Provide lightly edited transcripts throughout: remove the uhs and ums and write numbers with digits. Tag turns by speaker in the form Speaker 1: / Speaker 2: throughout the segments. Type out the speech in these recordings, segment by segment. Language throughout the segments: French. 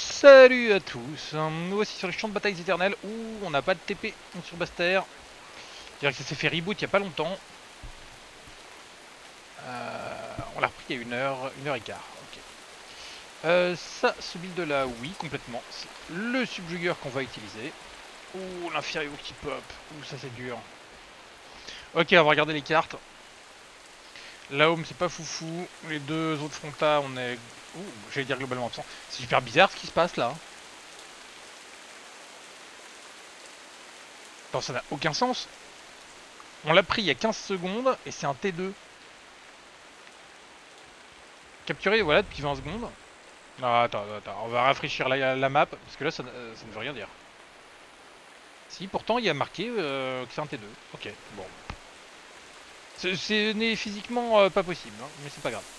Speaker 1: Salut à tous, nous voici sur les champs de batailles éternels où on n'a pas de TP sur Basse-Terre. C'est-à-dire que ça s'est fait reboot il y a pas longtemps. On l'a repris il y a une heure et quart. Ok. Ça, ce build là, oui, complètement. C'est le subjugueur qu'on va utiliser. Ouh, l'inférieur qui pop. Ouh, ça c'est dur. Ok, on va regarder les cartes. La home c'est pas foufou. Les deux autres frontas, on est... Ouh, j'allais dire globalement absent. C'est super bizarre ce qui se passe là. Attends, ça n'a aucun sens. On l'a pris il y a 15 secondes et c'est un T2. Capturé, voilà, depuis 20 secondes. Ah, attends, on va rafraîchir la map, parce que là, ça ne veut rien dire. Si, pourtant, il y a marqué que c'est un T2. Ok, bon. Ce n'est physiquement pas possible, hein, mais c'est pas grave.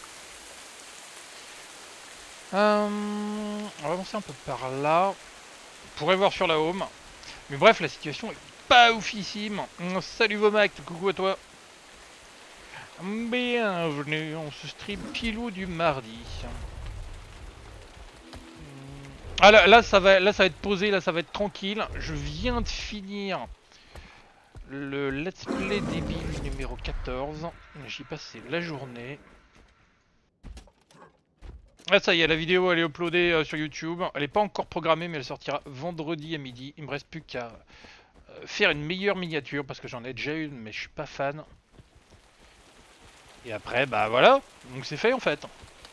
Speaker 1: On va avancer un peu par là. On pourrait voir sur la home. Mais bref, la situation est pas oufissime. Salut Vomac, coucou à toi. Bienvenue, on se stream pilou du mardi. Ah là ça va être posé, là ça va être tranquille. Je viens de finir le let's play débile numéro 14. J'y passé la journée. Ah ça y est, la vidéo elle est uploadée sur YouTube. Elle n'est pas encore programmée mais elle sortira vendredi à midi. Il me reste plus qu'à faire une meilleure miniature parce que j'en ai déjà une mais je suis pas fan. Et après bah voilà, donc c'est fait en fait.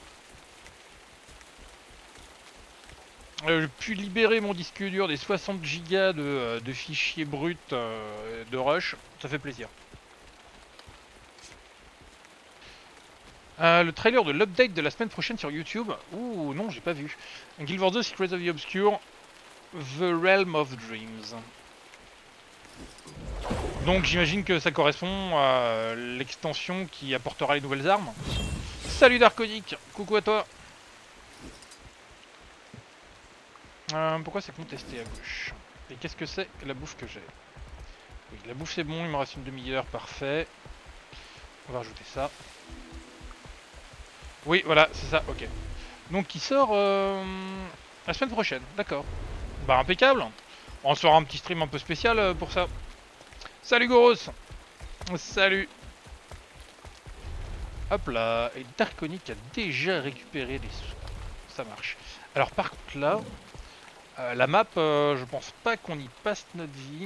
Speaker 1: J'ai pu libérer mon disque dur des 60 Go de fichiers bruts de rush, ça fait plaisir. Le trailer de l'update de la semaine prochaine sur YouTube. Ouh, non, j'ai pas vu. Guild Wars 2 Secrets of the Obscure, The Realm of Dreams. Donc j'imagine que ça correspond à l'extension qui apportera les nouvelles armes. Salut Darkonic, coucou à toi. Pourquoi c'est contesté à gauche? Et qu'est-ce que c'est la bouffe que j'ai? Oui, la bouffe c'est bon, il me reste une demi-heure, parfait. On va rajouter ça. Oui, voilà, c'est ça, ok. Donc qui sort la semaine prochaine, d'accord. Bah impeccable. On se fera un petit stream un peu spécial pour ça. Salut Goros. Salut. Hop là, et Darkonic a déjà récupéré des sous. Ça marche. Alors par contre là, la map, je pense pas qu'on y passe notre vie.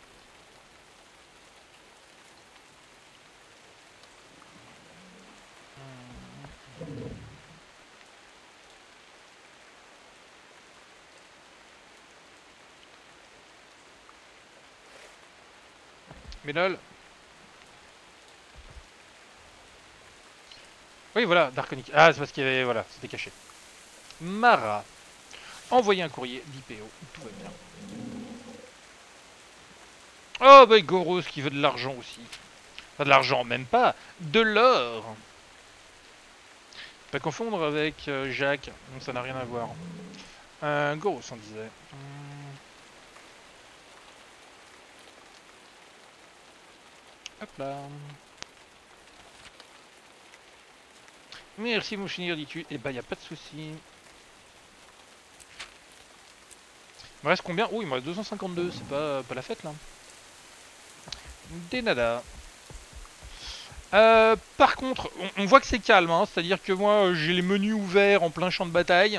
Speaker 1: Mais lol. Oui voilà, Darkonic. Ah c'est parce qu'il y avait... Voilà, c'était caché. Mara. Envoyer un courrier d'IPO. Tout va bien. Oh bah Goros qui veut de l'argent aussi. Pas de l'argent, même pas. De l'or. Pas confondre avec Jacques. Ça n'a rien à voir. Goros on disait. Hop là. Merci mon chenilleur dis-tu. Eh bah y a pas de souci. Il me reste combien? Oh il me reste 252, c'est pas la fête là. Des nada. Par contre, on voit que c'est calme, hein, c'est-à-dire que moi j'ai les menus ouverts en plein champ de bataille.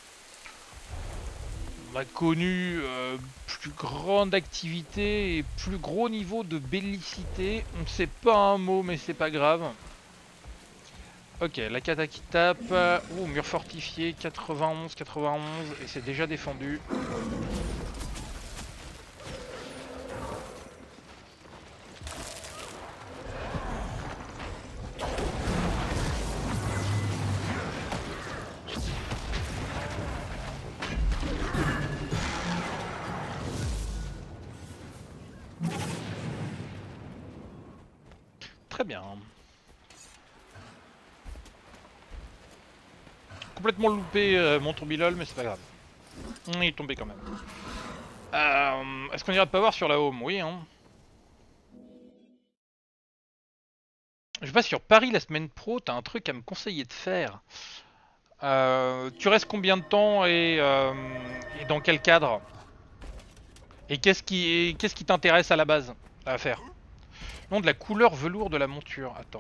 Speaker 1: On a connu plus grande activité et plus gros niveau de bellicité. On ne sait pas un mot mais c'est pas grave. Ok, la kata qui tape. Oh, mur fortifié, 91, 91, et c'est déjà défendu. Très bien. Complètement loupé mon tourbilol, mais c'est pas grave. Il est tombé quand même. Est-ce qu'on ira pas voir sur la home? Oui, hein. Je vais pas sur Paris la semaine pro, t'as un truc à me conseiller de faire. Tu restes combien de temps et dans quel cadre? Et qu'est-ce qui t'intéresse à la base à faire? Non, de la couleur velours de la monture. Attends.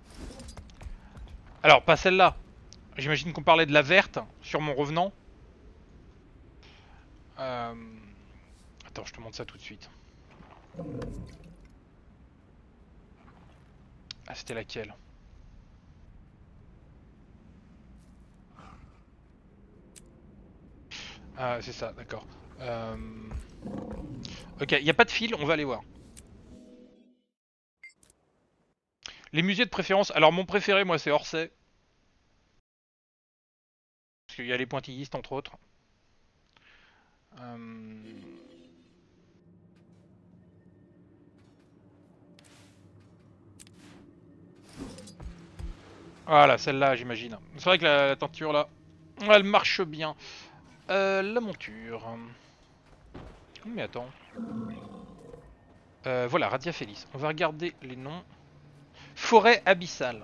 Speaker 1: Alors, pas celle-là. J'imagine qu'on parlait de la verte sur mon revenant. Euh... Attends, je te montre ça tout de suite. Ah, c'était laquelle? Ah, c'est ça, d'accord. Euh... Ok, il n'y a pas de fil, on va aller voir. Les musées de préférence. Alors, mon préféré, moi, c'est Orsay. Parce qu'il y a les pointillistes, entre autres. Euh... Voilà, celle-là, j'imagine. C'est vrai que la teinture, là, elle marche bien. La monture. Mais attends. Voilà, Radia Felice. On va regarder les noms. Forêt abyssale.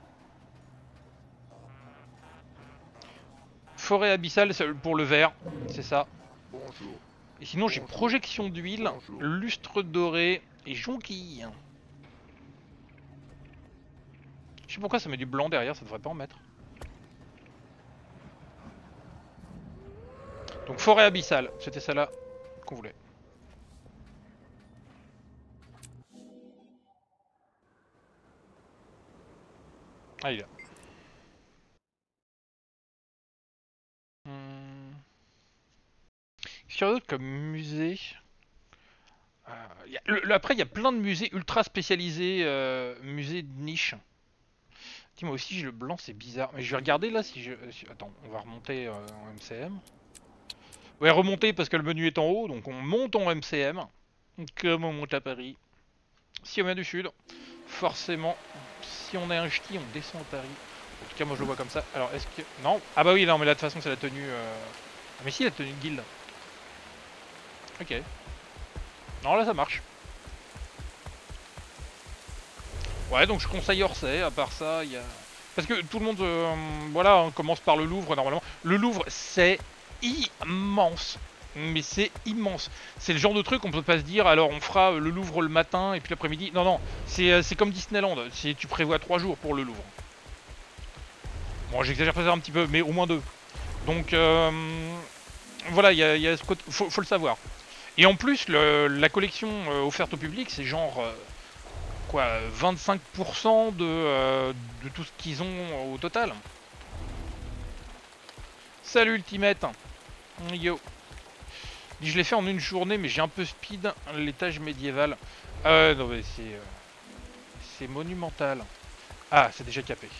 Speaker 1: Forêt abyssale, c'est pour le vert, c'est ça. Et sinon, j'ai projection d'huile, lustre doré et jonquille. Je sais pourquoi ça met du blanc derrière, ça devrait pas en mettre. Donc forêt abyssale, c'était celle-là qu'on voulait. Ah, il est là. Qu'est-ce qu'il y a d'autre comme musée? Après, il y a plein de musées ultra spécialisés, musées de niche. Dis-moi aussi, le blanc, c'est bizarre. Mais je vais regarder là si je. Attends, on va remonter en MCM. Ouais, remonter parce que le menu est en haut, donc on monte en MCM. Comme on monte à Paris. Si on vient du sud, forcément, si on est un ch'ti, on descend à Paris. En tout cas, moi je le vois comme ça. Alors, est-ce que. Non. Ah bah oui, non, mais là de toute façon, c'est la tenue. Ah, mais si, la tenue de guilde. Ok. Non, là ça marche. Ouais, donc je conseille Orsay. À part ça, il y a. Parce que tout le monde, voilà, on commence par le Louvre normalement. Le Louvre, c'est immense. Mais c'est immense. C'est le genre de truc on peut pas se dire, alors on fera le Louvre le matin et puis l'après-midi. Non, non, c'est comme Disneyland. Tu prévois 3 jours pour le Louvre. Bon, j'exagère peut-être un petit peu, mais au moins 2. Donc, voilà, il y a ce côté, faut le savoir. Et en plus, la collection offerte au public, c'est genre quoi, 25% de tout ce qu'ils ont au total. Salut Ultimate. Yo. Je l'ai fait en une journée, mais j'ai un peu speed l'étage médiéval. Non mais c'est monumental. Ah, c'est déjà capé.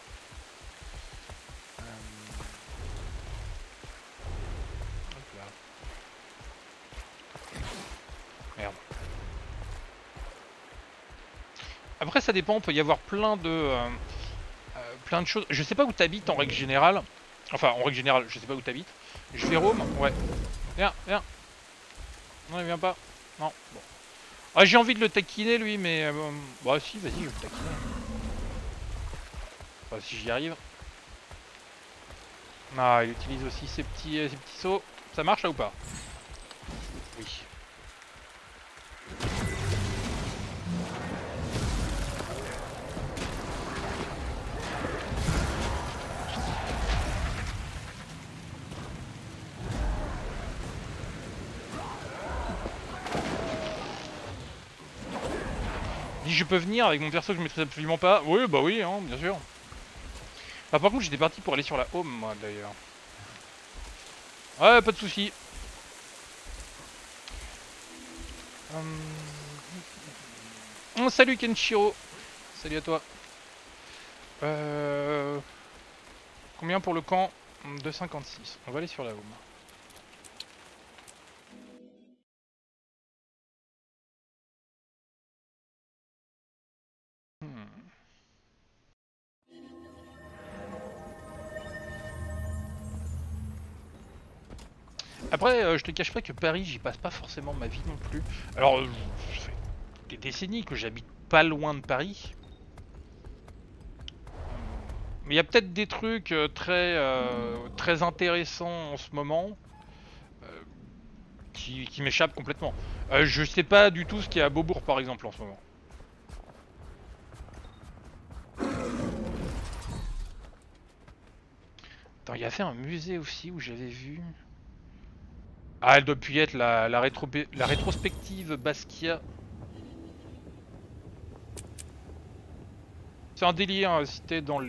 Speaker 1: Hop là. Merde. Après, ça dépend. On peut y avoir plein de choses. Je sais pas où t'habites en règle générale. Enfin, en règle générale, je sais pas où t'habites. Je vais Rome. Ouais. Viens, viens. Non, il vient pas. Non. Bon. Ah, j'ai envie de le taquiner lui, mais bah si, vas-y, je vais le taquiner. Enfin, si j'y arrive. Ah, il utilise aussi ses petits sauts. Ça marche là ou pas? Oui. Dis, je peux venir avec mon perso que je maîtrise absolument pas. Oui, bah oui, hein, bien sûr. Ah, par contre, j'étais parti pour aller sur la home, moi, d'ailleurs. Ouais, pas de soucis. Oh, salut Kenshiro. Salut à toi. Combien pour le camp? 2,56. On va aller sur la home. Après, je te cache pas que Paris, j'y passe pas forcément ma vie non plus. Alors, ça fait des décennies que j'habite pas loin de Paris. Mais il y a peut-être des trucs très intéressants en ce moment qui m'échappent complètement. Je sais pas du tout ce qu'il y a à Beaubourg par exemple en ce moment. Attends, il y avait un musée aussi où j'avais vu. Ah, elle doit plus être la rétrospective Basquiat. C'est un délire, hein, si t'es dans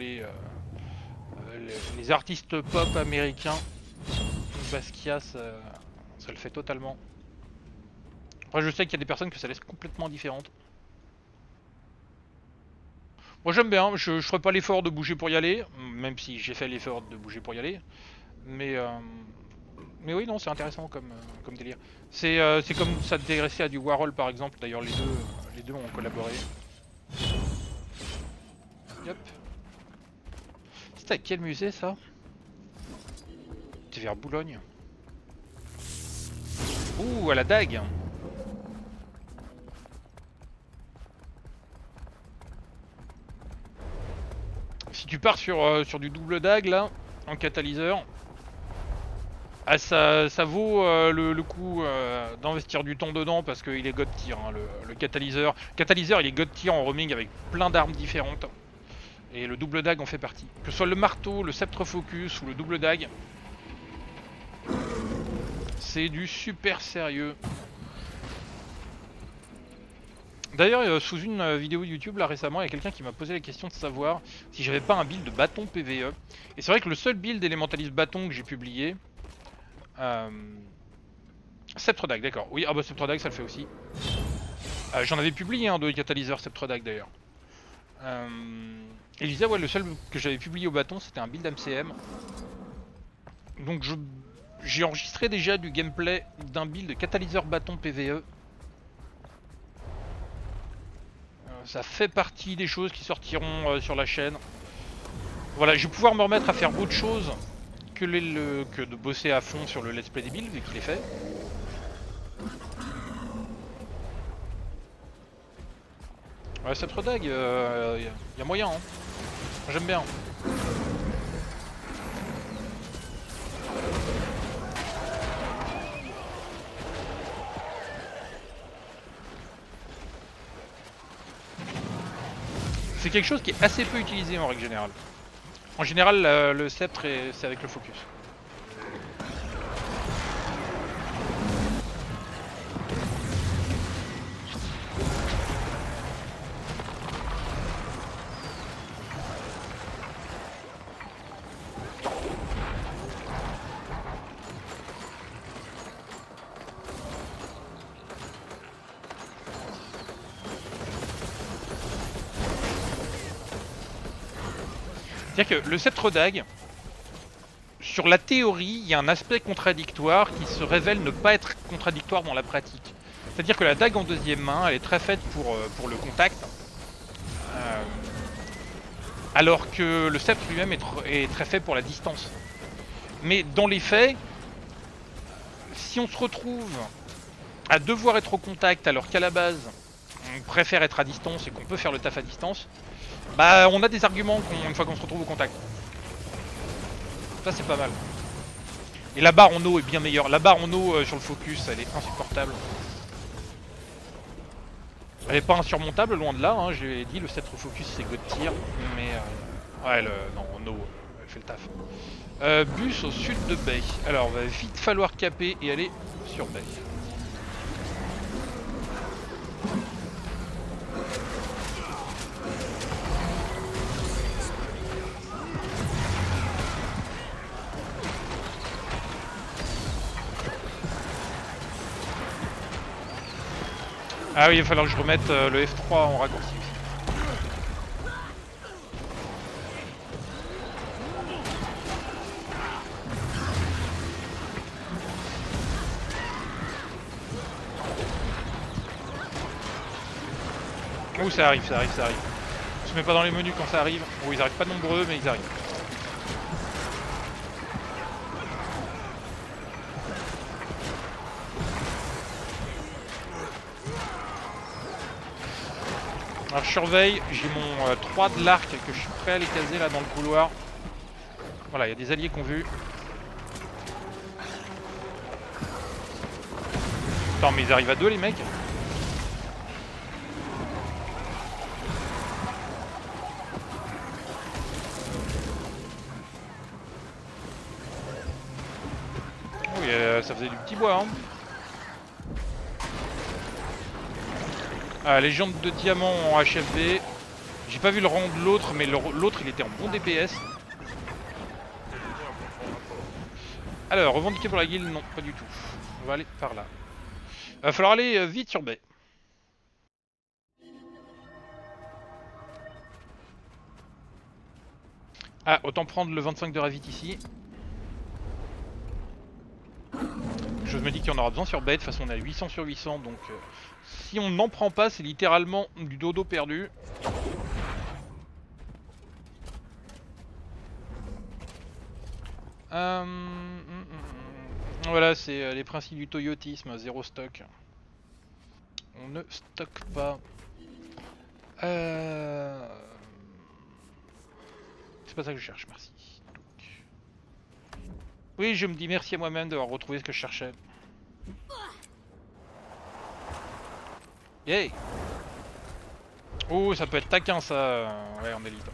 Speaker 1: les artistes pop américains. Basquiat, ça le fait totalement. Après, je sais qu'il y a des personnes que ça laisse complètement différentes. Moi j'aime bien, je ferai pas l'effort de bouger pour y aller, même si j'ai fait l'effort de bouger pour y aller. Mais, euh, mais oui, non, c'est intéressant comme délire. C'est comme s'intéresser à du Warhol par exemple, d'ailleurs les deux ont collaboré. Yep. C'était à quel musée ça? C'était vers Boulogne. Ouh, à la dague. Si tu pars sur du double dague là, en catalyseur, ah, ça vaut le coup d'investir du temps dedans parce qu'il est god tier, hein, le catalyseur. Le catalyseur il est god tier en roaming avec plein d'armes différentes. Et le double dague en fait partie. Que ce soit le marteau, le sceptre focus ou le double dague, c'est du super sérieux. D'ailleurs, sous une vidéo YouTube là récemment, il y a quelqu'un qui m'a posé la question de savoir si j'avais pas un build de bâton PVE. Et c'est vrai que le seul build élémentaliste bâton que j'ai publié, Sceptre Dag, d'accord. Oui, ah bah Sceptre Dag ça le fait aussi. J'en avais publié un de catalyseur Sceptre Dag d'ailleurs. Et je disais ouais, le seul que j'avais publié au bâton c'était un build MCM. Donc j'ai enregistré déjà du gameplay d'un build de catalyseur bâton PVE. Ça fait partie des choses qui sortiront sur la chaîne. Voilà, je vais pouvoir me remettre à faire autre chose que de bosser à fond sur le let's play des builds vu qu'il est fait. Ouais, Sceptre Dag, y a moyen, hein. J'aime bien. C'est quelque chose qui est assez peu utilisé en règle générale. En général, le sceptre, c'est avec le focus. C'est-à-dire que le sceptre dague, sur la théorie, il y a un aspect contradictoire qui se révèle ne pas être contradictoire dans la pratique. C'est-à-dire que la dague en deuxième main, elle est très faite pour le contact, alors que le sceptre lui-même est très fait pour la distance. Mais dans les faits, si on se retrouve à devoir être au contact alors qu'à la base on préfère être à distance et qu'on peut faire le taf à distance, bah on a des arguments une fois qu'on se retrouve au contact. Ça c'est pas mal. Et la barre en eau est bien meilleure. La barre en eau sur le focus, elle est insupportable. Elle est pas insurmontable, loin de là, hein. J'ai dit le sceptre focus c'est god tier, mais ouais, non, en eau, elle fait le taf. Bus au sud de Bay. Alors va vite falloir caper et aller sur Bay. Ah oui, il va falloir que je remette le F3 en raccourci. Ouh, ça arrive, ça arrive, ça arrive. On se met pas dans les menus quand ça arrive. Bon, ils arrivent pas nombreux, mais ils arrivent. Alors je surveille, j'ai mon 3 de l'arc que je suis prêt à les caser là dans le couloir. Voilà, il y a des alliés qui ont vu. Attends, mais ils arrivent à 2 les mecs. Oui, ça faisait du petit bois, hein. Ah, légende de diamant en HFV. J'ai pas vu le rang de l'autre, mais l'autre il était en bon DPS. Alors, revendiquer pour la guilde, non, pas du tout. On va aller par là. Va falloir aller vite sur baie. Ah, autant prendre le 25 de Ravit ici. Je me dis qu'il y en aura besoin sur baie, de toute façon on est à 800 sur 800, donc si on n'en prend pas, c'est littéralement du dodo perdu. Voilà, c'est les principes du toyotisme, zéro stock. On ne stocke pas. C'est pas ça que je cherche, merci. Donc... Oui, je me dis merci à moi-même d'avoir retrouvé ce que je cherchais. Yay! Oh, ça peut être taquin ça. Ouais, en élite.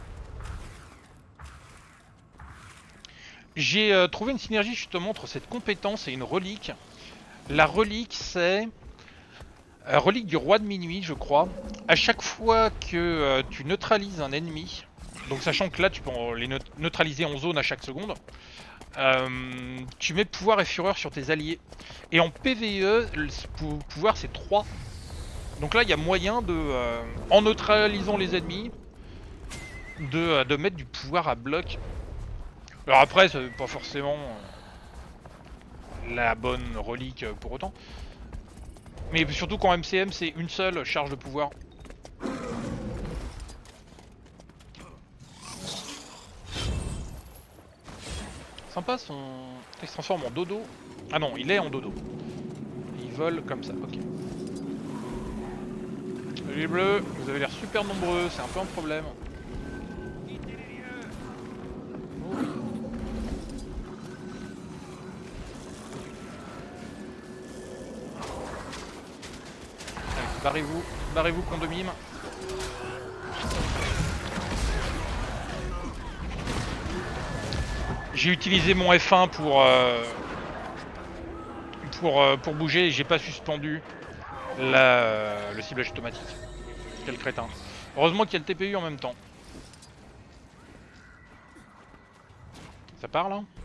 Speaker 1: J'ai trouvé une synergie justement entre cette compétence et une relique. La relique, c'est... relique du roi de minuit, je crois. À chaque fois que tu neutralises un ennemi, donc sachant que là tu peux les neutraliser en zone à chaque seconde, tu mets pouvoir et fureur sur tes alliés. Et en PvE, le pouvoir c'est 3. Donc là il y a moyen de, en neutralisant les ennemis, de mettre du pouvoir à bloc. Alors après c'est pas forcément la bonne relique pour autant. Mais surtout quand MCM c'est une seule charge de pouvoir. Sympa son... Il se transforme en dodo. Ah non, il est en dodo. Il vole comme ça, ok. Les bleus, vous avez l'air super nombreux, c'est un peu un problème. Oh oui. Allez, barrez-vous condomime. J'ai utilisé mon F1 pour bouger et j'ai pas suspendu le ciblage automatique. Quel crétin. Heureusement qu'il y a le TPU en même temps. Ça parle hein?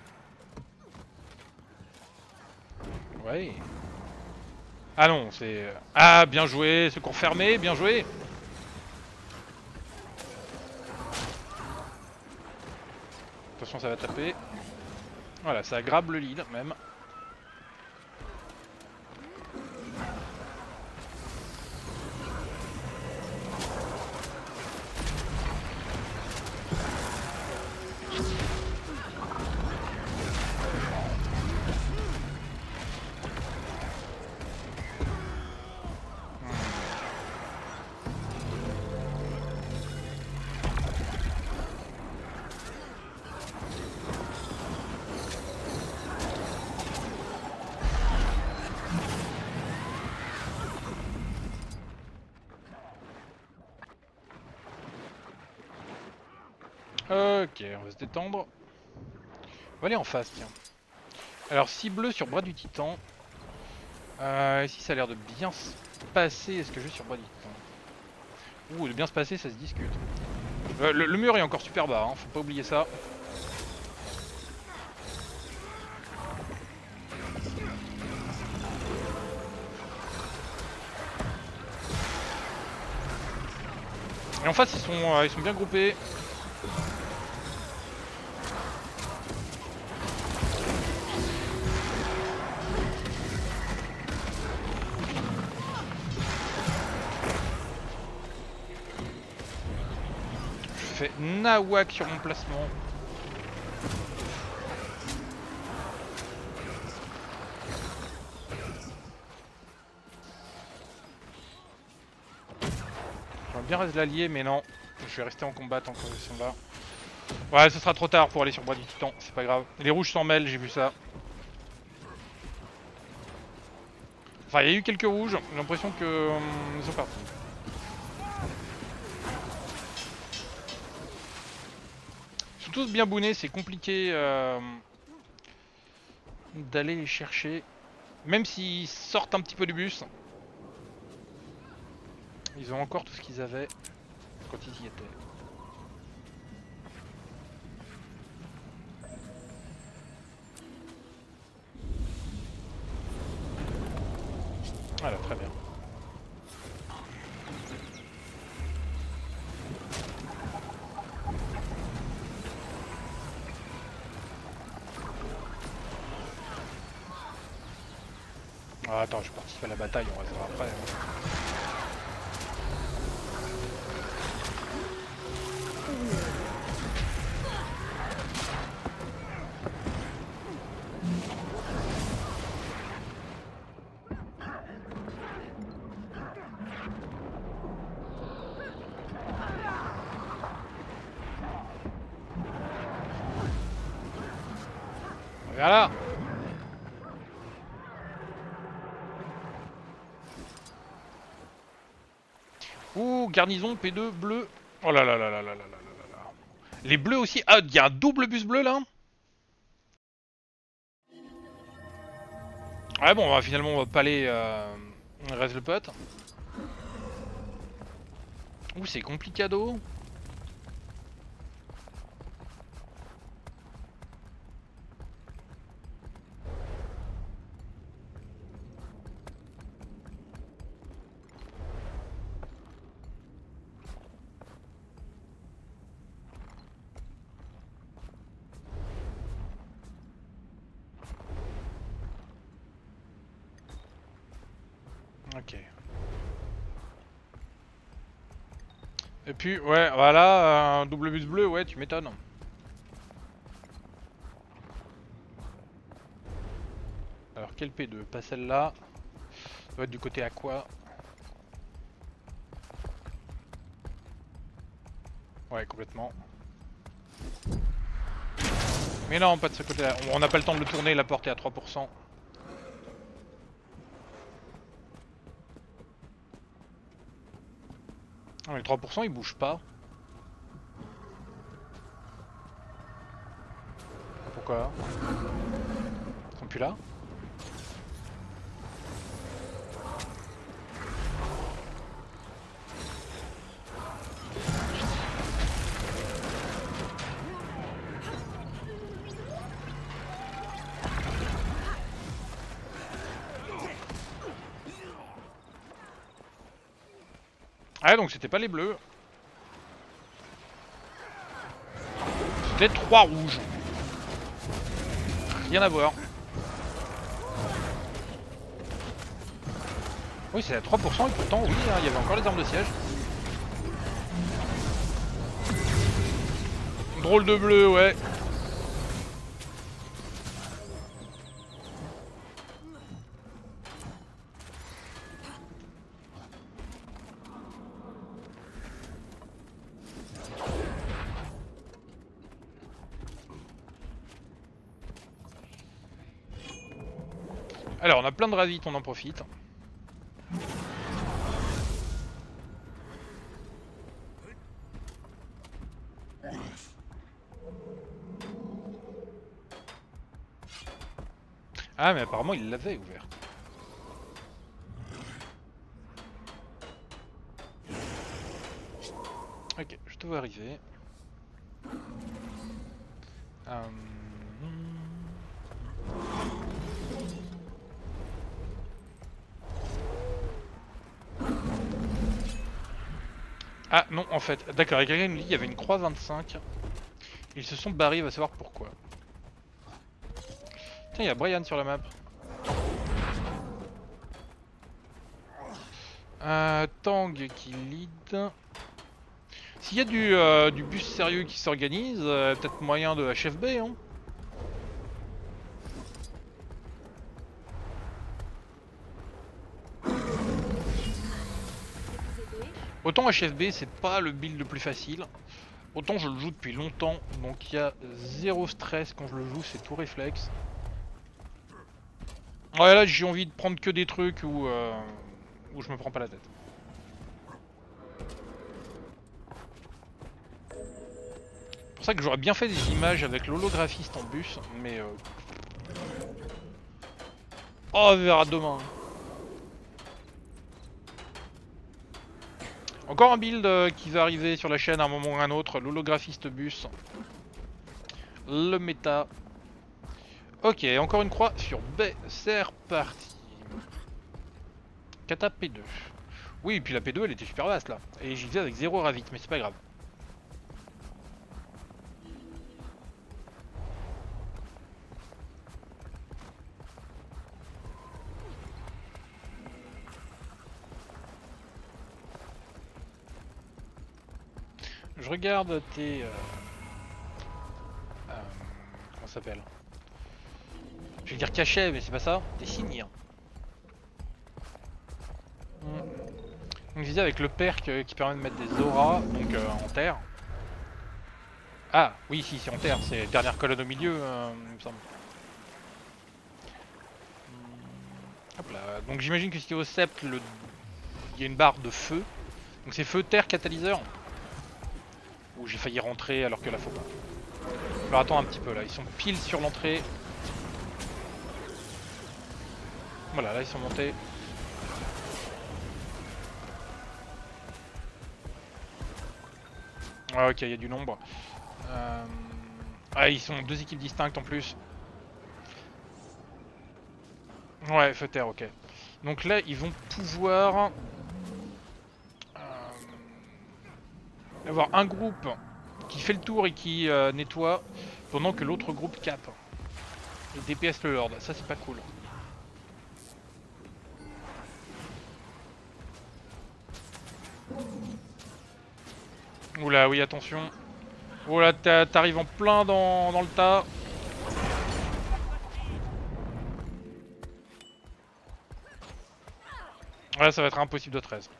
Speaker 1: Ouais. Ah non, c'est... Ah, bien joué, secours fermé, bien joué. Attention, ça va taper. Voilà, ça grabe le lead même. Ok, on va se détendre. On va aller en face, tiens. Alors, si bleu sur bras du titan. Ici, ça a l'air de bien se passer. Est-ce que je vais sur bras du titan? Ouh, de bien se passer, ça se discute. Le mur est encore super bas, hein, faut pas oublier ça. Et en face, ils sont bien groupés. Je fais nawak sur mon placement. bien reste l'allié, mais non. Je vais rester en combat tant qu'ils sont là. Ouais, ce sera trop tard pour aller sur Bras du Titan, c'est pas grave. Les rouges s'en mêlent, j'ai vu ça. Enfin, il y a eu quelques rouges, j'ai l'impression que ils sont partis. Ils sont tous bien bounés, c'est compliqué d'aller les chercher. Même s'ils sortent un petit peu du bus. Ils ont encore tout ce qu'ils avaient quand ils y étaient. Voilà, très bien. Ah, attends, je participe à la bataille, on restera après. Voilà. Ouh, garnison P2 bleu. Oh là là là là là là là là là. Les bleus aussi. Ah, il y a un double bus bleu là. Ouais bon, bah, finalement on va pas aller reste le pote. Ouh, c'est complicado. Ok. Et puis, ouais, voilà, un double bus bleu, ouais, tu m'étonnes. Alors, quel P2? Pas celle-là. Ça doit être du côté aqua. Ouais, complètement. Mais non, pas de ce côté-là. On n'a pas le temps de le tourner, la porte est à 3%. Ah, mais les 3% ils bougent pas. Pourquoi? Ils sont plus là? Ah donc c'était pas les bleus. C'était 3 rouges. Rien à voir. Oui c'est à 3% et pourtant oui, hein, il y avait encore les armes de siège. Drôle de bleu, ouais. Alors on a plein de rasites, on en profite. Ah mais apparemment il l'avait ouverte. Ok, je te vois arriver. Ah non en fait, d'accord, quelqu'un nous dit qu'il y avait une croix 25. Ils se sont barrés, il va savoir pourquoi. Tiens, il y a Brian sur la map. Tang qui lead. S'il y a du bus sérieux qui s'organise, peut-être moyen de HFB, hein. Autant HFB c'est pas le build le plus facile, autant je le joue depuis longtemps, donc il y a zéro stress quand je le joue, c'est tout réflexe. Ouais là j'ai envie de prendre que des trucs où je me prends pas la tête. C'est pour ça que j'aurais bien fait des images avec l'holographiste en bus, mais oh, on verra demain. Encore un build qui va arriver sur la chaîne à un moment ou à un autre, l'holographiste bus. Le méta. Ok, encore une croix sur B, c'est reparti. Kata P2. Oui, et puis la P2 elle était super vaste là. Et j'y faisais avec 0 ravit, mais c'est pas grave. Je regarde tes... comment ça s'appelle? Je vais dire cachet, mais c'est pas ça. Tes signes. Donc je disais avec le perk qui permet de mettre des auras, donc en terre. Ah, oui, si, c'est en terre, c'est dernière colonne au milieu, il me semble. Hop là. Donc j'imagine que si au sceptre, il y a une barre de feu. Donc c'est feu, terre, catalyseur. Ouh, j'ai failli rentrer alors que là faut pas. Alors attends un petit peu là, ils sont pile sur l'entrée. Voilà, là ils sont montés. Ah ok, il y a du nombre. Ah, ils sont deux équipes distinctes en plus. Ouais, feu terre, ok. Donc là, ils vont pouvoir avoir un groupe qui fait le tour et qui nettoie, pendant que l'autre groupe cap. Et DPS le Lord, ça c'est pas cool. Oula, oui, attention. Oula, t'arrives en plein dans le tas. Ouais, ça va être impossible de 13.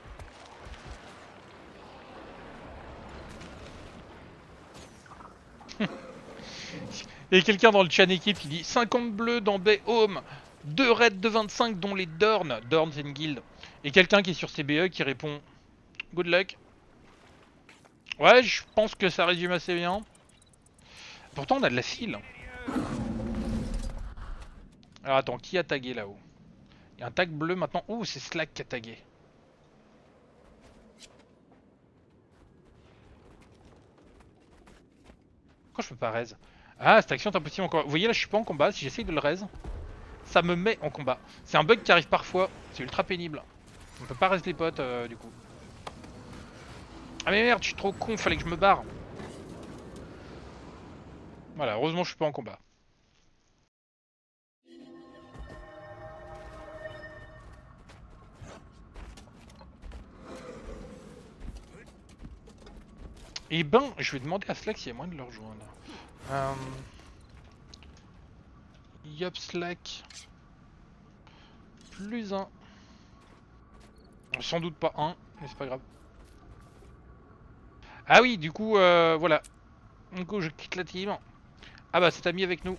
Speaker 1: Et quelqu'un dans le chat équipe qui dit 50 bleus dans Bay Home, 2 raids de 25 dont les Dorn. Dorn c'est une guilde. Et quelqu'un qui est sur CBE qui répond good luck. Ouais, je pense que ça résume assez bien. Pourtant on a de la file. Alors attends, qui a tagué là-haut? Il y a un tag bleu maintenant. Ouh, c'est Slack qui a tagué. Pourquoi je peux pas raise? Ah, cette action est impossible encore. Vous voyez là, je suis pas en combat. Si j'essaye de le raise, ça me met en combat. C'est un bug qui arrive parfois. C'est ultra pénible. On peut pas raise les potes du coup. Ah mais merde, je suis trop con. Fallait que je me barre. Voilà, heureusement je suis pas en combat. Et ben, je vais demander à Slack s'il y a moyen de le rejoindre. Yup, Slack. Plus un. Sans doute pas un, mais c'est pas grave. Ah oui, du coup, voilà. Du coup, je quitte la team. Ah bah, c'est ami avec nous.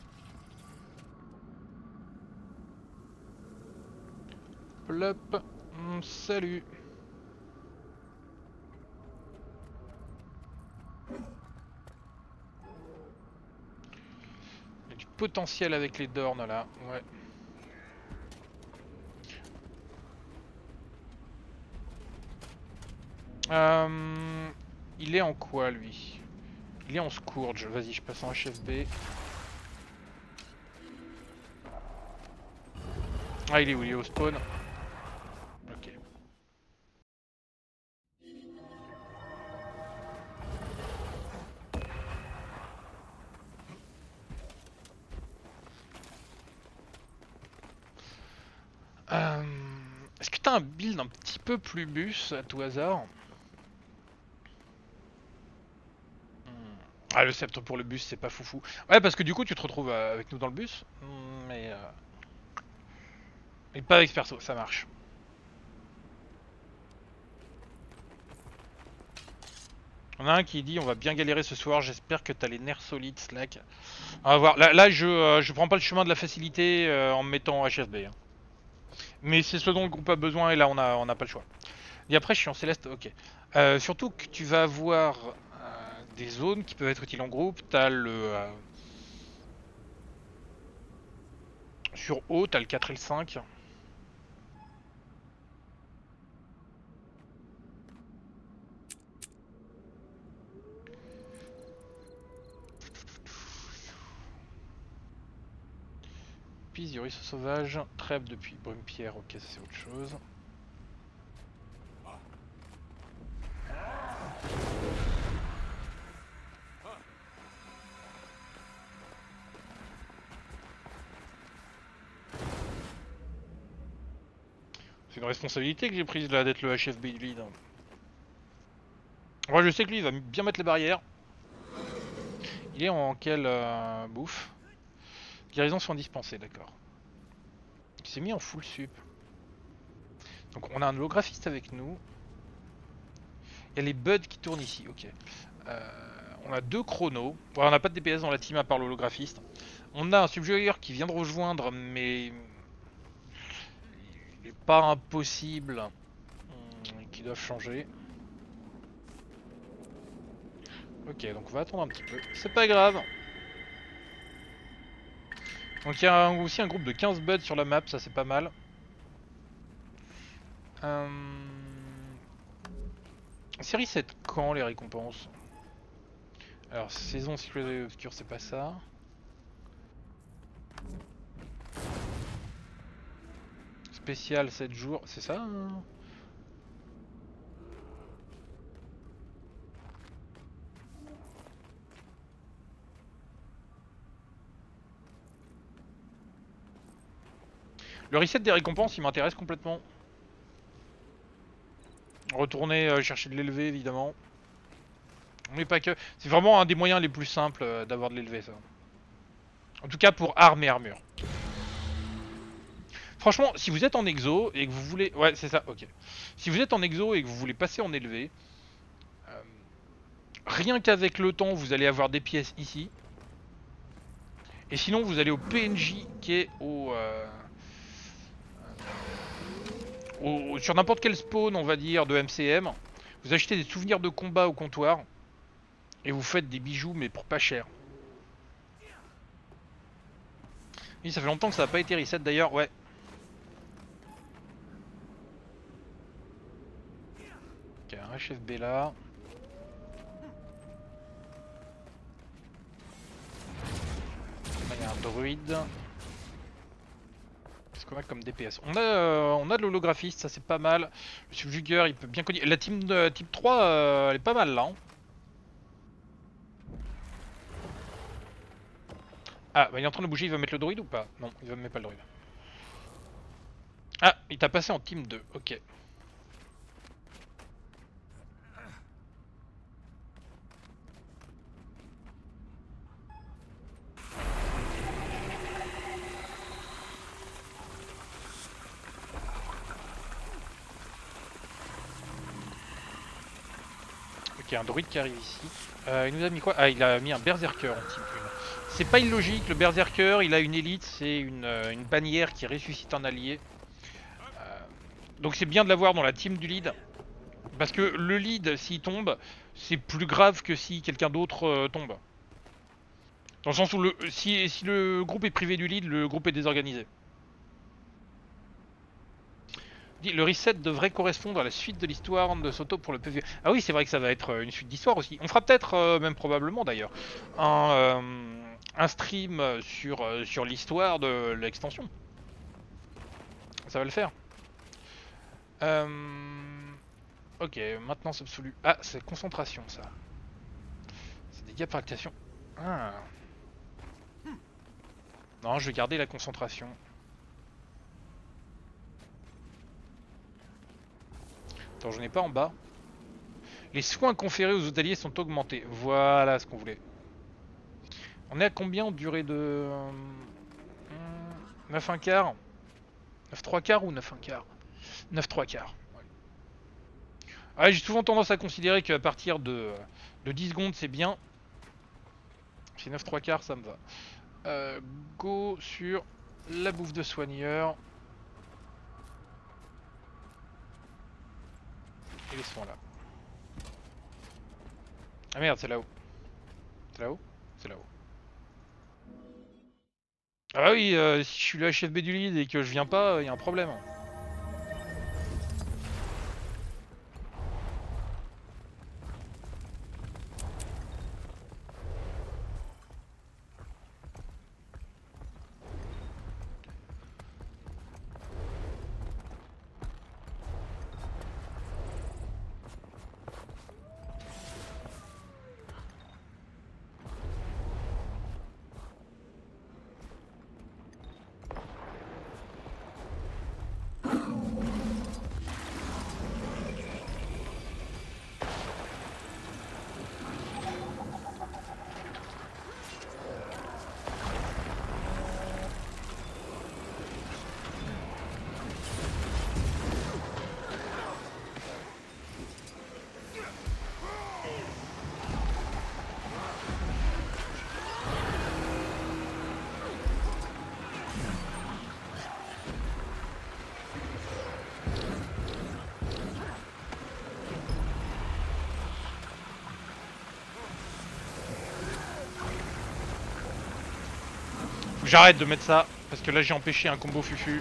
Speaker 1: Plop. Salut. Il y a du potentiel avec les Dorn là, ouais. Il est en quoi lui? Il est en Scourge, vas-y je passe en HFB. Ah il est où? Il est au spawn. Ok. Est-ce que t'as un build un petit peu plus bus à tout hasard? Ah le sceptre pour le bus c'est pas foufou. Ouais parce que du coup tu te retrouves avec nous dans le bus. Mais pas avec perso, ça marche. On a un qui dit on va bien galérer ce soir, j'espère que t'as les nerfs solides, Slack. On va voir. Là je prends pas le chemin de la facilité en me mettant en HFB. Hein. Mais c'est ce dont le groupe a besoin et là on a pas le choix. Et après je suis en Céleste, ok. Surtout que tu vas avoir des zones qui peuvent être utiles en groupe. T'as le... sur haut, t'as le 4 et le 5. Piste du ruisseau sauvage, trêve depuis Brume-Pierre, ok, ça c'est autre chose. C'est une responsabilité que j'ai prise là d'être le HFB du lead. Moi je sais que lui il va bien mettre les barrières. Il est en quelle bouffe? Guérison sont dispensées, d'accord. Il s'est mis en full sup. Donc on a un holographiste avec nous. Il y a les buds qui tournent ici, ok. On a deux chronos. Bon, on n'a pas de DPS dans la team à part l'holographiste. On a un subjugateur qui vient de rejoindre, mais il n'est pas impossible qu'ils doivent changer. Ok, donc on va attendre un petit peu. C'est pas grave. Donc il y a aussi un groupe de 15 buds sur la map, ça c'est pas mal. Série 7, quand les récompenses? Alors, saison sécurité obscure, c'est pas ça. Spécial 7 jours, c'est ça hein? Le reset des récompenses, il m'intéresse complètement. Retourner chercher de l'élevé, évidemment. Mais pas que. C'est vraiment un des moyens les plus simples d'avoir de l'élevé, ça. En tout cas pour armes et armure. Franchement, si vous êtes en exo et que vous voulez... Ouais, c'est ça, ok. Si vous êtes en exo et que vous voulez passer en élevé, rien qu'avec le temps, vous allez avoir des pièces ici. Et sinon, vous allez au PNJ qui est sur n'importe quel spawn, on va dire, de MCM. Vous achetez des souvenirs de combat au comptoir. Et vous faites des bijoux, mais pour pas cher. Oui, ça fait longtemps que ça n'a pas été reset d'ailleurs, ouais. Ok, un HFB là. Là, il y a un druide. Qu'est-ce qu'on a comme DPS? On a de l'holographiste, ça c'est pas mal. Le subjugueur, il peut bien cogner. La team de type 3, elle est pas mal là. Hein. Ah, bah il est en train de bouger, il va mettre le druide ou pas? Non, il va mettre pas le druide. Ah, il t'a passé en team 2, ok. Ok, un druide qui arrive ici. Il nous a mis quoi? Ah, il a mis un berserker en team 1. C'est pas illogique, le berserker, il a une élite, c'est une bannière qui ressuscite un allié. Donc c'est bien de l'avoir dans la team du lead. Parce que le lead, s'il tombe, c'est plus grave que si quelqu'un d'autre tombe. Dans le sens où si le groupe est privé du lead, le groupe est désorganisé. Le reset devrait correspondre à la suite de l'histoire de Soto pour le PvE. Ah oui, c'est vrai que ça va être une suite d'histoire aussi. On fera peut-être, même probablement d'ailleurs, un stream sur l'histoire de l'extension. Ça va le faire. Ok, maintenant c'est absolu. Ah, c'est concentration ça. C'est dégâts par activation. Ah. Non, je vais garder la concentration. Attends, je n'ai pas en bas. Les soins conférés aux hôteliers sont augmentés. Voilà ce qu'on voulait. On est à combien en durée de... 9 1 quart 9 3 quarts ou 9 1 quart 9 3 quarts. Ouais, j'ai souvent tendance à considérer qu'à partir de 10 secondes c'est bien. Chez 9 3 quarts ça me va. Go sur la bouffe de soigneur. Et les soins là. Ah merde, c'est là-haut. C'est là-haut? C'est là-haut. Ah bah oui, si je suis le HFB du lead et que je viens pas, il y a un problème. Faut que j'arrête de mettre ça, parce que là j'ai empêché un combo fufu.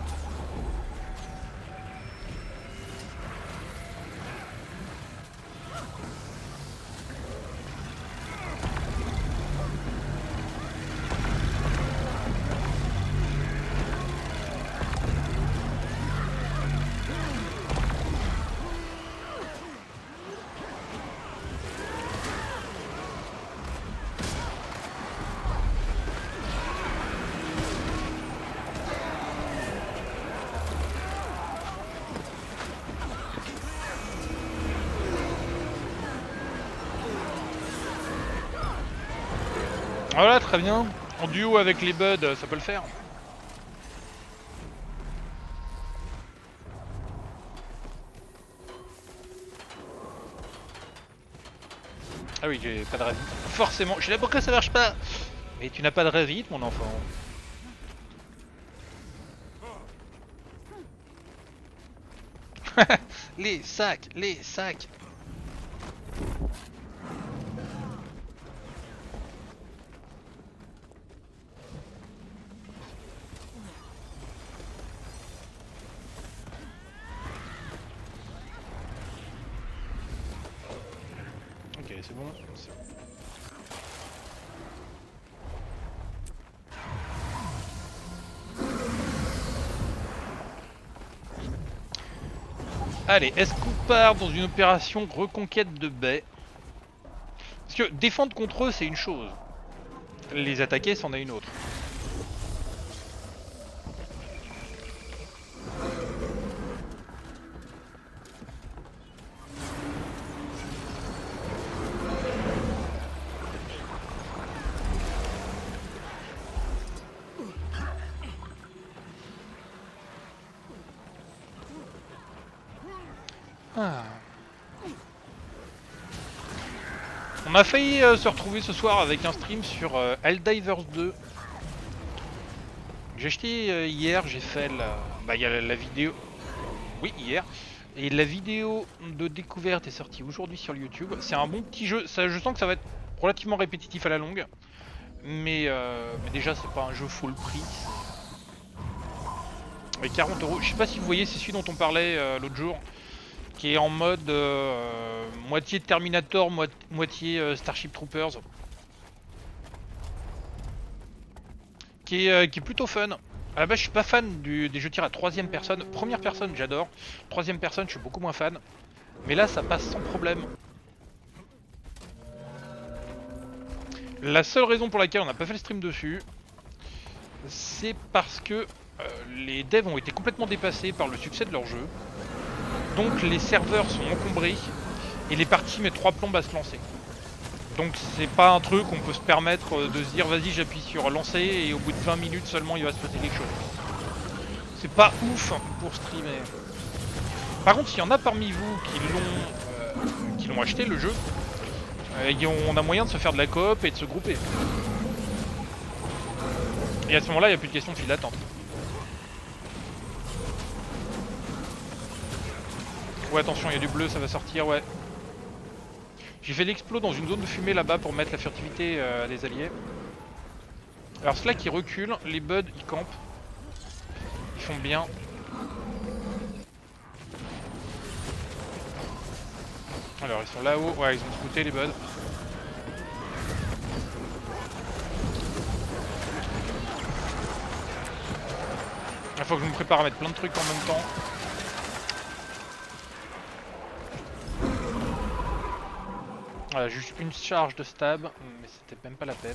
Speaker 1: Voilà, très bien. En duo avec les buds, ça peut le faire. Ah oui, j'ai pas de résite. Forcément, je sais pas pourquoi ça marche pas. Mais tu n'as pas de résite, mon enfant. Les sacs, les sacs. Ok, c'est bon. Allez, est-ce qu'on part dans une opération reconquête de baie? Parce que défendre contre eux, c'est une chose. Les attaquer, c'en est une autre. Ah. On a failli se retrouver ce soir avec un stream sur Helldivers 2. J'ai acheté hier, j'ai fait la... Bah, y a la vidéo... Oui, hier. Et la vidéo de découverte est sortie aujourd'hui sur YouTube. C'est un bon petit jeu. Ça, je sens que ça va être relativement répétitif à la longue. Mais déjà, c'est pas un jeu full prix. Et 40 euros. Je sais pas si vous voyez, c'est celui dont on parlait l'autre jour. Qui est en mode moitié Terminator, moitié Starship Troopers. Qui est plutôt fun. À la base, je suis pas fan des jeux de tir à troisième personne. Première personne, j'adore. Troisième personne, je suis beaucoup moins fan. Mais là, ça passe sans problème. La seule raison pour laquelle on n'a pas fait le stream dessus, c'est parce que les devs ont été complètement dépassés par le succès de leur jeu. Donc les serveurs sont encombrés et les parties mettent 3 plombes à se lancer. Donc c'est pas un truc qu'on peut se permettre de se dire vas-y j'appuie sur lancer et au bout de 20 minutes seulement il va se passer quelque chose. C'est pas ouf pour streamer. Par contre, s'il y en a parmi vous qui l'ont acheté le jeu, on a moyen de se faire de la coop et de se grouper. Et à ce moment-là, il n'y a plus de question de file d'attente. Ouais, attention, il y a du bleu, ça va sortir, ouais. J'ai fait l'explo dans une zone de fumée là-bas pour mettre la furtivité à des alliés. Alors ceux-là qui reculent, les buds ils campent. Ils font bien. Alors ils sont là-haut, ouais ils ont scouté les buds. Il faut que je me prépare à mettre plein de trucs en même temps. Voilà, juste une charge de stab, mais c'était même pas la peine.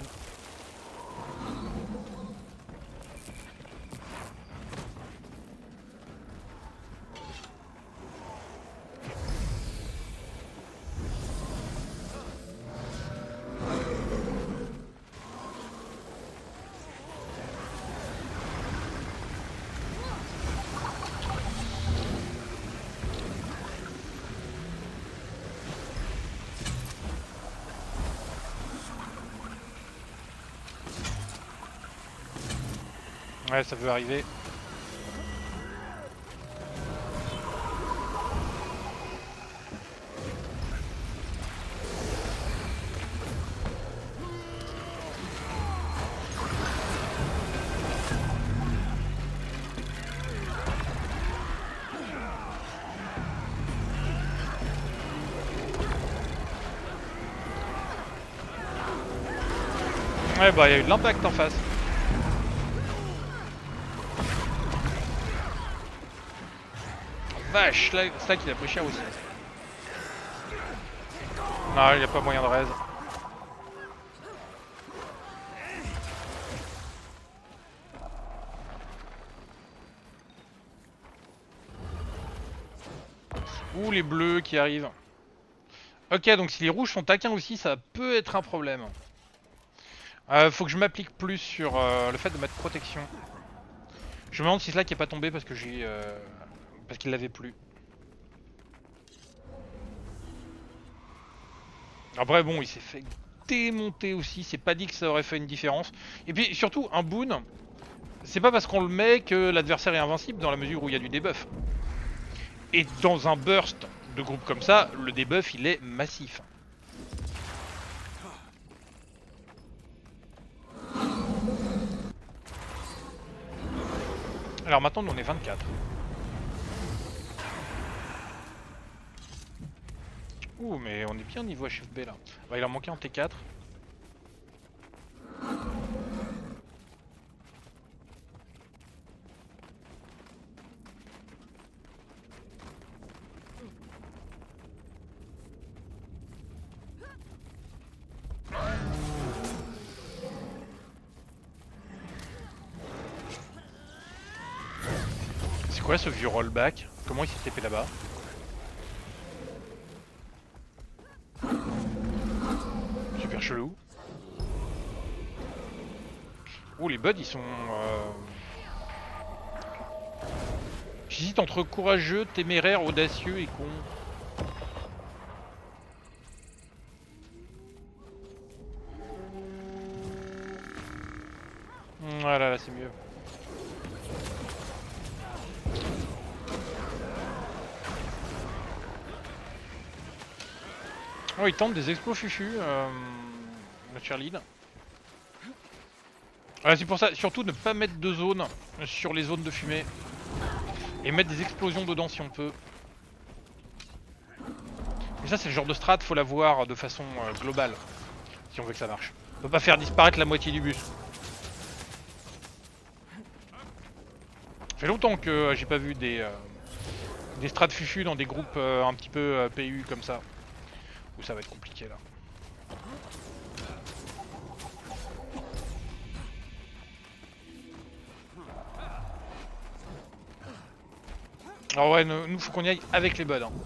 Speaker 1: Ouais, ça veut arriver. Ouais, bah il y a eu de l'impact en face. Vache, Slack il a pris cher aussi. Non, il n'y a pas moyen de raise. Ouh, les bleus qui arrivent. Ok, donc si les rouges sont taquins aussi, ça peut être un problème. Faut que je m'applique plus sur le fait de mettre protection. Je me demande si Slack est pas tombé parce que parce qu'il l'avait plus. Après bon, il s'est fait démonter aussi, c'est pas dit que ça aurait fait une différence. Et puis surtout, un boon, c'est pas parce qu'on le met que l'adversaire est invincible dans la mesure où il y a du debuff. Et dans un burst de groupe comme ça, le debuff il est massif. Alors maintenant nous on est 24. Ouh mais on est bien niveau HFB là. Bah, il en manquait en T4. C'est quoi ce vieux rollback? Comment il s'est TP là-bas? Super chelou. Ouh les buds ils sont... J'hésite entre courageux, téméraire, audacieux et con. Voilà, là c'est mieux. Oh, il tente des explos fufu, le cheerlead. C'est pour ça, surtout ne pas mettre de zone sur les zones de fumée. Et mettre des explosions dedans si on peut. Mais ça c'est le genre de strat, faut l'avoir de façon globale. Si on veut que ça marche. On peut pas faire disparaître la moitié du bus. Ça fait longtemps que j'ai pas vu des strats fufu dans des groupes un petit peu PU comme ça. Où ça va être compliqué là. Alors ouais, nous faut qu'on y aille avec les buds. Hein.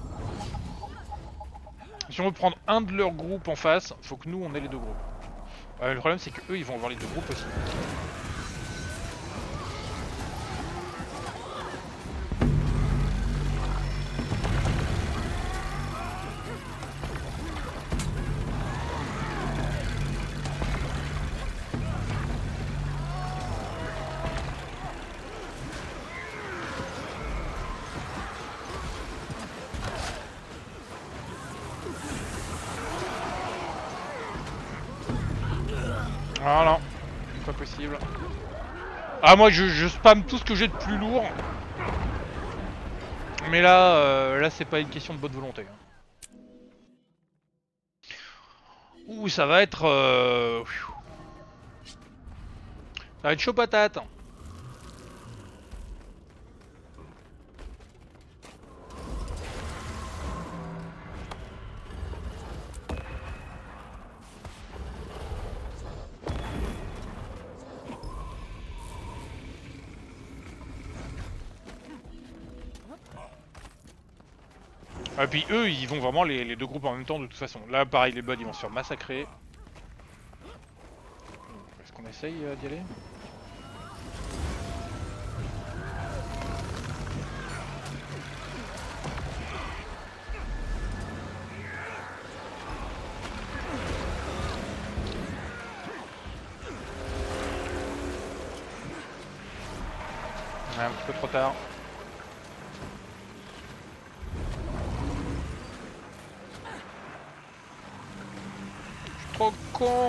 Speaker 1: Si on veut prendre un de leurs groupes en face, faut que nous on ait les deux groupes. Le problème c'est que eux ils vont avoir les deux groupes aussi. possible. Ah moi je spam tout ce que j'ai de plus lourd. Mais là, là c'est pas une question de bonne volonté. Ouh ça va être... Ça va être chaud patate. Et puis eux ils vont vraiment les deux groupes en même temps de toute façon. Là pareil les buds ils vont se faire massacrer. Est-ce qu'on essaye d'y aller? Ouais, un petit peu trop tard. Je suis trop con.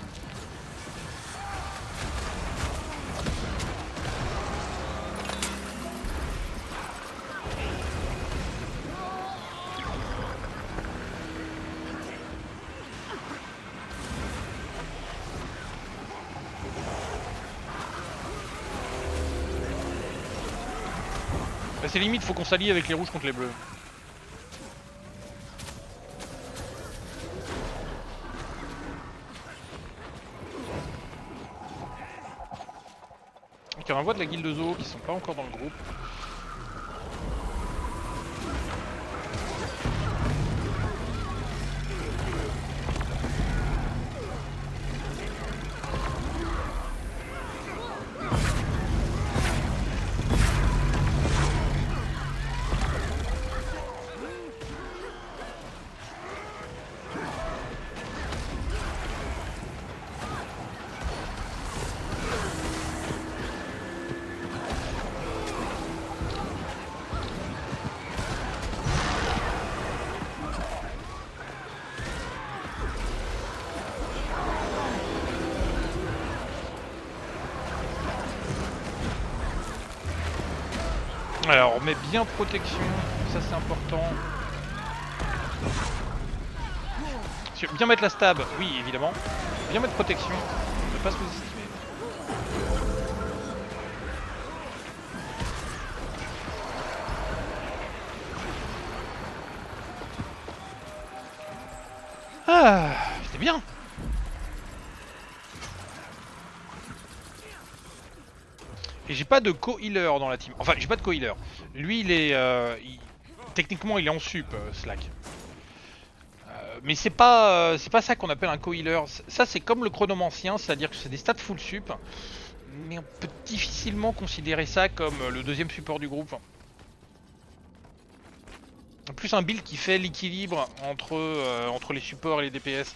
Speaker 1: Bah, c'est limite, faut qu'on s'allie avec les rouges contre les bleus. Ok, on envoie de la guilde de Zoo qui sont pas encore dans le groupe. Alors on met bien protection, ça c'est important. Bien mettre la stab, oui évidemment. Bien mettre protection, ne pas sous-estimer. Ah, c'était bien. Et j'ai pas de co-healer dans la team. Enfin, j'ai pas de co-healer. Lui, il est... techniquement, il est en sup, Slack. Mais c'est pas ça qu'on appelle un co-healer. Ça, c'est comme le chronomancien, c'est-à-dire que c'est des stats full sup. Mais on peut difficilement considérer ça comme le deuxième support du groupe. En plus, un build qui fait l'équilibre entre les supports et les DPS.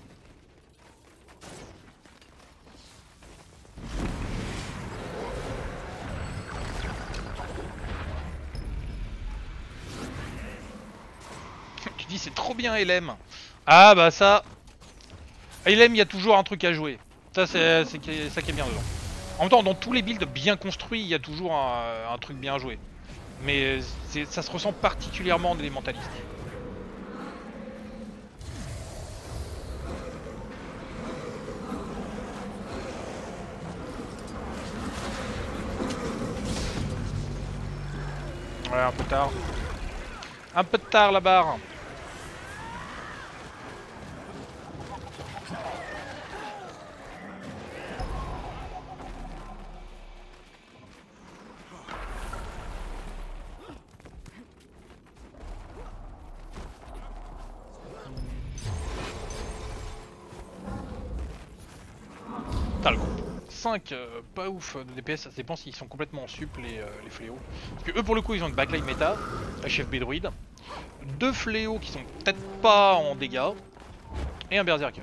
Speaker 1: Tu dis c'est trop bien LM. Ah bah ça... LM, il y a toujours un truc à jouer. Ça, c'est ça qui est bien dedans. En même temps, dans tous les builds bien construits, il y a toujours un truc bien joué. Mais ça se ressent particulièrement en élémentaliste. Ouais, un peu tard. Un peu tard la barre. Putain, le groupe 5, pas ouf de DPS, ça dépend s'ils sont complètement en sup les fléaux. Parce que eux pour le coup ils ont une backline méta, HFB druide, 2 fléaux qui sont peut-être pas en dégâts, et un berserker.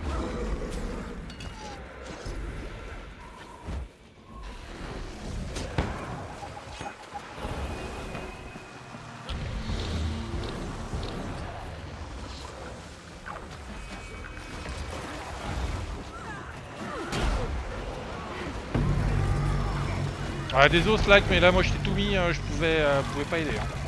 Speaker 1: Ah, désolé Slack, mais là moi j'étais tout mis, je pouvais pas aider. Hein.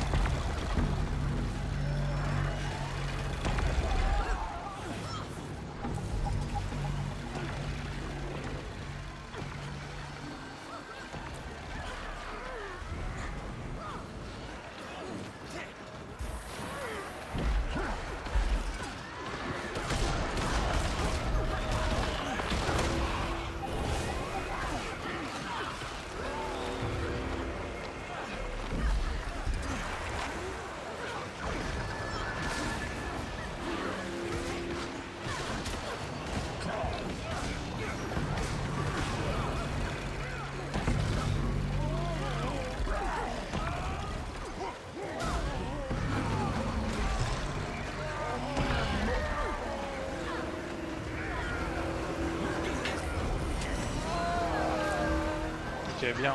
Speaker 1: Ok, bien.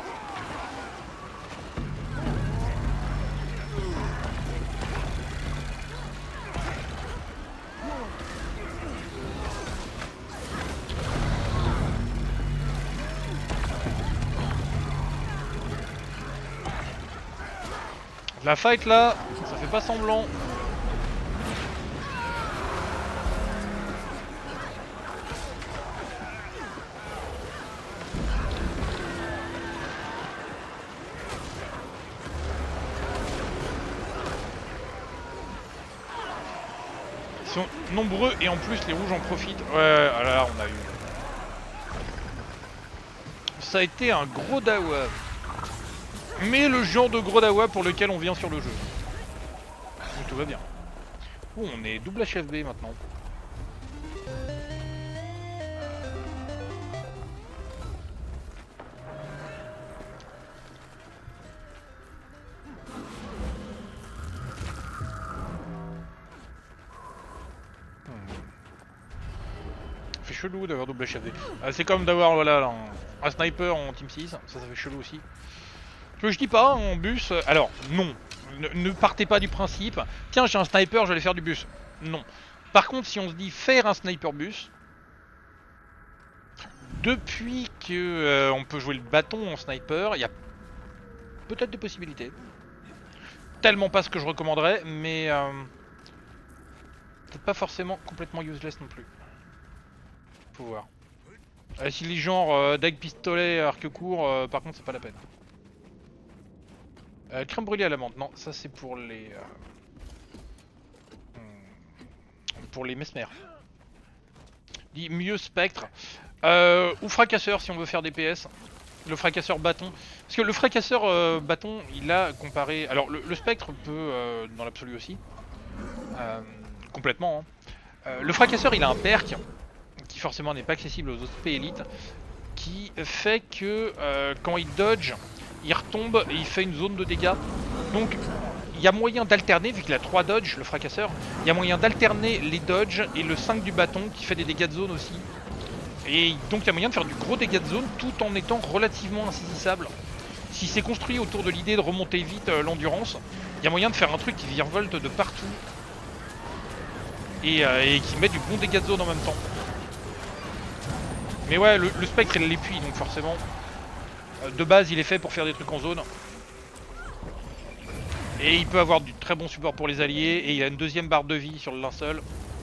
Speaker 1: La fight là, ça fait pas semblant. Ils sont nombreux et en plus les rouges en profitent. Ouais, ah là on a eu. Ça a été un gros dawa. Mais le genre de gros dawa pour lequel on vient sur le jeu. Donc tout va bien. Oh, on est double HFB maintenant. Ça fait chelou d'avoir double HFB. C'est comme d'avoir voilà, un sniper en team 6, ça fait chelou aussi. Que je dis pas, en bus, alors non. Ne partez pas du principe, tiens j'ai un sniper, je vais aller faire du bus. Non. Par contre si on se dit faire un sniper bus, depuis que on peut jouer le bâton en sniper, il y a peut-être des possibilités. Tellement pas ce que je recommanderais, mais peut-être pas forcément complètement useless non plus. Faut voir. Si les genres dague pistolet, arc court, par contre c'est pas la peine. Crème brûlée à la menthe, non, ça c'est pour les... pour les mesmères. Dit mieux spectre. Ou fracasseur si on veut faire des PS. Le fracasseur bâton. Parce que le fracasseur bâton, il a comparé... Alors le spectre peut, dans l'absolu aussi. Complètement. Hein. Le fracasseur, il a un perk, qui forcément n'est pas accessible aux OSP élites, qui fait que quand il dodge, il retombe et il fait une zone de dégâts. Donc il y a moyen d'alterner, vu qu'il a 3 dodges, le fracasseur, il y a moyen d'alterner les dodges et le 5 du bâton qui fait des dégâts de zone aussi. Et donc il y a moyen de faire du gros dégâts de zone tout en étant relativement insaisissable. Si c'est construit autour de l'idée de remonter vite l'endurance, il y a moyen de faire un truc qui virevolte de partout. Et qui met du bon dégâts de zone en même temps. Mais ouais, le spectre il l'épuise donc forcément. De base il est fait pour faire des trucs en zone. Et il peut avoir du très bon support pour les alliés. Et il a une deuxième barre de vie sur le linceul.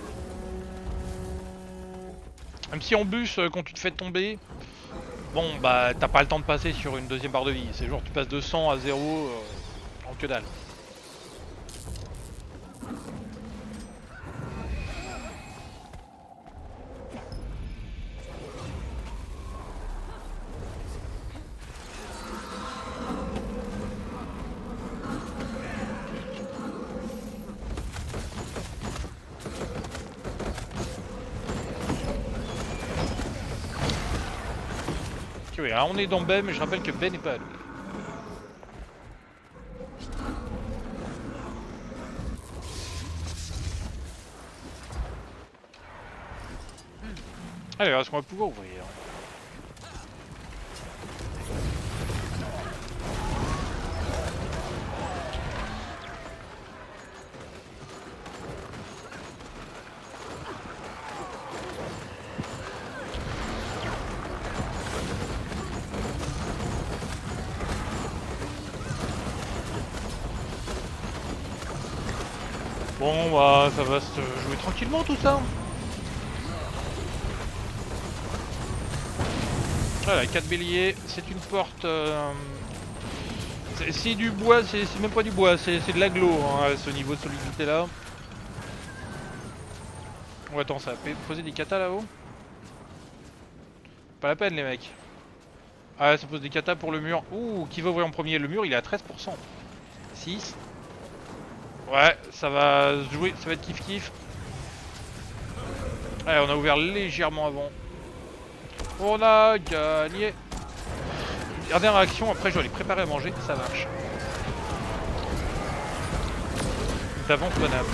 Speaker 1: Même si en bus, quand tu te fais tomber, bon bah t'as pas le temps de passer sur une deuxième barre de vie. C'est genre tu passes de 100 à 0 en que dalle. Oui, alors on est dans B, mais je rappelle que B n'est pas à nous. Allez, est-ce qu'on va pouvoir ouvrir? Bon bah ça va se jouer tranquillement tout ça. Voilà, 4 béliers, c'est une porte... C'est du bois, c'est même pas du bois, c'est de l'aglo hein, à ce niveau de solidité là. Oh attends, ça va poser des katas là-haut? Pas la peine les mecs. Ah ça pose des katas pour le mur. Ouh, qui va ouvrir en premier? Le mur il est à 13%. 6. Ouais, ça va se jouer, ça va être kiff kiff. Allez, on a ouvert légèrement avant. On a gagné. Dernière action, après je dois les préparer à manger, ça marche. D'avance bonable.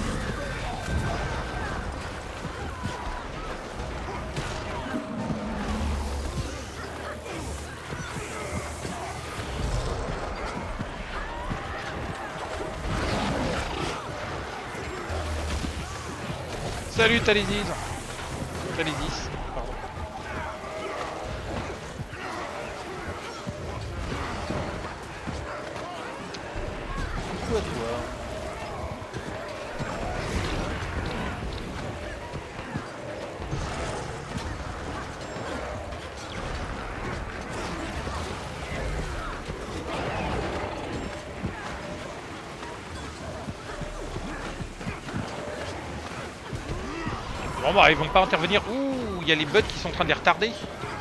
Speaker 1: Salut Talisis. Talisis, pardon. Coucou à toi. Bon bah ils vont pas intervenir. Ouh, il y a les bugs qui sont en train de les retarder.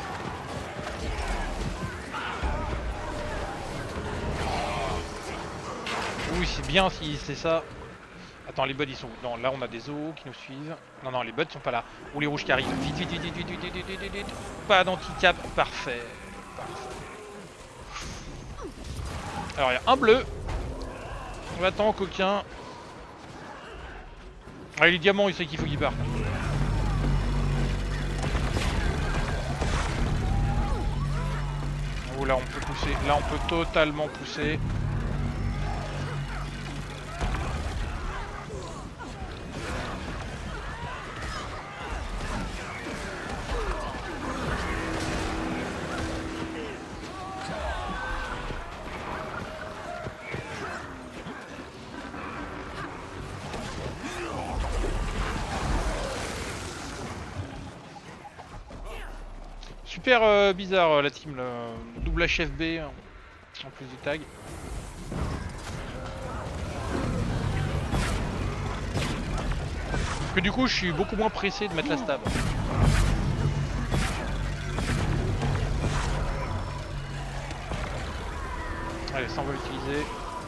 Speaker 1: Oui c'est bien si c'est ça. Attends les buds ils sont... Non là on a des zoos qui nous suivent. Non non les buds sont pas là. Ou les rouges qui arrivent. Vite vite vite vite vite vite vite vite vite vite. Pas d'handicap. Parfait. Parfait. Alors il y a un bleu. On attend coquin. Ah les diamants il sait qu'il faut qu'il parte. Oh là on peut pousser, là on peut totalement pousser. Super bizarre la team, le double HFB en plus du tag. Parce que du coup je suis beaucoup moins pressé de mettre la stab. Allez, ça on va l'utiliser.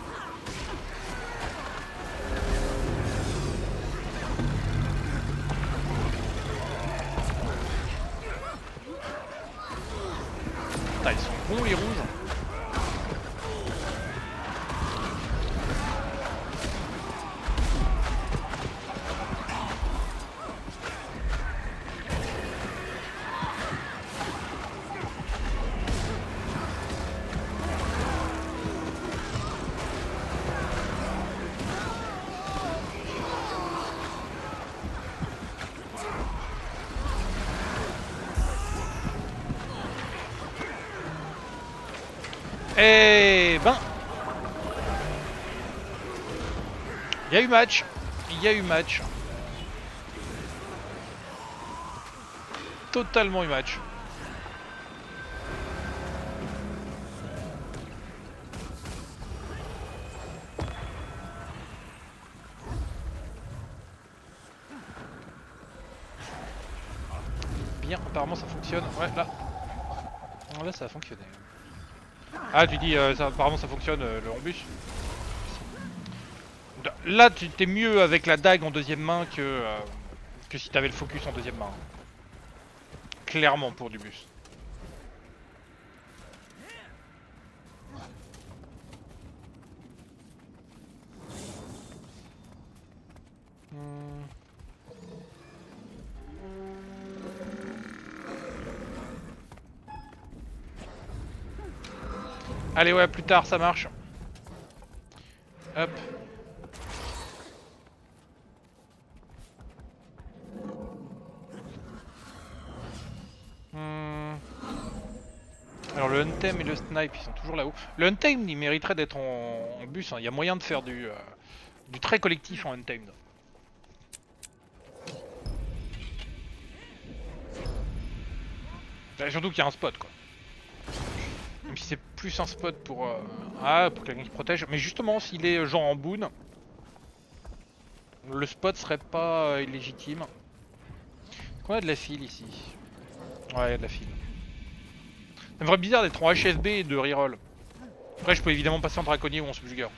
Speaker 1: Putain, ils sont bons les rouges. Eh ben, il y a eu match, il y a eu match. Totalement eu match. Bien, apparemment ça fonctionne. Ouais, là. Là ça a fonctionné. Ah tu dis ça, apparemment ça fonctionne le rhombus. Là tu t'es mieux avec la dague en deuxième main que si t'avais le focus en deuxième main. Clairement pour du bus. Allez ouais plus tard ça marche. Hop. Alors le Untame et le Snipe ils sont toujours là-haut. Le Untame il mériterait d'être en bus, hein. Il y a moyen de faire du très collectif en Untamed. Bah, surtout qu'il y a un spot quoi. Même si c'est plus un spot pour pour quelqu'un qui protège. Mais justement, s'il est genre en boon, le spot serait pas illégitime. Est-ce qu'on a de la file ici? Ouais, il y a de la file. Ça me ferait bizarre d'être en HFB et de reroll. Après, je peux évidemment passer en draconnier ou en subjugueur.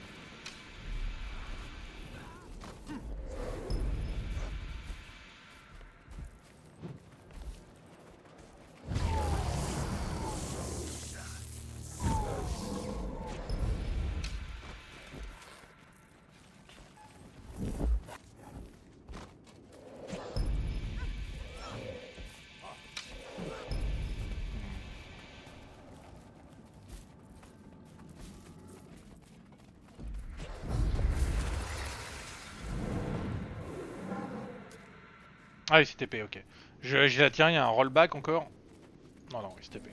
Speaker 1: Ah oui, c'est TP, ok. J'ai attiré, il y a un rollback encore. Non, non, oui, c'est TP.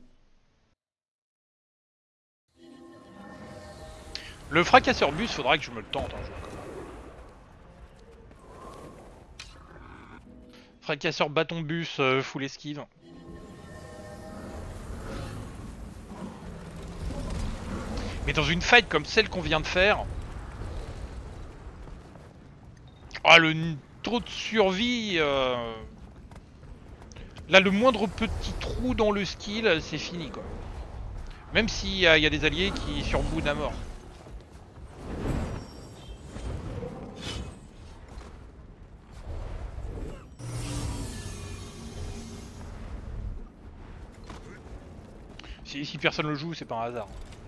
Speaker 1: Le fracasseur bus, faudra que je me le tente un jour quand même. Fracasseur bâton bus, full esquive. Mais dans une fight comme celle qu'on vient de faire... Ah, le taux de survie... Là, le moindre petit trou dans le skill, c'est fini quoi. Même s'il y a des alliés qui surboudent à mort. Si personne le joue, c'est pas un hasard.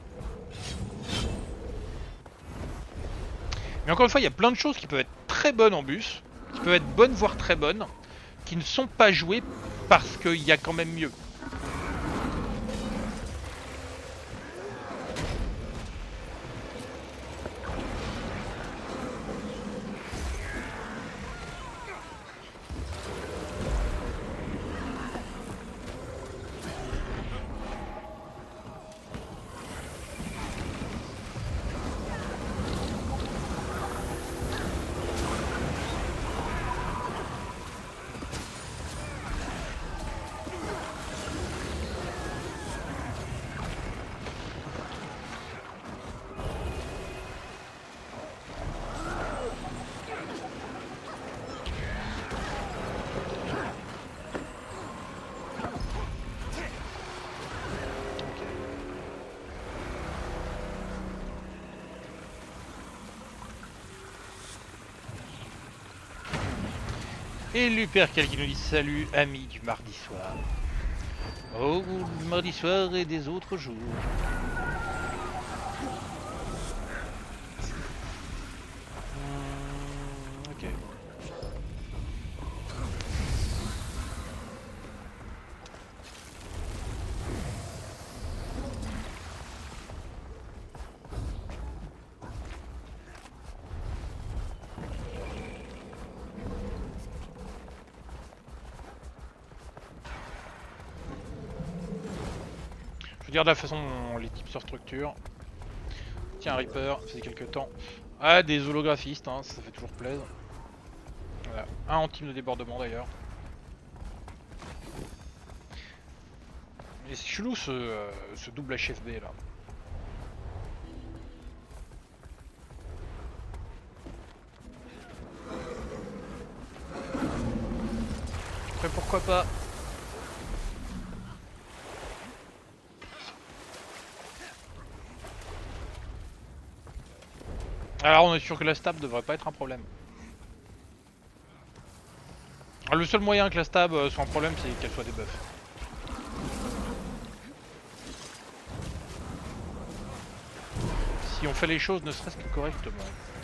Speaker 1: Mais encore une fois, il y a plein de choses qui peuvent être très bonnes en bus, qui peuvent être bonnes voire très bonnes, qui ne sont pas jouées parce qu'il y a quand même mieux. Et Lupercal qui nous dit salut amis du mardi soir. Oh, du mardi soir et des autres jours. Ok. Je regarde la façon dont les types se structurent. Tiens, Reaper, ça fait quelques temps. Ah, des holographistes, hein, ça fait toujours plaisir. Voilà. Un en team de débordement d'ailleurs. Et c'est chelou ce double HFB là. Après pourquoi pas. Alors on est sûr que la stab devrait pas être un problème. Le seul moyen que la stab soit un problème, c'est qu'elle soit des buffs. Si on fait les choses ne serait-ce que correctement.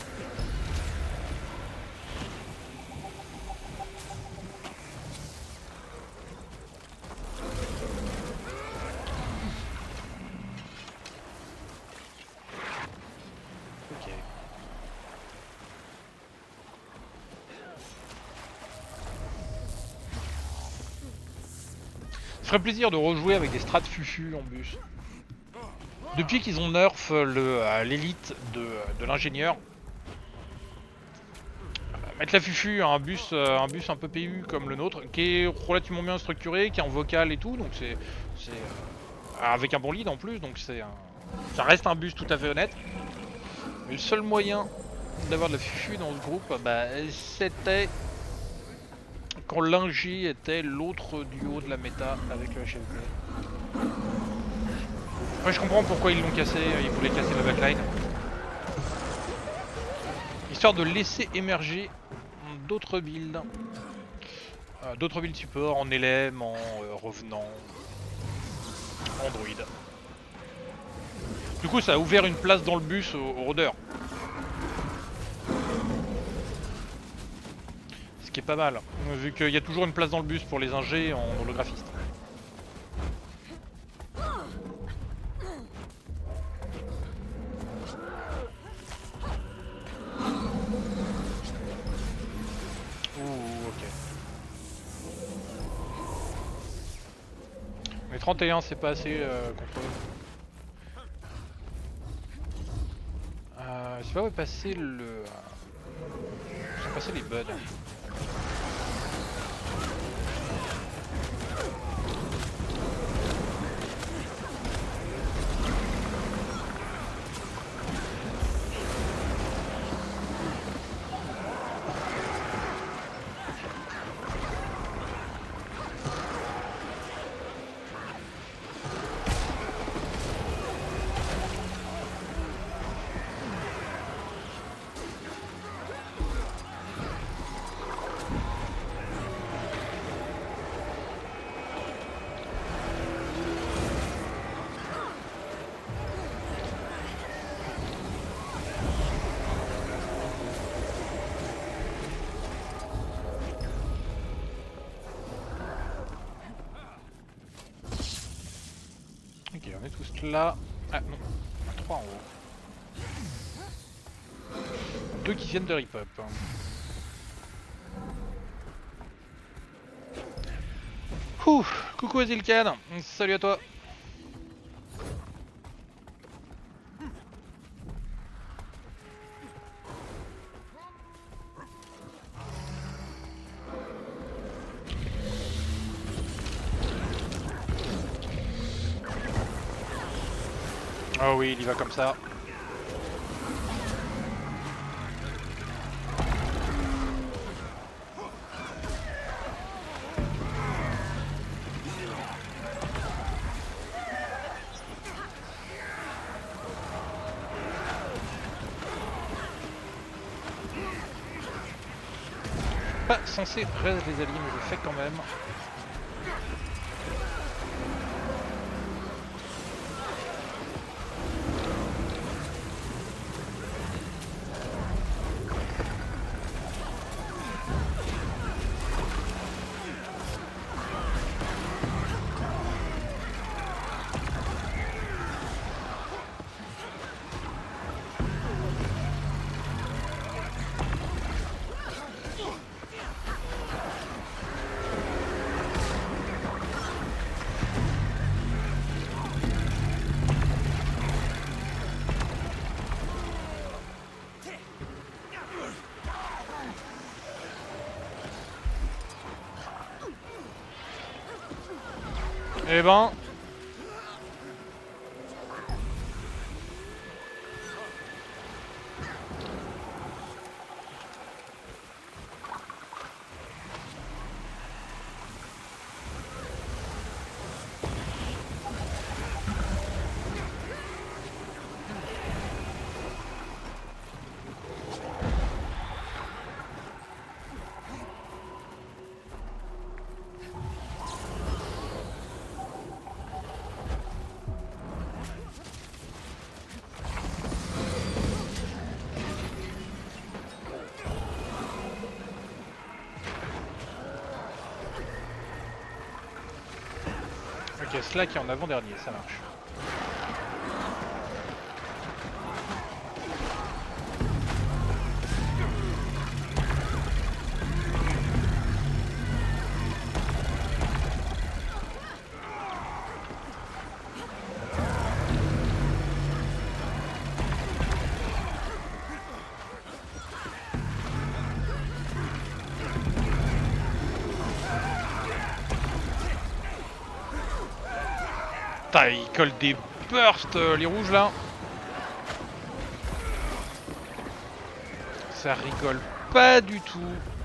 Speaker 1: Ok. Ça ferait plaisir de rejouer avec des strats fufu en bus. Depuis qu'ils ont nerf l'élite de l'ingénieur, Avec la Fufu, un bus un peu PU comme le nôtre, qui est relativement bien structuré, qui est en vocal et tout, donc c'est avec un bon lead en plus, donc ça reste un bus tout à fait honnête. Mais le seul moyen d'avoir de la Fufu dans ce groupe, bah, c'était quand l'Ingé était l'autre duo de la méta avec le HFB. Ouais, je comprends pourquoi ils l'ont cassé, ils voulaient casser la backline. Histoire de laisser émerger d'autres builds. D'autres builds support en LM, en revenant, en druide. Du coup ça a ouvert une place dans le bus aux rôdeurs. Ce qui est pas mal, vu qu'il y a toujours une place dans le bus pour les ingés en holographiste. Ouh, ok. Mais 31 c'est pas assez contre eux. Je sais pas où est passé le... Où sont passés les buds. Ok, on est tous là. Ah non, on a 3 en haut. 2 qui viennent de rip-up. Ouh, coucou Azilkan, salut à toi. Oh oui, il y va comme ça. Pas censé reste les alliés, mais je le fais quand même. Eh ben... Ok, Slack est en avant-dernier, ça marche. Ah, ils collent des bursts, les rouges là. Ça rigole pas du tout.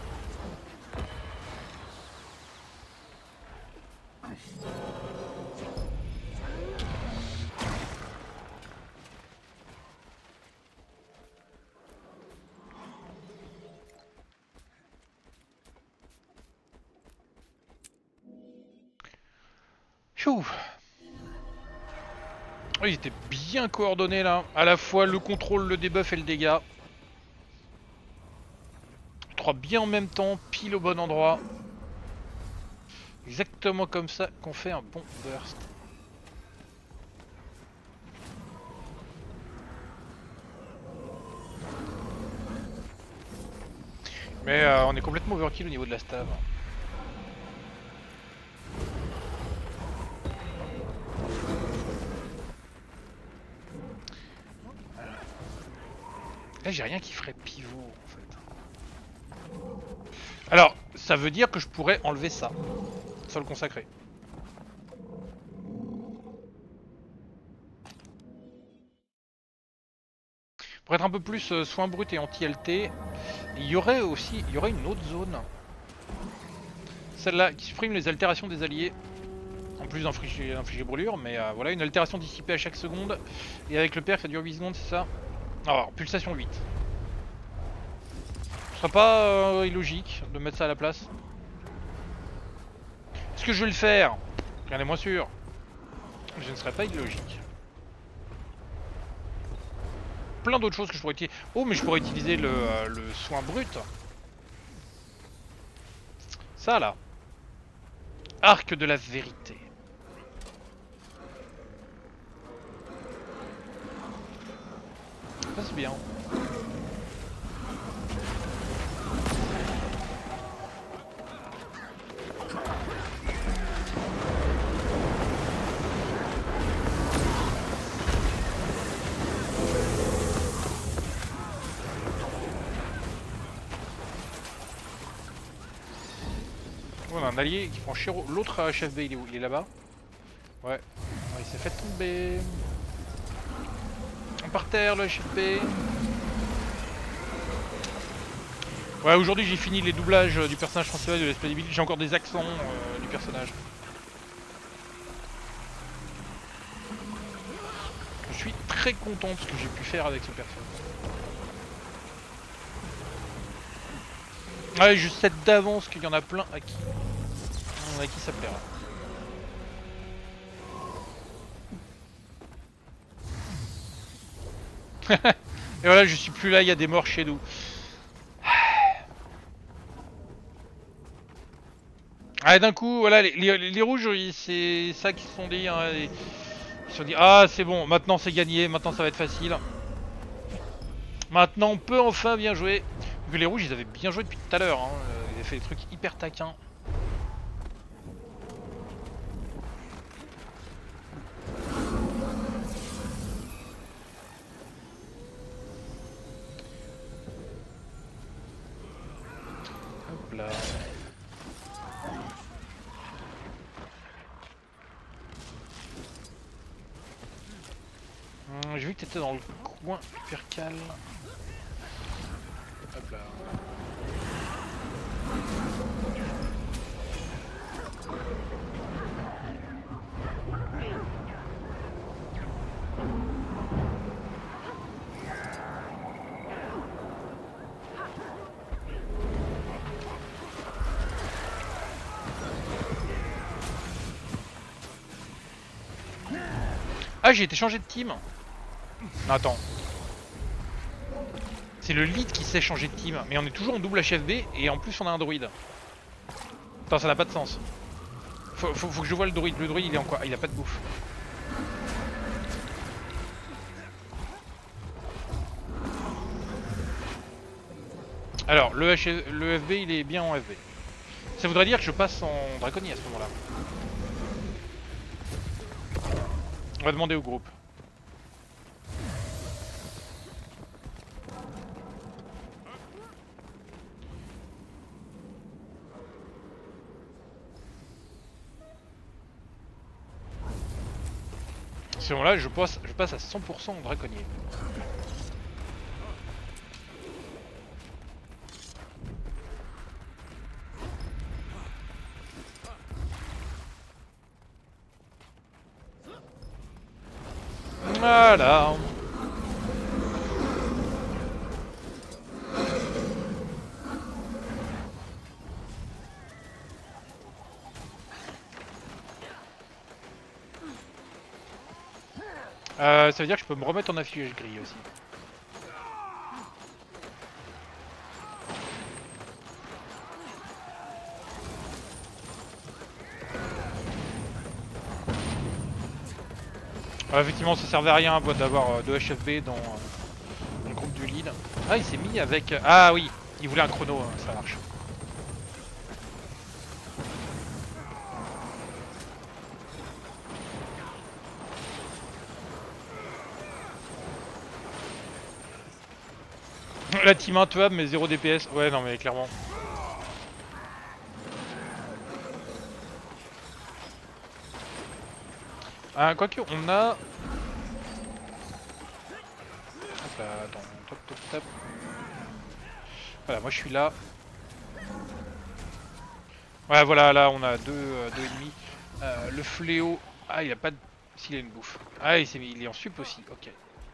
Speaker 1: Chou. Oh, ils étaient bien coordonnés là. À la fois le contrôle, le debuff et le dégât. 3 bien en même temps, pile au bon endroit. Exactement comme ça qu'on fait un bon burst. Mais on est complètement overkill au niveau de la stab. Là j'ai rien qui ferait pivot en fait. Alors ça veut dire que je pourrais enlever ça. Sol consacré. Pour être un peu plus soin brut et anti-LT, il y aurait une autre zone. Celle-là qui supprime les altérations des alliés. En plus d'infliger brûlure, mais voilà, une altération dissipée à chaque seconde. Et avec le perk ça dure 8 secondes, c'est ça? Alors, pulsation 8. Ce serait pas illogique de mettre ça à la place. Est-ce que je vais le faire? Rien n'est moins sûr. Je ne serais pas illogique. Plein d'autres choses que je pourrais utiliser. Oh, mais je pourrais utiliser le soin brut. Ça là. Arc de la vérité. Ça c'est bien. On a un allié qui prend Shiro. L'autre chef B, il est où? Il est là-bas? Ouais. Il s'est fait tomber. Par terre le chef B. Ouais, aujourd'hui j'ai fini les doublages du personnage principal de l'espèce. J'ai encore des accents du personnage. Je suis très content de ce que j'ai pu faire avec ce personnage. Ouais, je sais d'avance qu'il y en a plein à qui ça plaira. Et voilà, je suis plus là, il y a des morts chez nous. Ah, d'un coup, voilà, les rouges, c'est ça qu'ils se sont dit. Hein, ils se sont dit, ah c'est bon, maintenant c'est gagné, maintenant ça va être facile. Maintenant on peut enfin bien jouer. Vu que les rouges, ils avaient bien joué depuis tout à l'heure. Hein, ils avaient fait des trucs hyper taquins. Hop là. J'ai vu que t'étais dans le coin hyper calme. Hop là. Ah, j'ai été changé de team. Non, attends. C'est le lead qui sait changer de team. Mais on est toujours en double HFB et en plus on a un druide. Attends, ça n'a pas de sens. Faut que je vois le druide. Le druide il est en quoi? Il a pas de bouffe. Alors, le FB il est bien en FB. Ça voudrait dire que je passe en draconie à ce moment-là. On va demander au groupe. ce moment-là, je passe à 100% en draconnier. Voilà. Ça veut dire que je peux me remettre en affûtage gris aussi. Effectivement, ça servait à rien d'avoir 2 HFB dans le groupe du lead. Ah, il s'est mis avec... Ah oui, il voulait un chrono, ça marche. La team intuable mais 0 DPS. Ouais, non mais clairement. Quoique, on a... Hop là, attends, top. Voilà, moi je suis là. Ouais, voilà, là on a deux ennemis. Le fléau... Ah, il a pas de... S'il a une bouffe. Ah, il est en sup aussi, ok.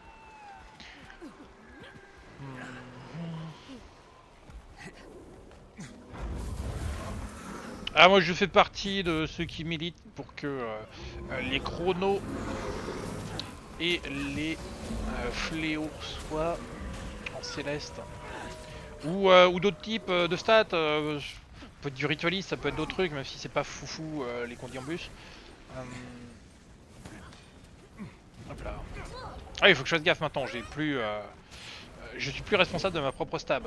Speaker 1: Ah, moi je fais partie de ceux qui militent pour que les chronos et les fléaux soient en céleste. Ou d'autres types de stats. Ça peut être du ritualiste, ça peut être d'autres trucs, même si c'est pas foufou les conduits en bus. Hop là. Ah, il faut que je fasse gaffe maintenant, j'ai plus... je suis plus responsable de ma propre stab.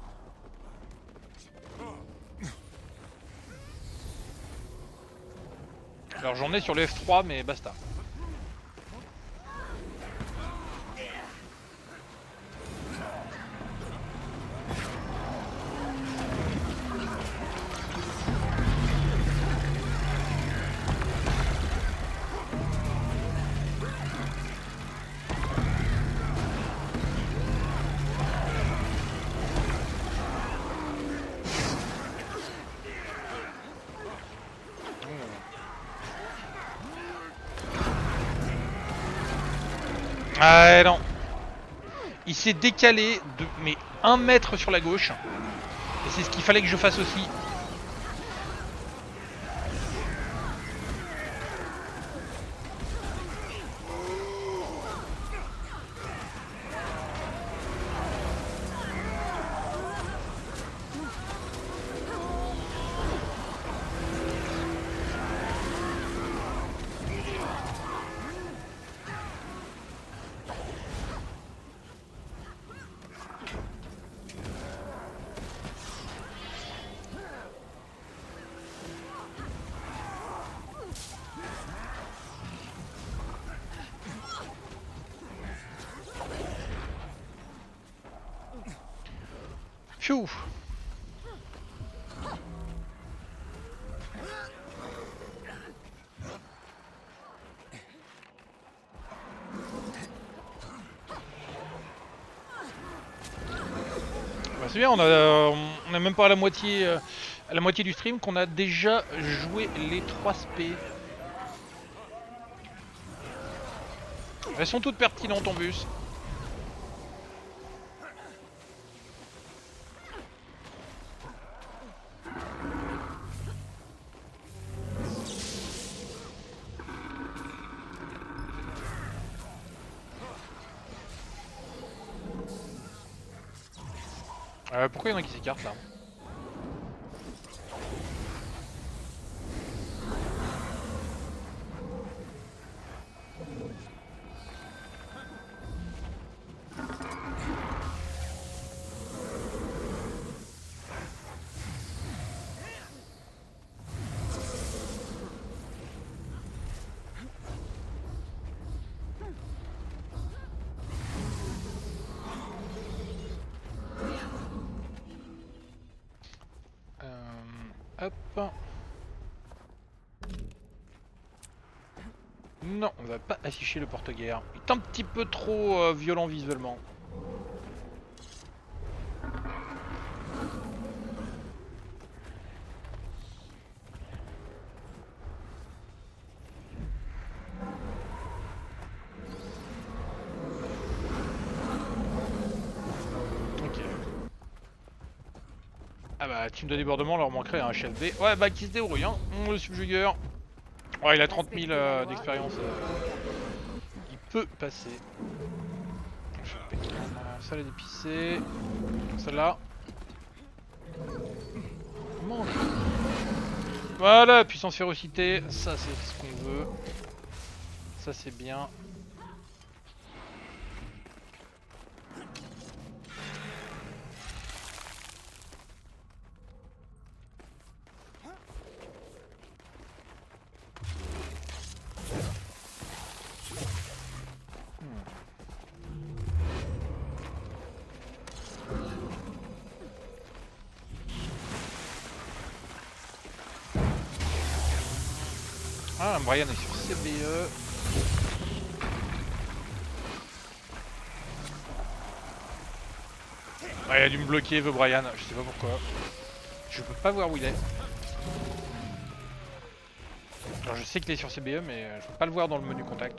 Speaker 1: Alors j'en ai sur le F3 mais basta. Ah non. Il s'est décalé de mais 1 mètre sur la gauche. Et c'est ce qu'il fallait que je fasse aussi. Pfiou. Bah, c'est bien, on a même pas à la moitié du stream qu'on a déjà joué les 3 spé. Elles sont toutes pertinentes en bus. Pourquoi il y en a qui s'écartent là? une, on va pas afficher le porte-guerre. Il est un petit peu trop violent visuellement. Ah bah, team de débordement leur manquerait un HLB. Ouais, bah qui se débrouille, hein. Le subjugueur. Ouais, il a 30 000 d'expérience. Il peut passer. Ça l'a dépissé. Celle-là. Mange. Voilà, puissance férocité. Ça, c'est ce qu'on veut. Ça, c'est bien. Ah, Brian est sur CBE. Ah, il a dû me bloquer, The Brian, je sais pas pourquoi. Je peux pas voir où il est. Alors je sais qu'il est sur CBE, mais je peux pas le voir dans le menu contact.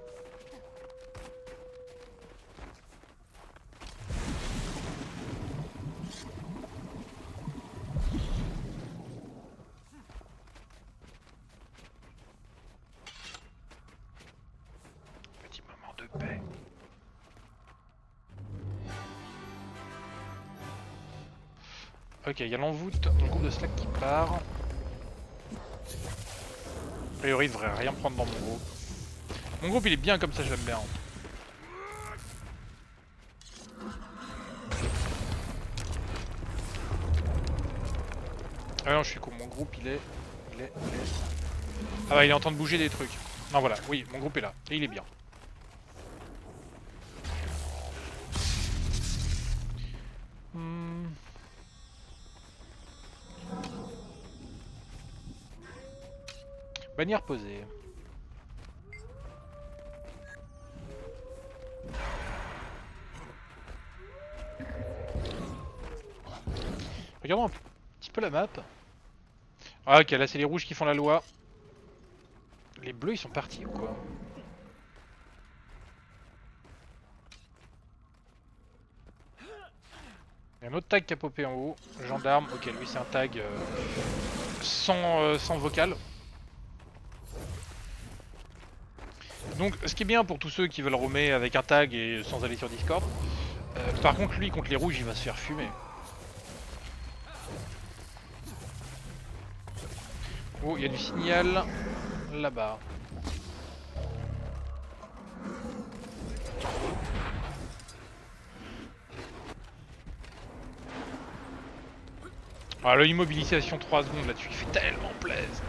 Speaker 1: Petit moment de paix. Ok, il y a l'envoûte dans le groupe de Slack qui part. A priori, il devrait rien prendre dans mon groupe. Mon groupe, il est bien comme ça, j'aime bien. Ah non, je suis con, mon groupe, il est... Ah bah, il est en train de bouger des trucs. Non, voilà, oui, mon groupe est là. Et il est bien. Bannière posée. Regardons un petit peu la map. Ah ok, là c'est les rouges qui font la loi. Les bleus ils sont partis ou quoi? Il y a un autre tag qui a popé en haut. Gendarme, ok lui c'est un tag sans vocal. Donc ce qui est bien pour tous ceux qui veulent roamer avec un tag et sans aller sur Discord. Par contre lui contre les rouges il va se faire fumer. Oh il y a du signal là-bas. Ah l'immobilisation 3 secondes là-dessus il fait tellement plaisir.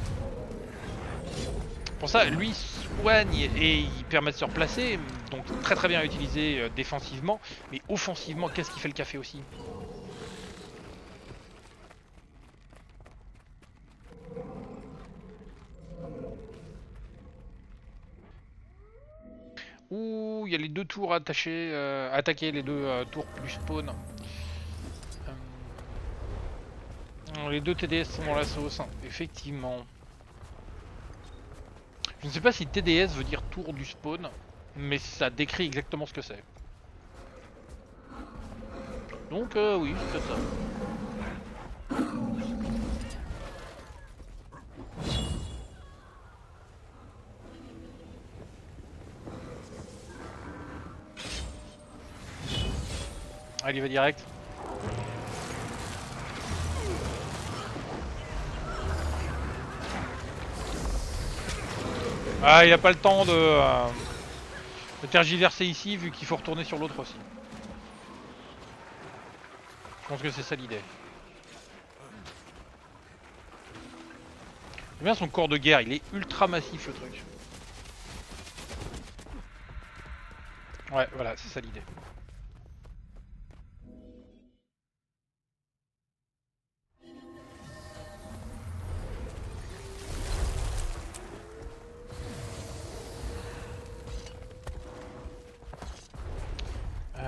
Speaker 1: Pour ça, lui il soigne et il permet de se replacer, donc très très bien utilisé défensivement, mais offensivement, qu'est-ce qui fait le café aussi? Ouh, il y a les deux tours attachés, attaquer les deux tours plus spawn. Les deux TDS sont dans la sauce, hein. Effectivement. Je ne sais pas si TDS veut dire tour du spawn, mais ça décrit exactement ce que c'est. Donc oui, c'est ça. Allez, il va direct. Ah, il a pas le temps de tergiverser ici, vu qu'il faut retourner sur l'autre aussi. Je pense que c'est ça l'idée. J'aime bien son corps de guerre, il est ultra massif le truc. Ouais, voilà, c'est ça l'idée.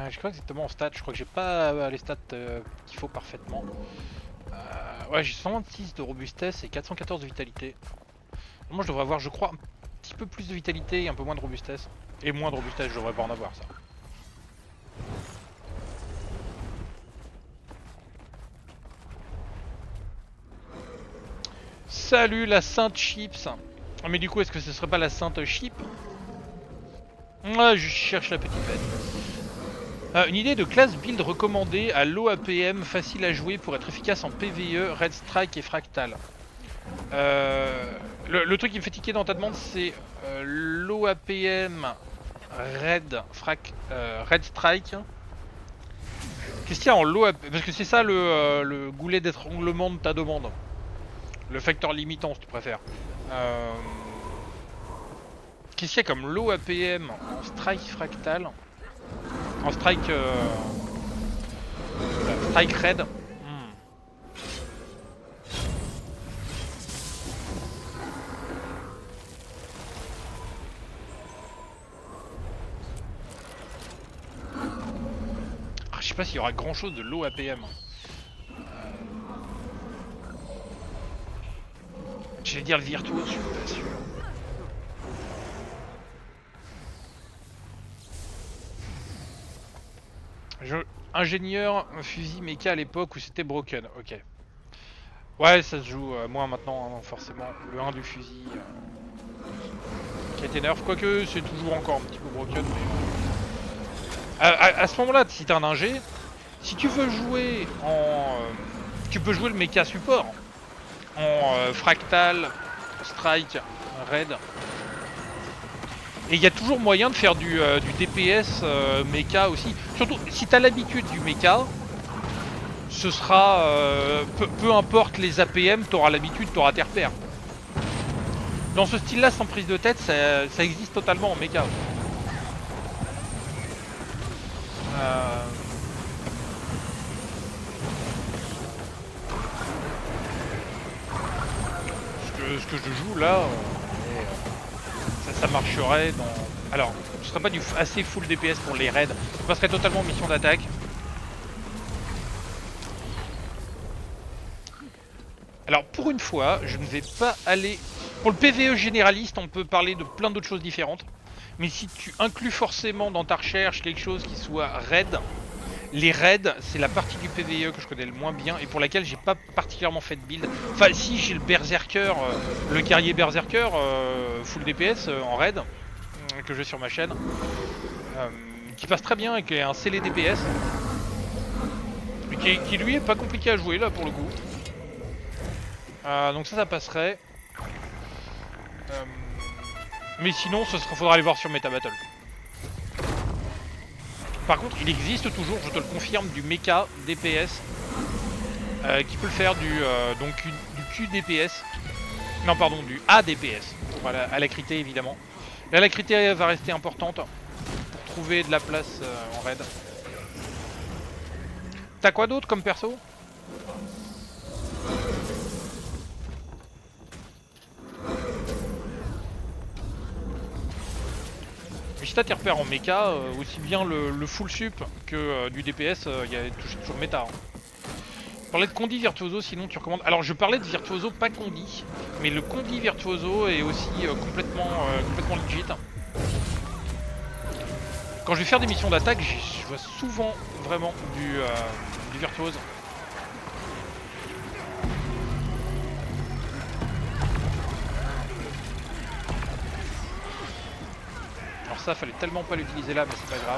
Speaker 1: Je crois exactement en stats, je crois que j'ai pas les stats qu'il faut parfaitement. Ouais, j'ai 126 de robustesse et 414 de vitalité. Moi je devrais avoir, je crois, un petit peu plus de vitalité et un peu moins de robustesse. Et moins de robustesse, je devrais pas en avoir ça. Salut la Sainte Chips. Ah, mais du coup, est-ce que ce serait pas la Sainte Chip? Ouais, je cherche la petite bête. Une idée de classe build recommandée à l'OAPM, facile à jouer pour être efficace en PvE, Red Strike et Fractal. Le truc qui me fait tiquer dans ta demande, c'est l'OAPM Red Strike. Qu'est-ce qu'il y a en l'OAPM? Parce que c'est ça le goulet d'étranglement de ta demande. Le facteur limitant, si tu préfères. Qu'est-ce qu'il y a comme l'OAPM en Strike Fractal? En Strike... Strike Red. Je sais pas s'il y aura grand chose de l'OAPM. Je vais dire le virtuose, je suis pas sûr. Ingénieur fusil méca à l'époque où c'était broken, ok. Ouais, ça se joue moins maintenant, hein, forcément. Le 1 du fusil qui a été nerf, quoique c'est toujours encore un petit peu broken. Mais... à ce moment-là, si t'es un ingé, si tu veux jouer en... tu peux jouer le méca support en fractal, strike, raid. Et il y a toujours moyen de faire du DPS mecha aussi. Surtout si t'as l'habitude du mecha, ce sera peu importe les APM, t'auras l'habitude, t'auras tes repères. Dans ce style là, sans prise de tête, ça existe totalement en mecha. Ce que je joue là, ça marcherait dans... Alors, ce serait pas du assez full DPS pour les raids, je passerais totalement en mission d'attaque. Alors pour une fois, je ne vais pas aller... Pour le PvE généraliste, on peut parler de plein d'autres choses différentes. Mais si tu inclus forcément dans ta recherche quelque chose qui soit raid, les raids, c'est la partie du PvE que je connais le moins bien et pour laquelle j'ai pas particulièrement fait de build. Enfin si, j'ai le Berserker, le guerrier Berserker, full DPS en raid, que j'ai sur ma chaîne, qui passe très bien et qui est un scellé DPS. Qui lui est pas compliqué à jouer là pour le coup. Donc ça passerait. Mais sinon, faudra aller voir sur MetaBattle. Par contre, il existe toujours, je te le confirme, du mecha DPS qui peut le faire du QDPS. Non, pardon, du ADPS. Voilà, alacrité évidemment. L'alacrité va rester importante pour trouver de la place en raid. T'as quoi d'autre comme perso ? Mais si t'as tes repères en mecha, aussi bien le full sup que du DPS, il y a toujours méta. Hein. Je parlais de Condi Virtuoso, sinon tu recommandes... Alors je parlais de Virtuoso, pas Condi, mais le Condi Virtuoso est aussi complètement legit. Quand je vais faire des missions d'attaque, je vois souvent vraiment du Virtuose. Alors ça, fallait tellement pas l'utiliser là, mais c'est pas grave.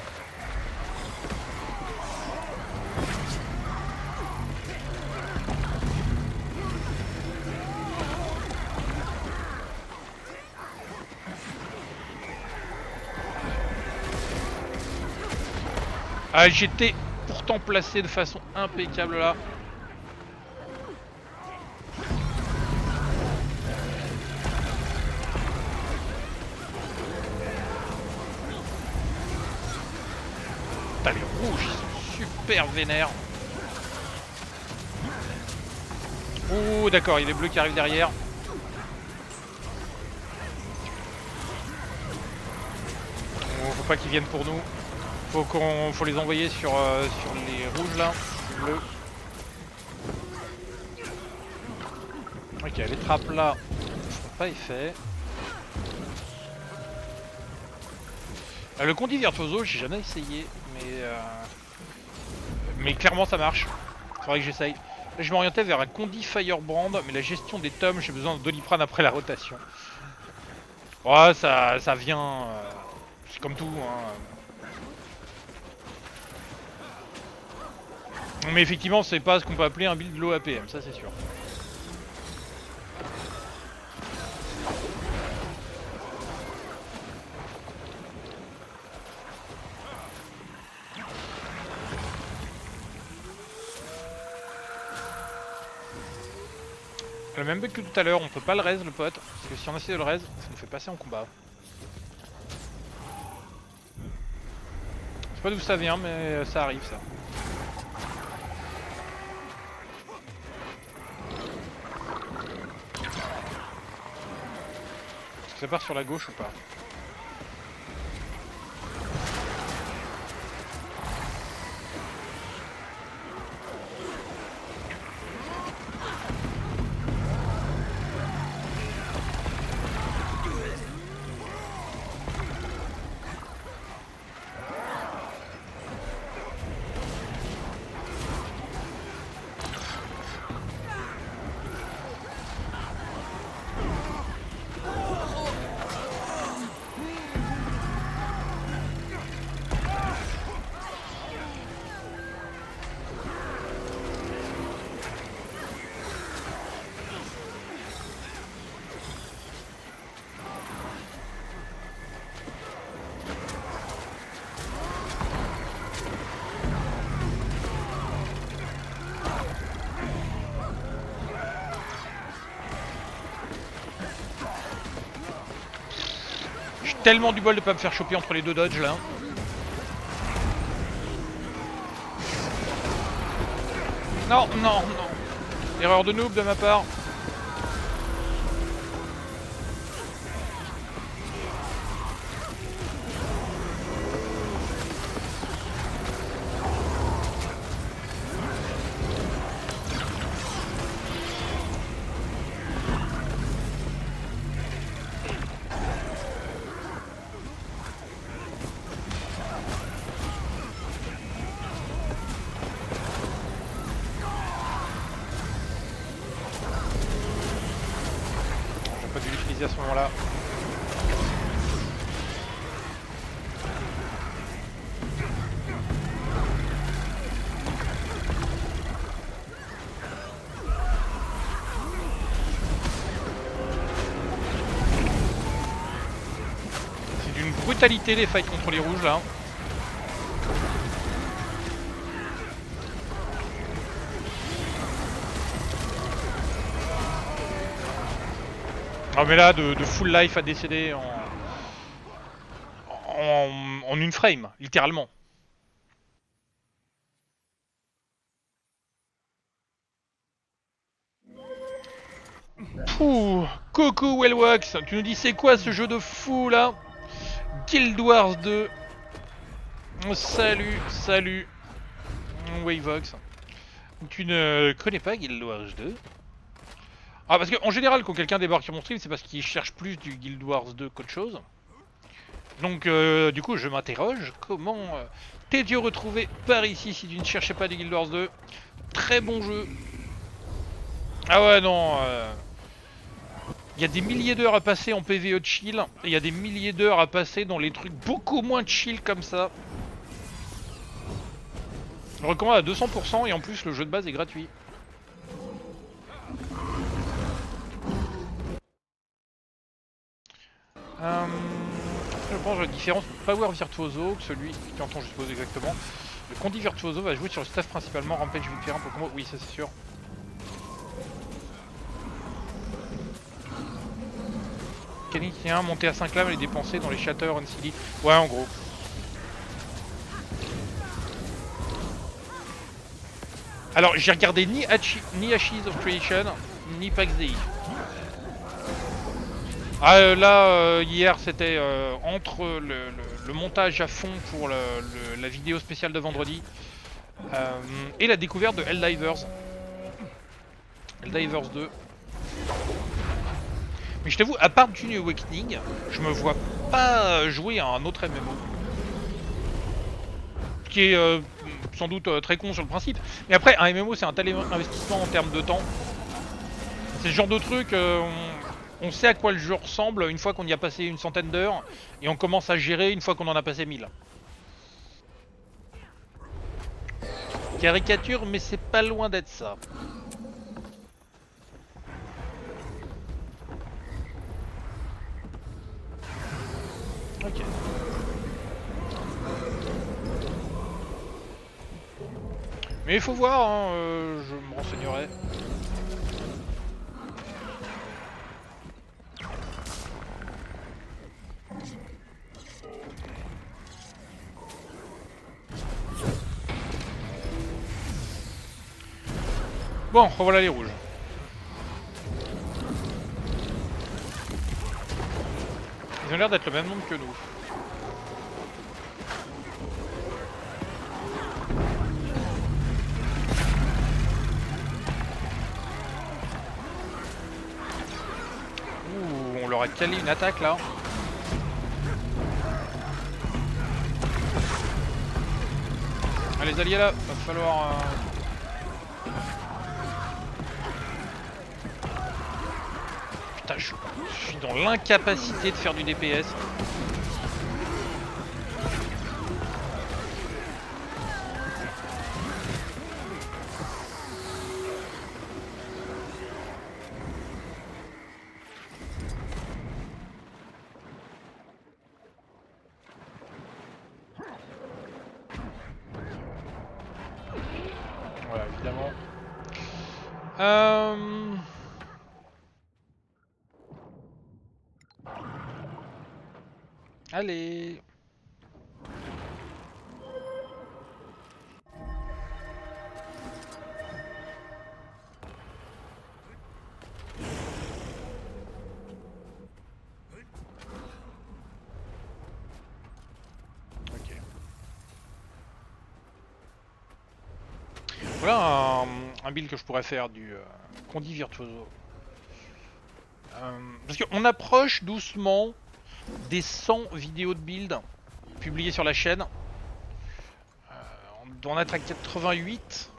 Speaker 1: Ah, j'étais pourtant placé de façon impeccable là. Putain, les rouges, ils sont super vénères. Oh, d'accord, il y a les bleus qui arrivent derrière. Oh, faut pas qu'ils viennent pour nous. Faut les envoyer sur les rouges là, bleus. Ok, les trappes là font pas effet. Le Condi Virtuoso, j'ai jamais essayé, mais clairement ça marche. Faudrait que j'essaye. Là, je m'orientais vers un Condi Firebrand, mais la gestion des tomes, j'ai besoin de Doliprane après la rotation. Ouais, ça vient. C'est comme tout. Hein. Mais effectivement, c'est pas ce qu'on peut appeler un build low APM, ça c'est sûr. Le même bug que tout à l'heure, on peut pas le raise le pote, parce que si on essaie de le raise, ça nous fait passer en combat. Je sais pas d'où ça vient, mais ça arrive ça. Est-ce que ça part sur la gauche ou pas? Tellement du bol de pas me faire choper entre les deux dodges là. Non, non, non. Erreur de noob de ma part. À ce moment-là. C'est d'une brutalité les fights contre les rouges là. Ah mais là de full life à décéder en une frame, littéralement. Ouh, coucou Wellwax, tu nous dis c'est quoi ce jeu de fou là? Guild Wars 2. Salut, salut. Wavevox. Tu ne connais pas Guild Wars 2? Ah parce qu'en général quand quelqu'un débarque sur mon stream c'est parce qu'il cherche plus du Guild Wars 2 qu'autre chose. Donc du coup je m'interroge, comment t'es-tu retrouvé par ici si tu ne cherchais pas du Guild Wars 2? Très bon jeu. Ah ouais non, il y a des milliers d'heures à passer en PvE chill, et il y a des milliers d'heures à passer dans les trucs beaucoup moins chill comme ça. Je le recommande à 200% et en plus le jeu de base est gratuit. Je pense la différence entre Power Virtuoso, que celui qui entend je suppose exactement. Le Condi Virtuoso va jouer sur le staff principalement, Rampage Vulpérin pour combo. Oui, ça c'est sûr. Mécanicien, monter à 5 lames et les dépenser dans les Shatter Unsealed. Ouais, en gros. Alors, j'ai regardé ni Ashes of Creation, ni Pax Dei. Ah là, hier c'était entre le montage à fond pour la vidéo spéciale de vendredi et la découverte de Helldivers. Helldivers 2. Mais je t'avoue, à part Dune Awakening, je me vois pas jouer à un autre MMO. Ce qui est sans doute très con sur le principe. Mais après, un MMO c'est un tel investissement en termes de temps. C'est ce genre de truc, on sait à quoi le jeu ressemble une fois qu'on y a passé une centaine d'heures, et on commence à gérer une fois qu'on en a passé 1000. Caricature, mais c'est pas loin d'être ça. Ok. Mais il faut voir, hein, je me renseignerai. Bon, revoilà les rouges. Ils ont l'air d'être le même nombre que nous. Ouh, on leur a calé une attaque là. Ah, les alliés là, va falloir... Putain, je suis dans l'incapacité de faire du DPS. Voilà, évidemment. Allez. Ok. Voilà un build que je pourrais faire du Condi Virtuoso. Parce qu'on approche doucement des 100 vidéos de build publiées sur la chaîne. On doit en être à 88.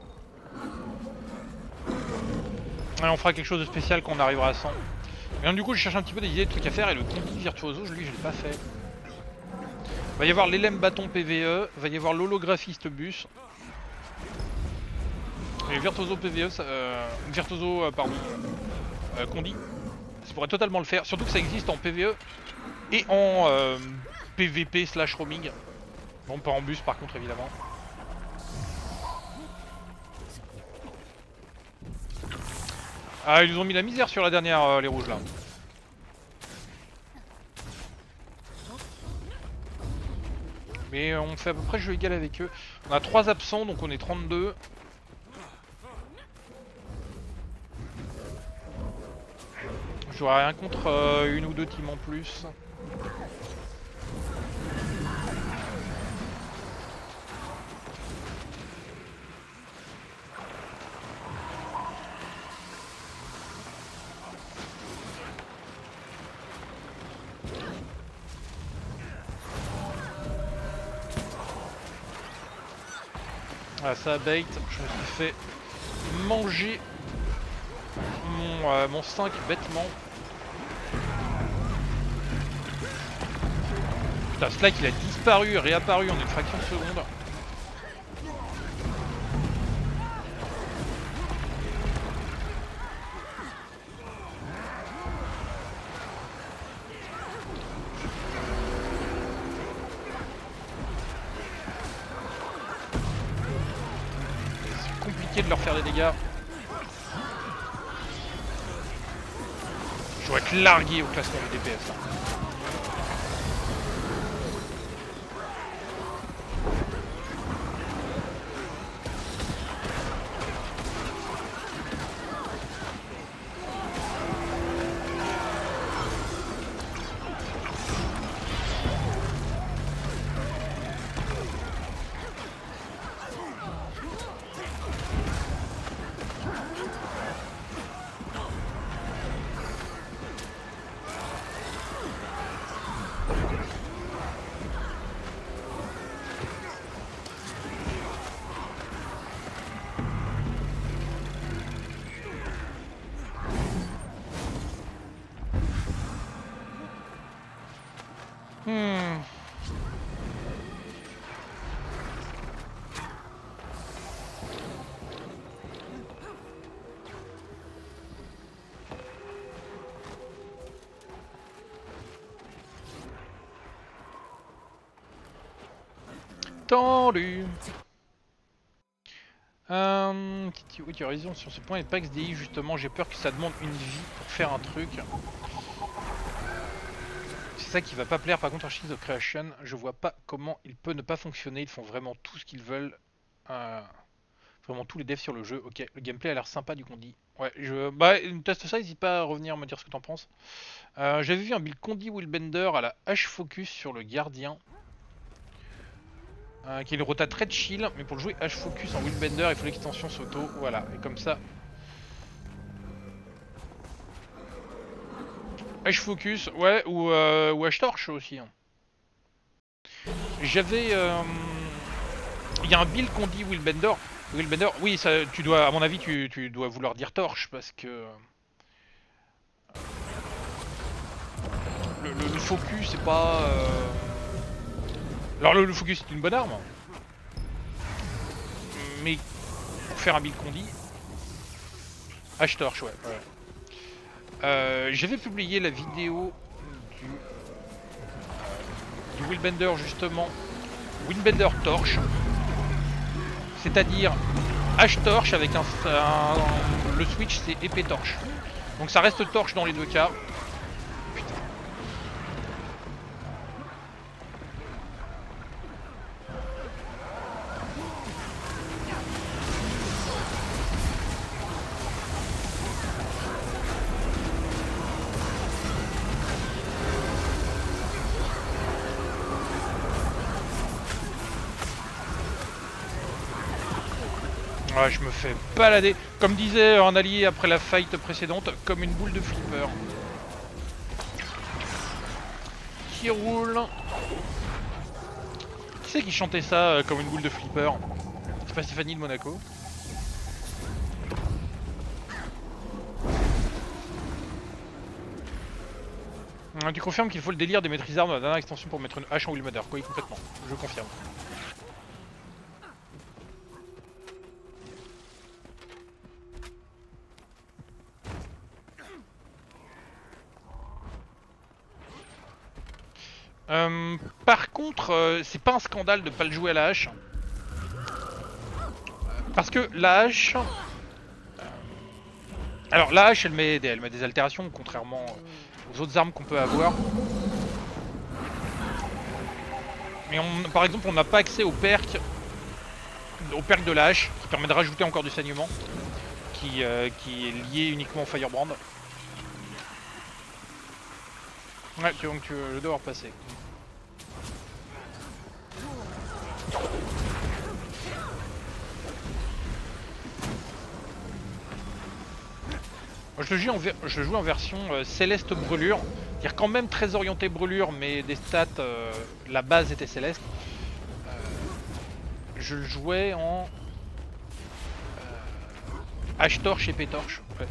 Speaker 1: Et on fera quelque chose de spécial quand on arrivera à 100. Et donc, du coup je cherche un petit peu des idées de trucs à faire et le Condi Virtuoso, lui je l'ai pas fait. Va y avoir l'élème bâton PVE, va y avoir l'holographiste bus. Et Virtuoso PVE, Virtuoso pardon, Condi. Ça pourrait totalement le faire, surtout que ça existe en PVE et en PVP slash roaming. Bon, pas en bus par contre évidemment. Ah, ils nous ont mis la misère sur la dernière, les rouges là. Mais on fait à peu près jeu égal avec eux. On a 3 absents donc on est 32. J'aurais rien contre une ou deux teams en plus. Ah, ça bait, je me suis fait manger mon 5 bêtement. Putain, Slack il a disparu, réapparu en une fraction de seconde. C'est compliqué de leur faire des dégâts. Je dois être largué au classement du DPS là. tendu. Oui, tu as raison sur ce point. Et pas XDI, justement, j'ai peur que ça demande une vie pour faire un truc. C'est ça qui va pas plaire. Par contre, Archives of Creation, je vois pas comment il peut ne pas fonctionner. Ils font vraiment tout ce qu'ils veulent. Vraiment tous les devs sur le jeu. Ok, le gameplay a l'air sympa du Condi. Ouais, bah, teste ça, n'hésite pas à revenir me dire ce que t'en penses. J'avais vu un build Condi Willbender à la H-Focus sur le gardien. Qui est une rota très chill, mais pour le jouer H-Focus en Willbender, il faut l'extension Soto. Voilà, et comme ça. H-Focus, ouais, ou H-Torch aussi. Hein. J'avais. Il y a un build Condi Willbender. Willbender, oui, ça, tu dois, à mon avis, tu dois vouloir dire Torche parce que. Le focus, c'est pas. Alors, le focus, c'est une bonne arme. Mais pour faire un build Condi. H-Torch, ouais. J'avais publié la vidéo du Willbender, justement. Willbender Torche. C'est-à-dire H-Torche avec le switch, c'est épée torche. Donc ça reste torche dans les deux cas. Putain. Ouais, je me fais balader, comme disait un allié après la fight précédente, comme une boule de flipper. Qui roule. Qui c'est qui chantait ça comme une boule de flipper? C'est pas Stéphanie de Monaco? Tu confirmes qu'il faut le délire des maîtrises d'armes dans la dernière extension pour mettre une hache en Willbender? Oui, complètement, je confirme. Par contre, c'est pas un scandale de pas le jouer à la hache. Parce que la hache... alors la hache elle met des altérations, contrairement aux autres armes qu'on peut avoir. Mais par exemple on n'a pas accès au perk de la hache, qui permet de rajouter encore du saignement, qui est lié uniquement au Firebrand. Ouais, donc tu veux devoir passer. Je joue en version Céleste Brûlure, c'est-à-dire quand même très orienté brûlure, mais des stats, la base était Céleste. Je le jouais en H-Torche et P-Torche. Ouais.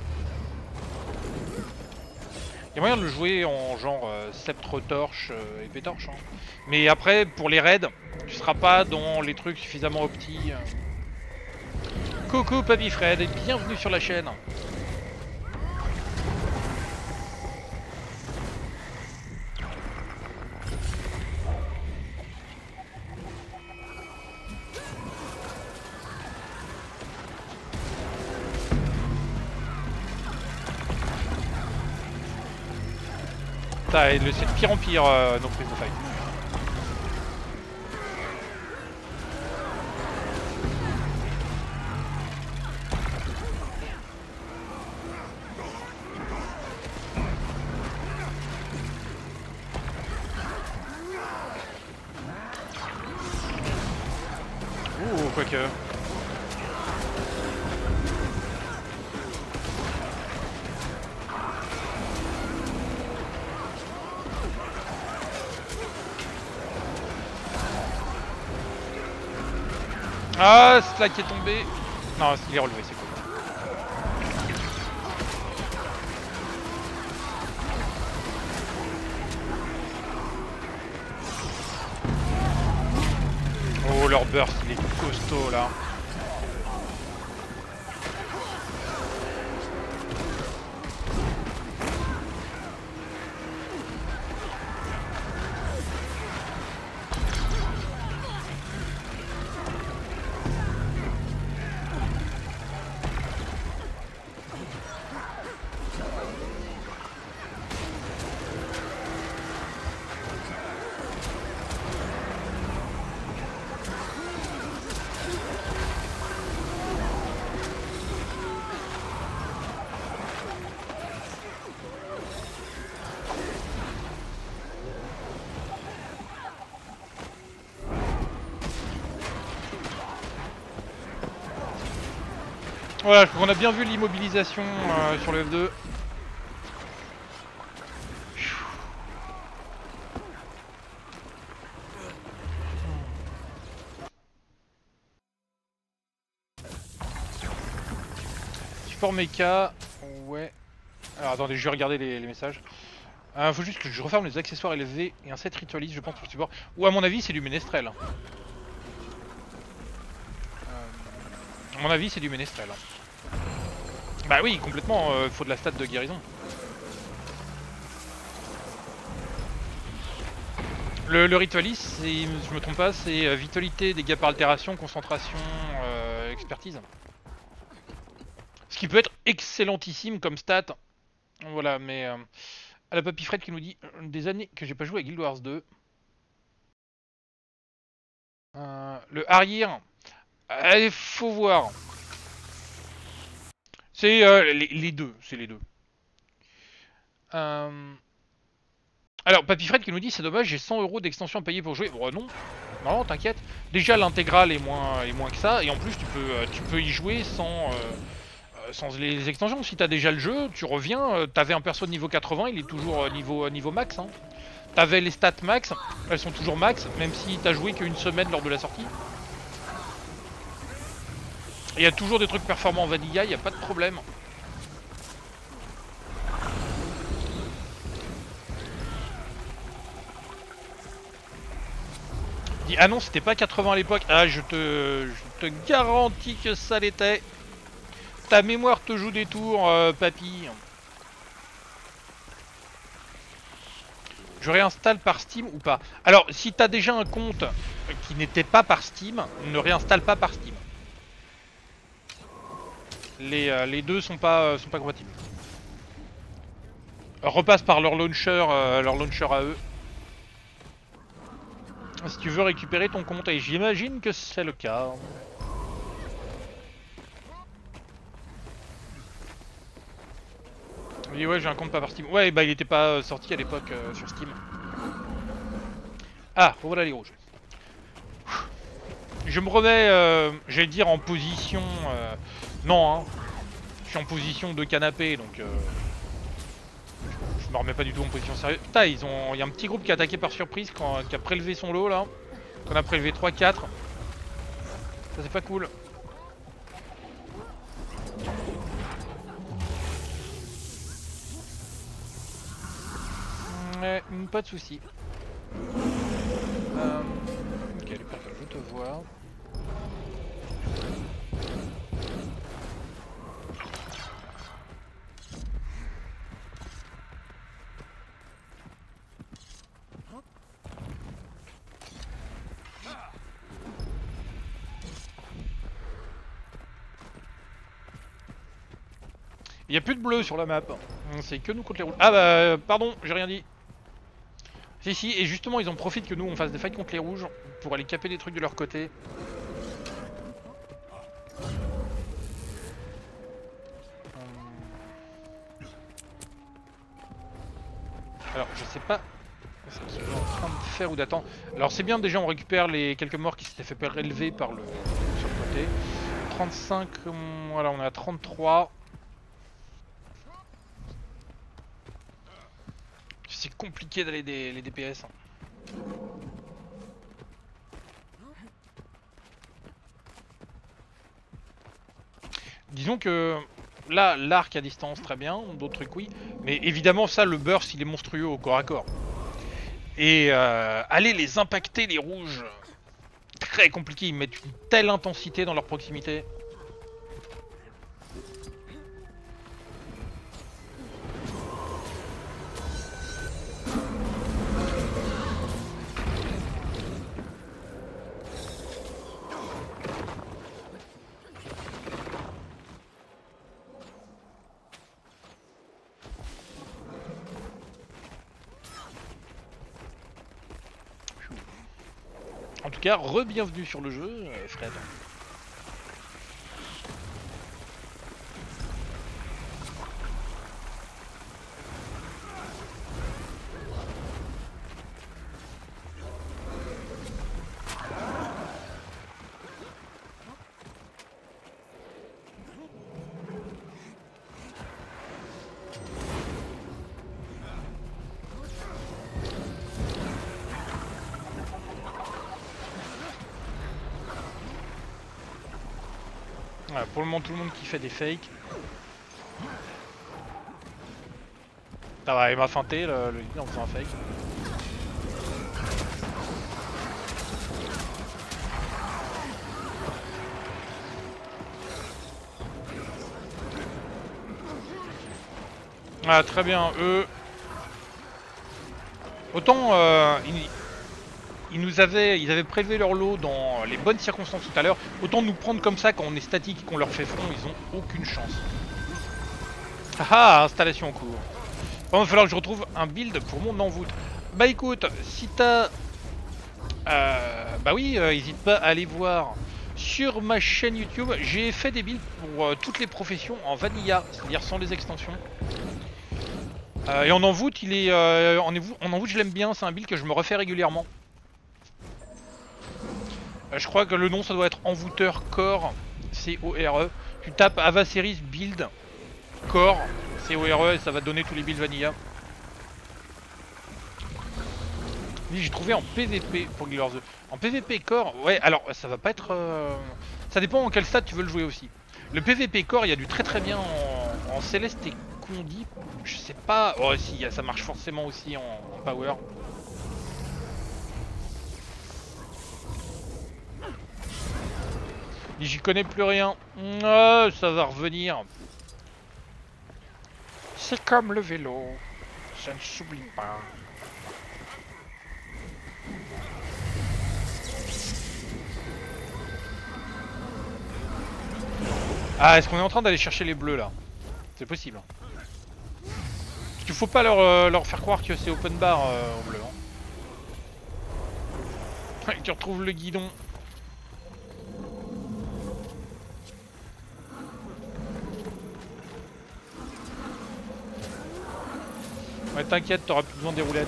Speaker 1: Il y a moyen de le jouer en genre Sceptre Torche et P-Torche. Hein. Mais après, pour les raids, tu seras pas dans les trucs suffisamment opti. Coucou Papy Fred et bienvenue sur la chaîne. C'est de pire en pire nos prises de fight. Ouh, quoique. Ah, c'est là qui est tombé. Non, il est relevé, c'est cool. Oh, leur burst, il est costaud là. Voilà, je crois qu'on a bien vu l'immobilisation sur le F2. Support mecha, ouais. Alors attendez, je vais regarder les messages. Faut juste que je referme les accessoires élevés et un set ritualiste, je pense, pour le support. Ou à mon avis, c'est du ménestrel. À mon avis, c'est du ménestrel. Bah oui, complètement, faut de la stat de guérison. Le ritualiste, si je me trompe pas, c'est vitalité, dégâts par altération, concentration, expertise. Ce qui peut être excellentissime comme stat. Voilà, mais à la Papy Fred qui nous dit des années que j'ai pas joué à Guild Wars 2. Le arrière, il faut voir. C'est les deux, c'est les deux. Alors, Papy Fred qui nous dit c'est dommage, j'ai 100 € d'extension à payer pour jouer. Bon, non, non, t'inquiète. Déjà, l'intégrale est moins que ça, et en plus, tu peux y jouer sans les extensions. Si t'as déjà le jeu, tu reviens, t'avais un perso de niveau 80, il est toujours niveau max. Hein. T'avais les stats max, elles sont toujours max, même si t'as joué qu'une semaine lors de la sortie. Il y a toujours des trucs performants en Vanilla, il n'y a pas de problème. Ah non, c'était pas 80 à l'époque. Ah, je te garantis que ça l'était. Ta mémoire te joue des tours, papy. Je réinstalle par Steam ou pas? Alors, si t'as déjà un compte qui n'était pas par Steam, ne réinstalle pas par Steam. Les deux sont pas compatibles. Repasse par leur launcher à eux. Si tu veux récupérer ton compte, et j'imagine que c'est le cas. Oui, ouais, j'ai un compte pas par Steam. Ouais, bah il était pas sorti à l'époque sur Steam. Ah, voilà les rouges. Je me remets, j'allais dire en position... non, hein. Je suis en position de canapé, donc... je me remets pas du tout en position sérieuse. Putain, il y a un petit groupe qui a attaqué par surprise, qui a prélevé son lot, là. Qu'on a prélevé 3-4. Ça, c'est pas cool. Ouais, pas de soucis. Ok, les purple, je te vois. Il n'y a plus de bleu sur la map. C'est que nous contre les rouges. Ah bah, pardon, j'ai rien dit. Si, si, et justement, ils en profitent que nous on fasse des fights contre les rouges pour aller caper des trucs de leur côté. Alors, je sais pas ce qu'ils sont en train de faire ou d'attendre. Alors, c'est bien, déjà, on récupère les quelques morts qui s'étaient fait prélever par sur le côté. 35, voilà, on est à 33. C'est compliqué d'aller les DPS. Hein. Disons que là, l'arc à distance, très bien, d'autres trucs oui. Mais évidemment, ça, le burst, il est monstrueux au corps à corps. Et aller les impacter, les rouges, très compliqué. Ils mettent une telle intensité dans leur proximité. En tout cas, re-bienvenue sur le jeu, Fred. Voilà, pour le moment, tout le monde qui fait des fakes. Ça va, il m'a feinté le guide en faisant un fake. Ah, très bien, eux. Autant ils avaient prélevé leur lot dans les bonnes circonstances tout à l'heure, autant nous prendre comme ça quand on est statique et qu'on leur fait front, ils ont aucune chance. Ah, installation en cours. Bon, il va falloir que je retrouve un build pour mon envoûte. Bah écoute, si t'as... bah oui, hésite pas à aller voir sur ma chaîne YouTube. J'ai fait des builds pour toutes les professions en vanilla, c'est-à-dire sans les extensions. Et en envoûte, il est, en envoûte je l'aime bien, c'est un build que je me refais régulièrement. Je crois que le nom ça doit être envoûteur core, C-O-R-E. Tu tapes Avaseries build core, C-O-R-E, et ça va te donner tous les builds vanilla. Oui, j'ai trouvé en PVP pour Guild Wars 2. En PVP core, ouais, alors ça va pas être... Ça dépend en quel stade tu veux le jouer aussi. Le PVP core, il y a du très bien en Céleste et Condi. Je sais pas... Oh si, ça marche forcément aussi en Power. J'y connais plus rien. Ah, ça va revenir. C'est comme le vélo. Ça ne s'oublie pas. Ah, est-ce qu'on est en train d'aller chercher les bleus là? C'est possible. Parce qu'il faut pas leur faire croire que c'est open bar au bleu. Hein. Tu retrouves le guidon. Ouais, t'inquiète, t'auras plus besoin des roulettes.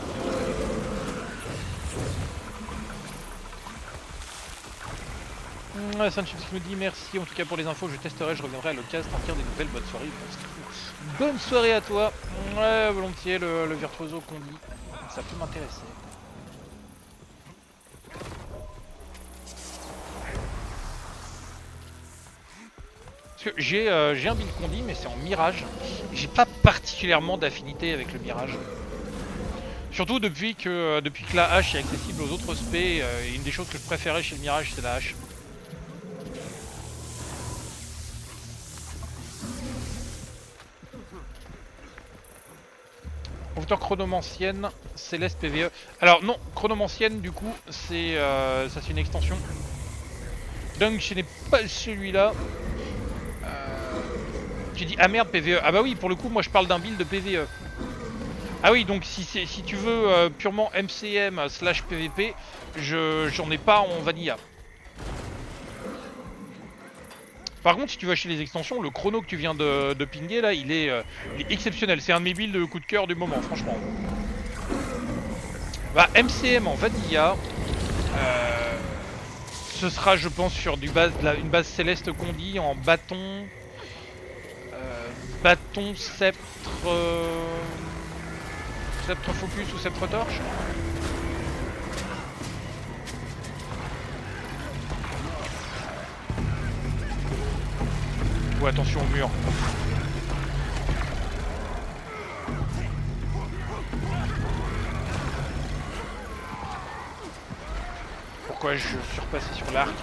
Speaker 1: Sanchez me dit merci en tout cas pour les infos, je testerai, je reviendrai à l'occasion, t'en tire des nouvelles, bonne soirée. Bonne soirée à toi. Ouais, volontiers le virtuoso qu'on dit, ça peut m'intéresser. Parce que j'ai un build qu'on dit, mais c'est en mirage. J'ai pas particulièrement d'affinité avec le mirage. Surtout depuis que la hache est accessible aux autres spé, et une des choses que je préférais chez le mirage c'est la hache. Auteur chronomancienne, Céleste PVE. Alors non, chronomancienne du coup, c'est ça c'est une extension. Donc ce n'est pas celui-là. J'ai dit ah merde PVE. Ah bah oui, pour le coup moi je parle d'un build de PVE. Ah oui, donc si tu veux purement MCM / PVP, j'en ai pas en vanilla. Par contre, si tu vas acheter les extensions, le chrono que tu viens de pinguer là, il est exceptionnel. C'est un de mes builds de coup de cœur du moment, franchement. Bah, MCM en vanilla, ce sera, je pense, sur une base céleste condi en bâton, bâton, sceptre, sceptre focus ou sceptre torche. Oh, attention au mur. Pourquoi je suis repassé sur l'arc?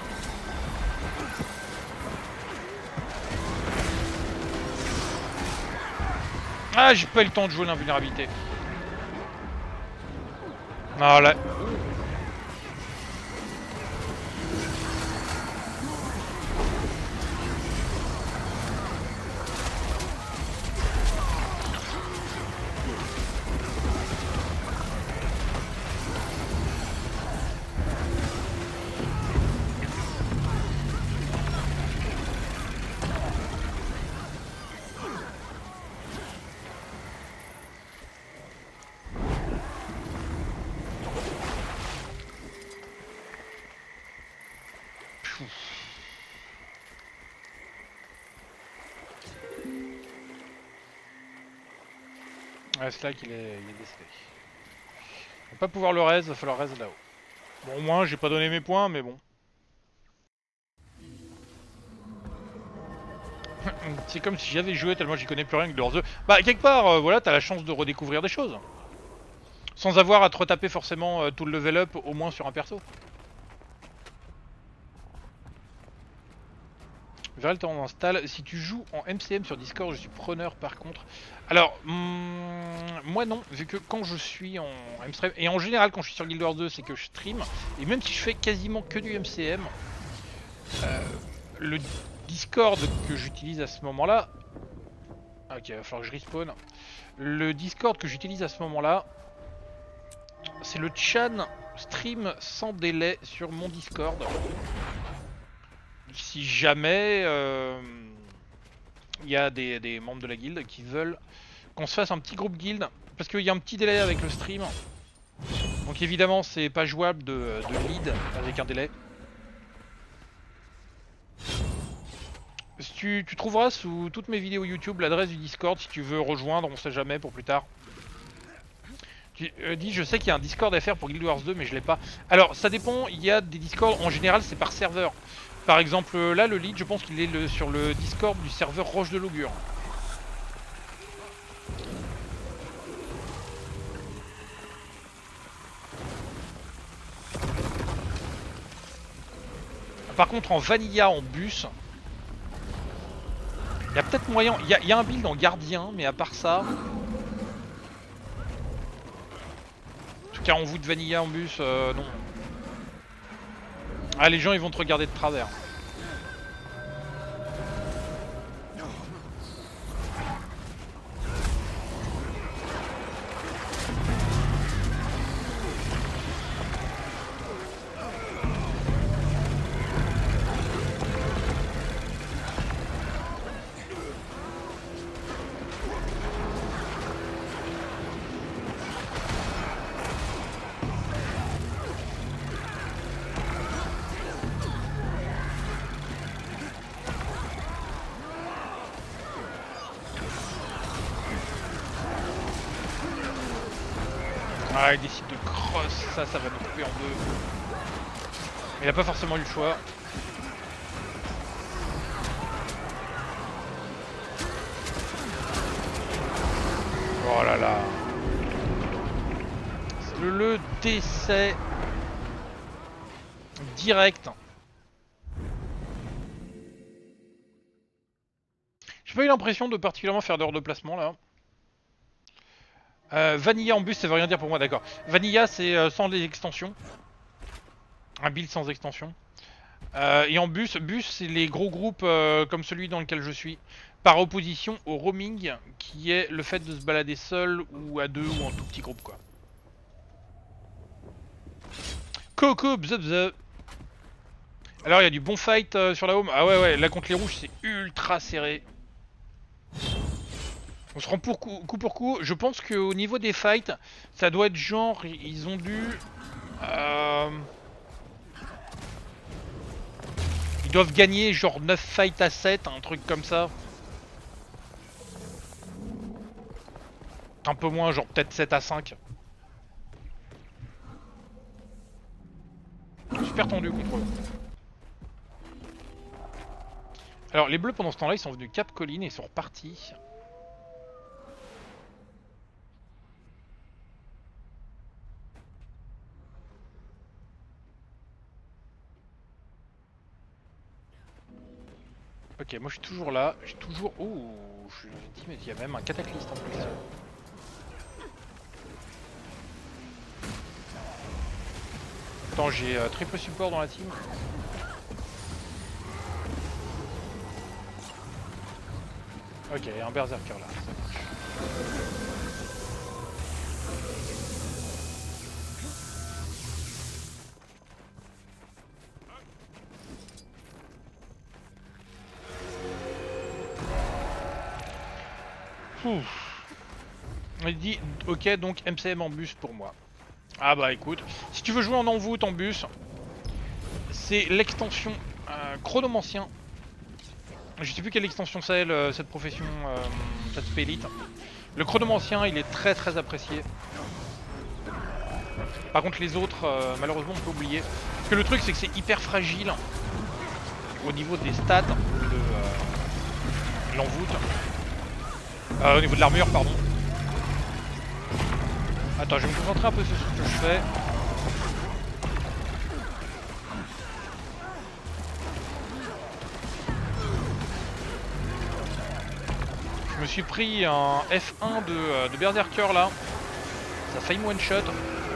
Speaker 1: Ah, j'ai pas eu le temps de jouer l'invulnérabilité. Ah là. Ouais, Slack il est décédé. On va pas pouvoir le raise, va falloir raise là-haut. Bon, au moins j'ai pas donné mes points, mais bon. C'est comme si j'avais joué tellement j'y connais plus rien que Guild Wars 2. Bah quelque part, voilà, t'as la chance de redécouvrir des choses. Sans avoir à te retaper forcément tout le level up au moins sur un perso. Verrel t'en installe. Si tu joues en MCM sur Discord, je suis preneur par contre. Alors, moi non, vu que quand je suis en MCM, et en général quand je suis sur Guild Wars 2, c'est que je stream. Et même si je fais quasiment que du MCM, le Discord que j'utilise à ce moment-là... Ok, il va falloir que je respawn. Le Discord que j'utilise à ce moment-là, c'est le Chan stream sans délai sur mon Discord. Si jamais il y a des membres de la guilde qui veulent qu'on se fasse un petit groupe guild, parce qu'il y a un petit délai avec le stream. Donc évidemment c'est pas jouable de lead avec un délai. Tu trouveras sous toutes mes vidéos YouTube l'adresse du Discord si tu veux rejoindre, on sait jamais pour plus tard. Tu dis je sais qu'il y a un Discord à faire pour Guild Wars 2 mais je l'ai pas. Alors ça dépend, il y a des Discords, en général c'est par serveur. Par exemple là le lead je pense qu'il est sur le Discord du serveur Roche de l'Augure. Par contre en Vanilla en bus, il y a peut-être moyen, il y a un build en gardien mais à part ça... En tout cas en voûte Vanilla en bus, non. Ah les gens ils vont te regarder de travers. Ah, il décide de cross, ça va nous couper en deux. Il a pas forcément eu le choix. Oh là là. Le décès direct. J'ai pas eu l'impression de particulièrement faire d'heures de placement là. Vanilla en bus ça veut rien dire pour moi, d'accord. Vanilla c'est sans les extensions. Un build sans extension. Et en bus c'est les gros groupes comme celui dans lequel je suis. Par opposition au roaming qui est le fait de se balader seul ou à deux ou en tout petit groupe quoi. Coco bzz. Alors il y a du bon fight sur la home. Ah ouais là contre les rouges c'est ultra serré. On se rend pour coup pour coup. Je pense qu'au niveau des fights, ça doit être genre, ils ont dû... Ils doivent gagner genre 9 fights à 7, un truc comme ça. Un peu moins, genre peut-être 7 à 5. Super tendu contre eux. Alors les bleus pendant ce temps-là, ils sont venus Cap Colline et ils sont repartis. Ok, moi je suis toujours là, j'ai toujours... Oh, je dis mais il y a même un cataclysme en plus. Attends, j'ai triple support dans la team. Ok, un berserker là, ça marche. Il dit ok donc MCM en bus pour moi. Ah bah écoute, si tu veux jouer en envoûte en bus, c'est l'extension chronomancien. Je sais plus quelle extension c'est cette profession, cette spé élite. Le chronomancien il est très apprécié. Par contre les autres malheureusement on peut oublier. Parce que le truc c'est que c'est hyper fragile au niveau des stats. l'envoûte. Au niveau de l'armure, pardon. Attends, je vais me concentrer un peu sur ce que je fais. Je me suis pris un F1 de Berserker là. Ça a failli me one shot.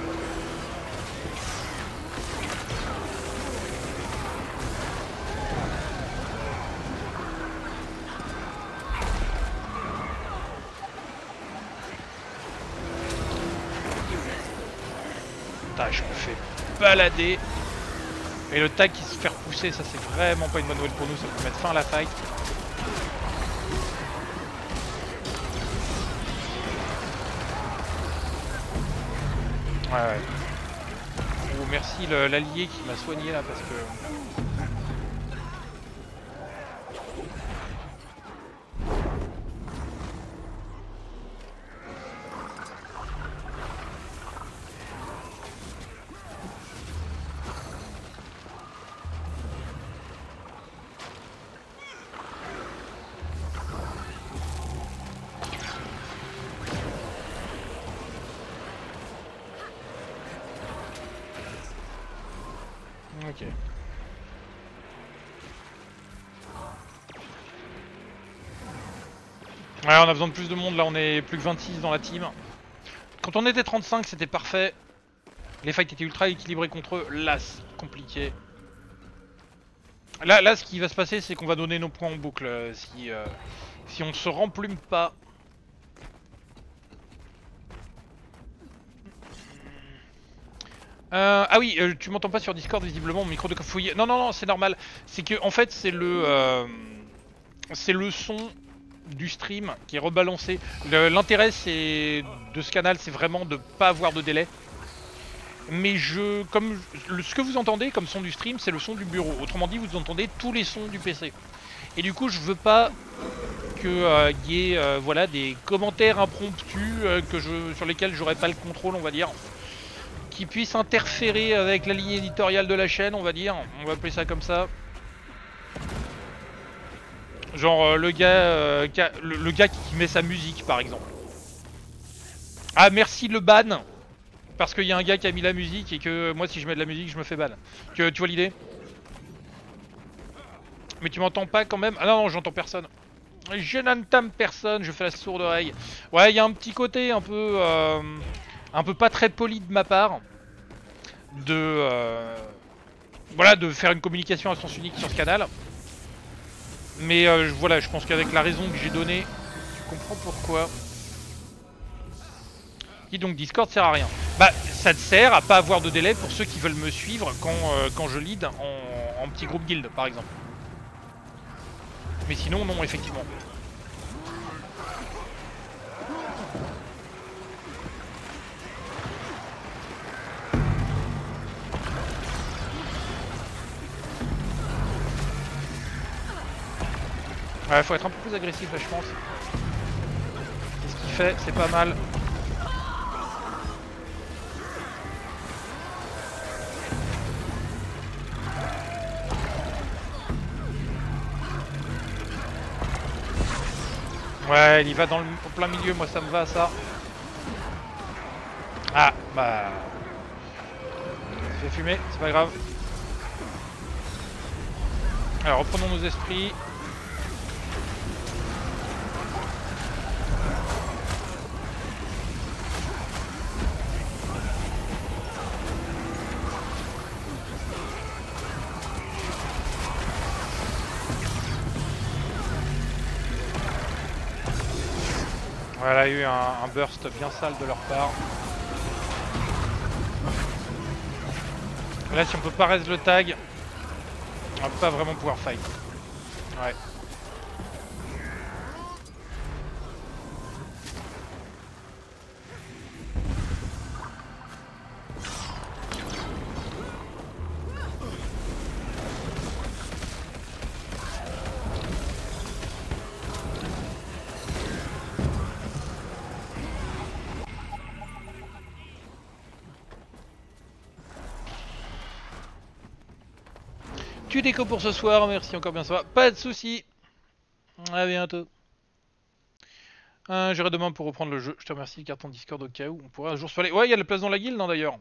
Speaker 1: Putain, je me fais balader. Et le tag qui se fait repousser, ça c'est vraiment pas une bonne nouvelle pour nous, ça peut mettre fin à la fight. Ouais. Oh, merci l'allié qui m'a soigné là parce que... Ok. Ouais, on a besoin de plus de monde, là on est plus que 26 dans la team. Quand on était 35 c'était parfait. Les fights étaient ultra équilibrés contre eux, là c'est compliqué. Là ce qui va se passer c'est qu'on va donner nos points en boucle si on se remplume pas. Ah oui, tu m'entends pas sur Discord visiblement, mon micro de cafouille. Non, c'est normal. C'est que en fait c'est le son du stream qui est rebalancé. L'intérêt c'est de ce canal, c'est vraiment de pas avoir de délai. Mais ce que vous entendez comme son du stream, c'est le son du bureau. Autrement dit, vous entendez tous les sons du PC. Et du coup, je veux pas que y ait voilà, des commentaires impromptus sur lesquels j'aurais pas le contrôle, on va dire, qui puissent interférer avec la ligne éditoriale de la chaîne, on va dire. On va appeler ça comme ça. Genre le gars qui met sa musique, par exemple. Ah, merci le ban. Parce qu'il y a un gars qui a mis la musique et que moi si je mets de la musique je me fais ban. Tu vois l'idée? Mais tu m'entends pas quand même? Ah non, j'entends personne. Je n'entame personne, je fais la sourde oreille. Ouais, il y a un petit côté un peu pas très poli de ma part. Voilà, de faire une communication à sens unique sur ce canal. Mais voilà, je pense qu'avec la raison que j'ai donnée, tu comprends pourquoi. Et donc Discord sert à rien. Bah ça te sert à pas avoir de délai pour ceux qui veulent me suivre quand je lead en petit groupe guild par exemple. Mais sinon non, effectivement. Ouais, faut être un peu plus agressif là je pense. C'est ce qu'il fait, c'est pas mal. Ouais, il y va au plein milieu, moi ça me va ça. Ah, bah... Ça fait fumer, c'est pas grave. Alors reprenons nos esprits. Voilà, il y a eu un burst bien sale de leur part. Là, si on peut pas raise le tag, on va pas vraiment pouvoir fight. Ouais. Tu déco pour ce soir, merci encore bien soir. Pas de soucis. À bientôt. J'irai demain pour reprendre le jeu. Je te remercie, le carton Discord au cas où. On pourrait un jour se parler. Ouais, il y a la place dans la guilde, non d'ailleurs.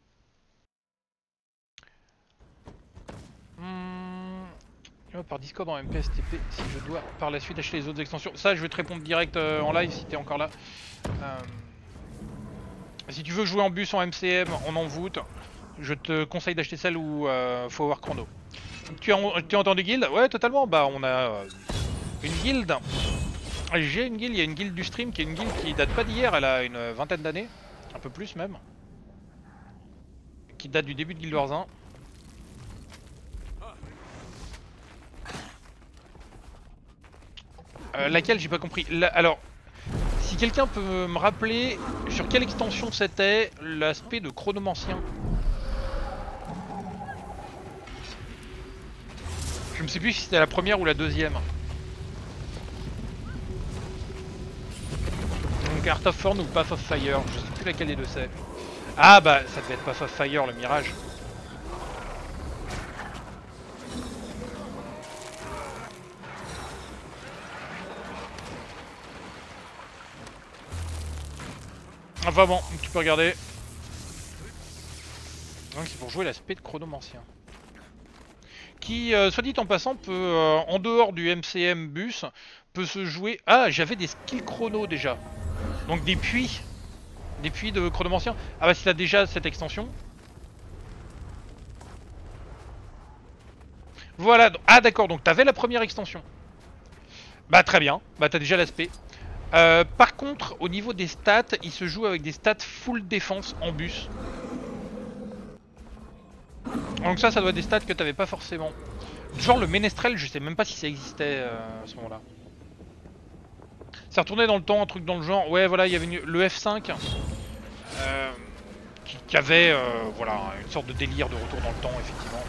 Speaker 1: Hmm, par Discord en MPSTP si je dois par la suite acheter les autres extensions. Ça, je vais te répondre direct en live si t'es encore là. Si tu veux jouer en bus, en MCM, en envoûte, je te conseille d'acheter celle où faut avoir chrono. Tu as entendu guild? Ouais, totalement. Bah, on a une guilde. J'ai une guilde, il y a une guilde du stream qui est une guilde qui date pas d'hier, elle a une vingtaine d'années, un peu plus même. Qui date du début de Guild Wars 1. Laquelle j'ai pas compris. Alors, si quelqu'un peut me rappeler sur quelle extension c'était l'aspect de chronomancien. Je me sais plus si c'était la première ou la deuxième. Donc Art of Thorn ou Path of Fire, je sais plus laquelle des deux c'est. Ah bah ça devait être Path of Fire, le mirage. Enfin bon, tu peux regarder. Donc c'est pour jouer l'aspect de chronomancien. Qui, soit dit en passant, peut, en dehors du MCM bus, peut se jouer... Ah, j'avais des skills chrono déjà. Donc des puits. Des puits de chronomancien. Ah bah si t'as déjà cette extension. Voilà, ah d'accord, donc t'avais la première extension. Bah très bien, bah t'as déjà l'aspect. Par contre, au niveau des stats, il se joue avec des stats full défense en bus. Donc ça doit être des stats que t'avais pas forcément. Genre le ménestrel, je sais même pas si ça existait à ce moment-là. Ça retournait dans le temps, un truc dans le genre. Ouais, voilà, il y avait le F5 qui avait voilà, une sorte de délire de retour dans le temps, effectivement.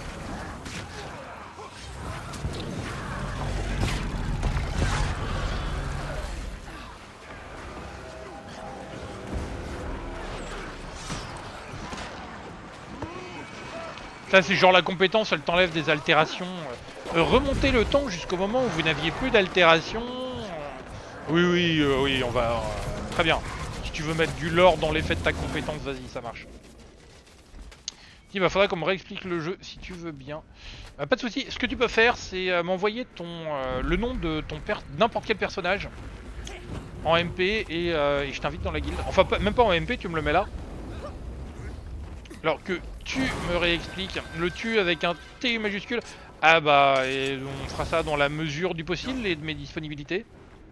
Speaker 1: Ça, c'est genre la compétence, elle t'enlève des altérations. Remonter le temps jusqu'au moment où vous n'aviez plus d'altérations. Oui, oui, oui, on va... très bien. Si tu veux mettre du lore dans l'effet de ta compétence, vas-y, ça marche. Il va faudrait qu'on me réexplique le jeu, si tu veux bien. Pas de soucis, ce que tu peux faire, c'est m'envoyer le nom de ton n'importe quel personnage en MP et je t'invite dans la guilde. Enfin, même pas en MP, tu me le mets là. Alors que tu me réexpliques le tu avec un T majuscule. Ah bah, et on fera ça dans la mesure du possible et de mes disponibilités.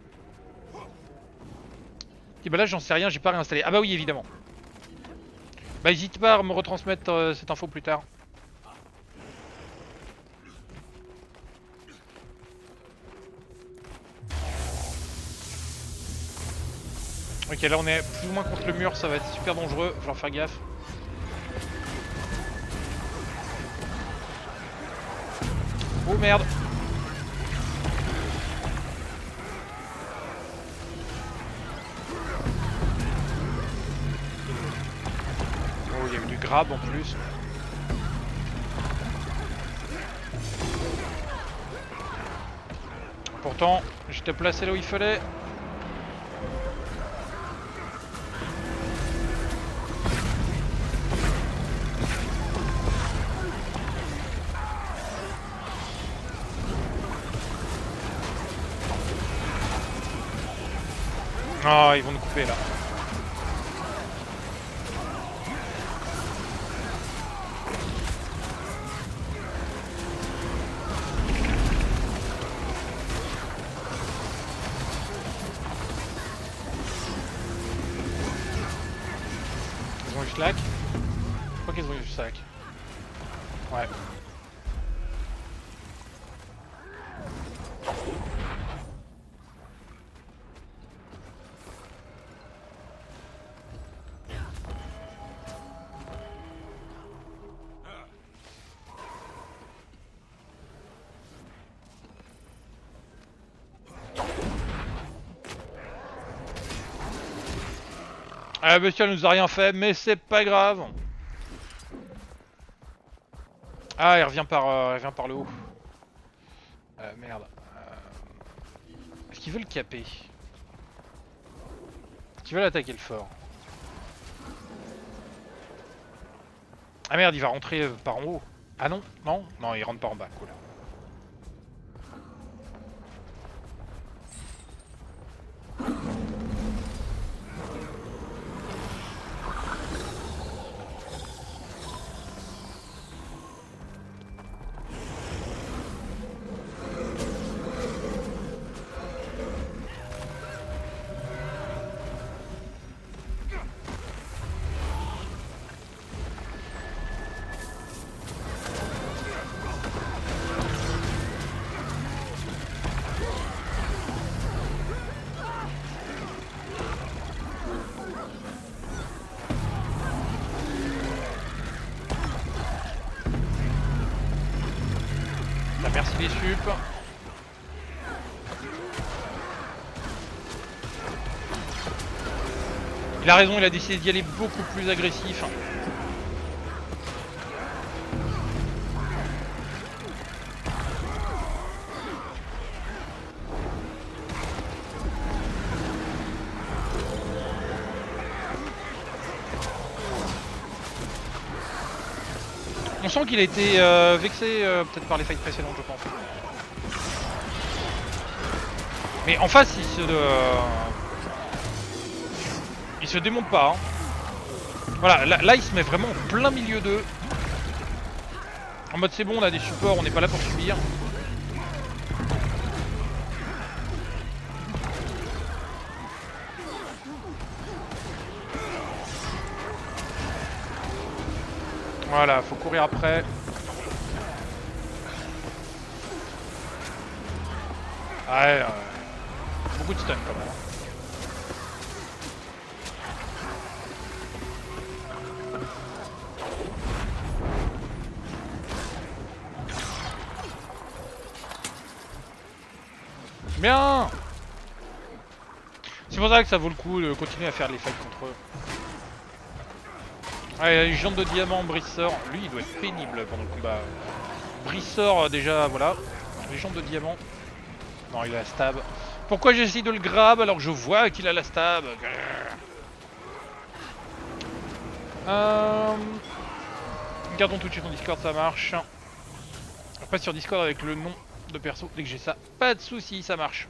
Speaker 1: Et bah là, j'en sais rien, j'ai pas réinstallé. Ah bah oui, évidemment. Bah, n'hésite pas à me retransmettre cette info plus tard. Ok, là on est plus ou moins contre le mur, ça va être super dangereux, faut faire gaffe. Oh merde! Oh, il y a eu du grab en plus. Pourtant, j'étais placé là où il fallait. Oh, ils vont nous couper là. Ils ont eu slack. Je crois qu'ils ont eu slack. Ouais. Ah, la bestiole nous a rien fait, mais c'est pas grave. Ah, il revient par le haut. Merde. Est-ce qu'il veut le caper? Qui va l'attaquer le fort? Ah merde, il va rentrer par en haut. Ah non, non, non, il rentre par en bas, cool. Merci les sups. Il a raison, il a décidé d'y aller beaucoup plus agressif. On sent qu'il a été vexé peut-être par les fights précédentes, je pense. Mais en face, il se démonte pas. Hein. Voilà, là il se met vraiment en plein milieu d'eux. En mode c'est bon, on a des supports, on n'est pas là pour subir. Voilà, faut courir après. Ouais, beaucoup de stun quand même. Bien. C'est pour ça que ça vaut le coup de continuer à faire les fights contre eux. Ouais, légende de diamant, Brisseur, lui il doit être pénible pendant le combat. Brisseur déjà, voilà. Légende de diamant. Non, il a la stab. Pourquoi j'essaie de le grab alors que je vois qu'il a la stab? Gardons tout de suite son Discord, ça marche. Après sur Discord avec le nom de perso, dès que j'ai ça, pas de soucis, ça marche.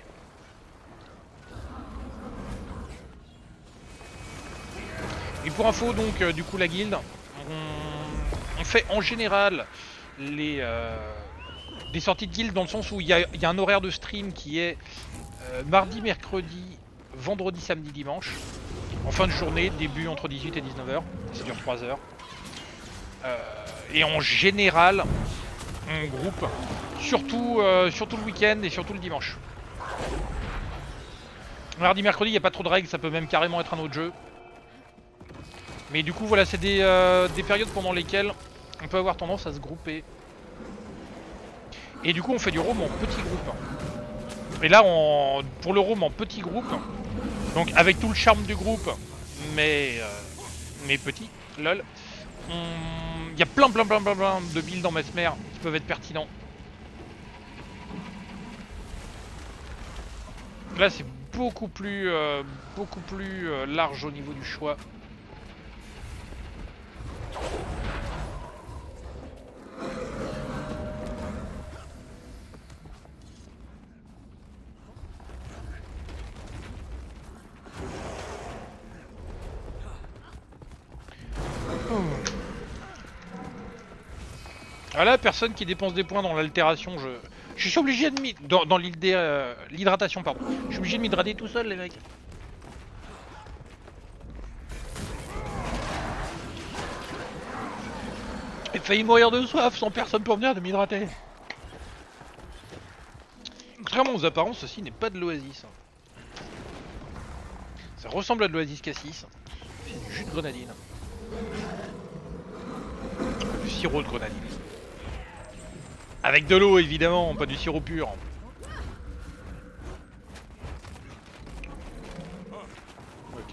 Speaker 1: Et pour info donc, du coup la guilde, on fait en général des sorties de guilde dans le sens où il y a un horaire de stream qui est mardi, mercredi, vendredi, samedi, dimanche. En fin de journée, début entre 18 et 19h, ça dure 3 heures. Et en général, on groupe, surtout le week-end et surtout le dimanche. Mardi, mercredi, il n'y a pas trop de règles, ça peut même carrément être un autre jeu. Mais du coup, voilà, c'est des périodes pendant lesquelles on peut avoir tendance à se grouper. Et du coup, on fait du roam en petit groupe. Et là, pour le roam en petit groupe, donc avec tout le charme du groupe, mais petit, lol, il y a plein de builds en Mesmer qui peuvent être pertinents. Là, c'est beaucoup plus large au niveau du choix. Ah là, personne qui dépense des points dans l'altération, je suis obligé de dans l'hydratation, pardon. Je suis obligé de m'hydrater tout seul, les mecs. J'ai failli mourir de soif sans personne pour venir de m'hydrater. Contrairement aux apparences, ceci n'est pas de l'oasis. Ça ressemble à de l'oasis cassis. C'est du jus de grenadine. Du sirop de grenadine. Avec de l'eau évidemment, pas du sirop pur. Ok.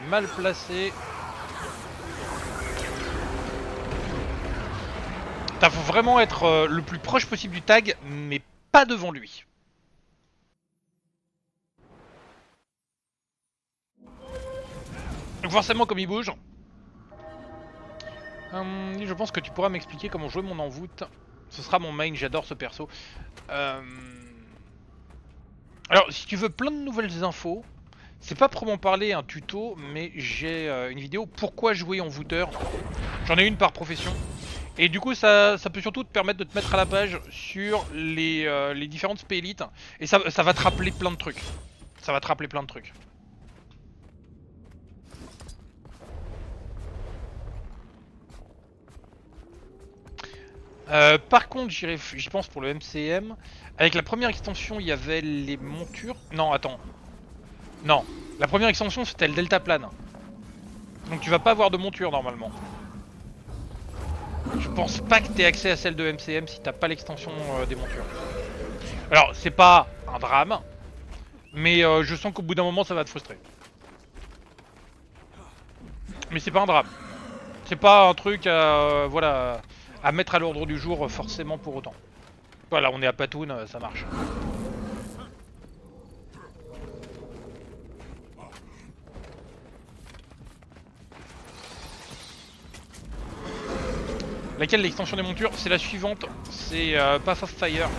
Speaker 1: mal placé. Putain, faut vraiment être le plus proche possible du tag, mais pas devant lui. Donc forcément, comme il bouge... je pense que tu pourras m'expliquer comment jouer mon envoûte. Ce sera mon main, j'adore ce perso. Alors, si tu veux plein de nouvelles infos, c'est pas pour m'en parler un tuto, mais j'ai une vidéo pourquoi jouer envoûteur. J'en ai une par profession. Et du coup, ça peut surtout te permettre de te mettre à la page sur les différentes spélites. Et ça va te rappeler plein de trucs. Ça va te rappeler plein de trucs. Par contre, j'y pense pour le MCM. Avec la première extension, il y avait les montures. Non, attends. Non. La première extension, c'était le deltaplane. Donc tu vas pas avoir de monture normalement. Je pense pas que t'aies accès à celle de MCM si t'as pas l'extension des montures. Alors, c'est pas un drame. Mais je sens qu'au bout d'un moment, ça va te frustrer. Mais c'est pas un drame. C'est pas un truc à, voilà, à mettre à l'ordre du jour forcément pour autant. Voilà, on est à Patoun, ça marche. Laquelle l'extension des montures? C'est la suivante, c'est Path of Fire.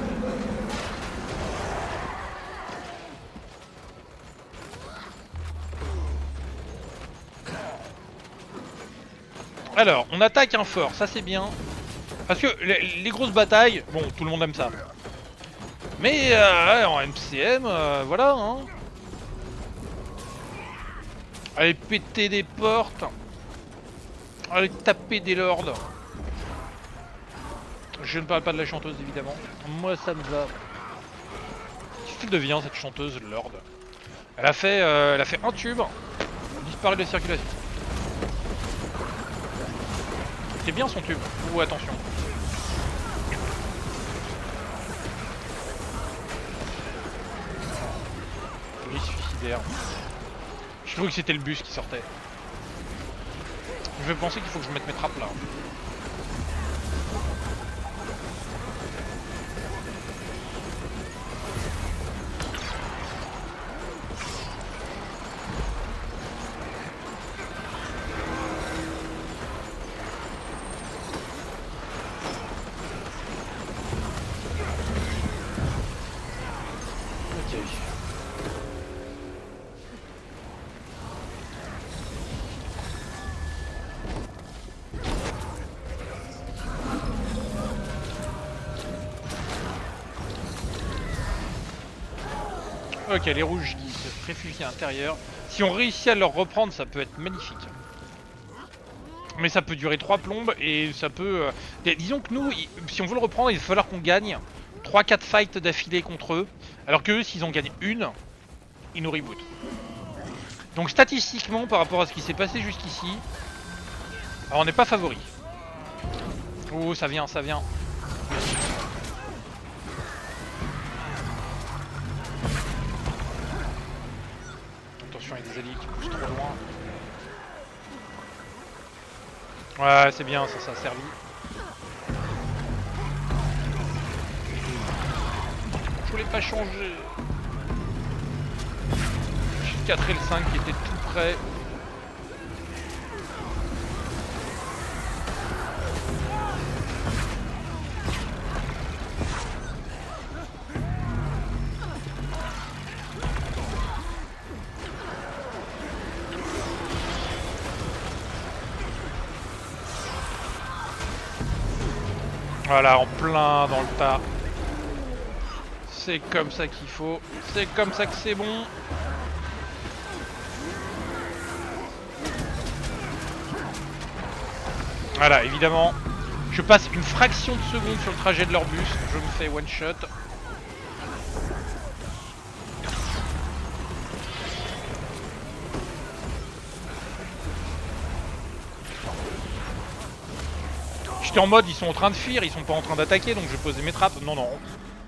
Speaker 1: Alors, on attaque un fort, ça c'est bien. Parce que les grosses batailles, bon, tout le monde aime ça. Mais en MCM, voilà, hein. Aller péter des portes. Aller taper des lords. Je ne parle pas de la chanteuse évidemment. Moi ça me va. Qu'est-ce qu'elle devient cette chanteuse lord? Elle a fait un tube. Disparu de circulation. C'est bien son tube. Ou attention. Il est suicidaire. Je trouvais que c'était le bus qui sortait. Je vais penser qu'il faut que je mette mes trappes là. Ok, les rouges qui se réfugient à l'intérieur. Si on réussit à leur reprendre, ça peut être magnifique. Mais ça peut durer 3 plombes et ça peut... disons que nous, si on veut le reprendre, il va falloir qu'on gagne 3-4 fights d'affilée contre eux. Alors que eux, s'ils en gagnent une, ils nous rebootent. Donc statistiquement, par rapport à ce qui s'est passé jusqu'ici, on n'est pas favori. Oh, ça vient, ça vient. Attention, il y a des alliés qui poussent trop loin. Ouais, c'est bien, ça a servi. Je voulais pas changer. J'ai le 4 et le 5 qui étaient tout près. Voilà, en plein dans le tas. C'est comme ça qu'il faut. C'est comme ça que c'est bon. Voilà, évidemment. Je passe une fraction de seconde sur le trajet de leur bus. Je me fais one shot. J'étais en mode, ils sont en train de fuir, ils sont pas en train d'attaquer, donc je vais poser mes trappes. Non, non.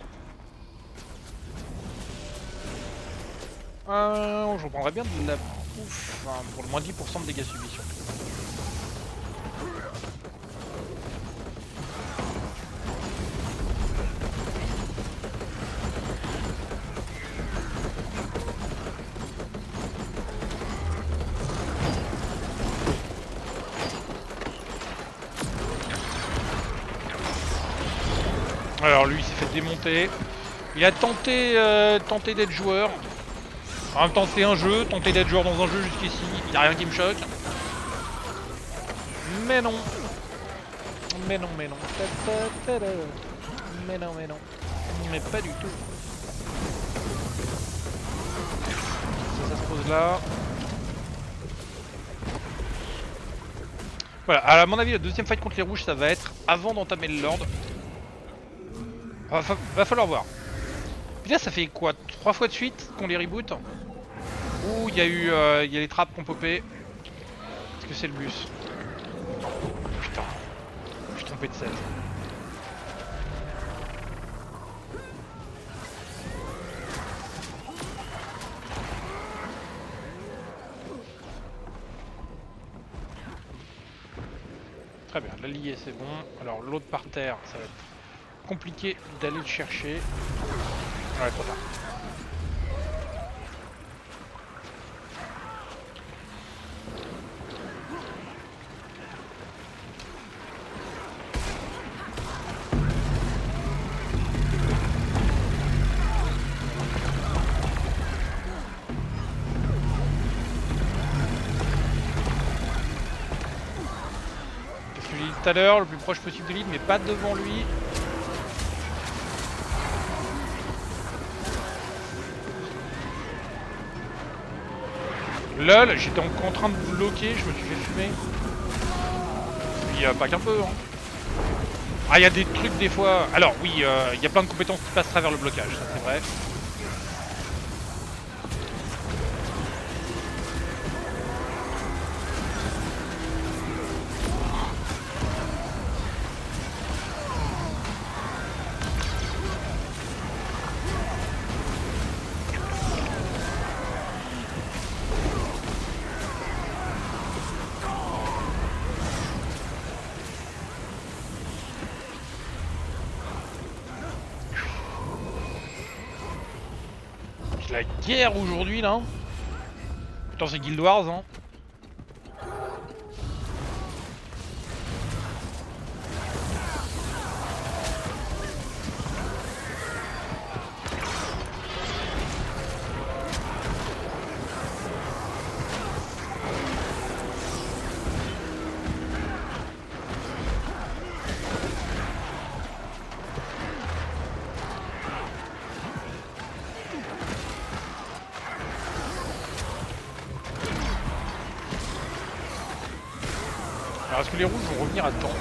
Speaker 1: Je reprendrais bien de la Ouf, enfin, pour le moins 10% de dégâts subis surtout. Alors lui il s'est fait démonter. Il a tenté d'être joueur. En même temps c'est un jeu, tenter d'être joueur dans un jeu jusqu'ici, il n'y a rien qui me choque. Mais non. Mais non, mais non. Mais non, mais non. Mais pas du tout. Ça se pose là. Voilà, à mon avis le deuxième fight contre les rouges ça va être avant d'entamer le Lord. Va falloir voir. Puis là ça fait quoi 3 fois de suite qu'on les reboot. Ouh il y a eu y a les trappes qui ont popé. Est-ce que c'est le bus? Putain, je suis trompé de set. Très bien, la liée c'est bon. Alors l'autre par terre, ça va être compliqué d'aller le chercher. Ouais, trop tard. Qu'est-ce que j'ai dit tout à l'heure, le plus proche possible de lead, mais pas devant lui. LOL, j'étais en train de bloquer, je me suis fait fumer. Puis pas qu'un peu. Hein. Ah, il y a des trucs des fois. Alors oui, il y a plein de compétences qui passent à travers le blocage, ça c'est vrai. La guerre aujourd'hui là. Putain c'est Guild Wars hein. Alors est-ce que les rouges vont revenir à temps?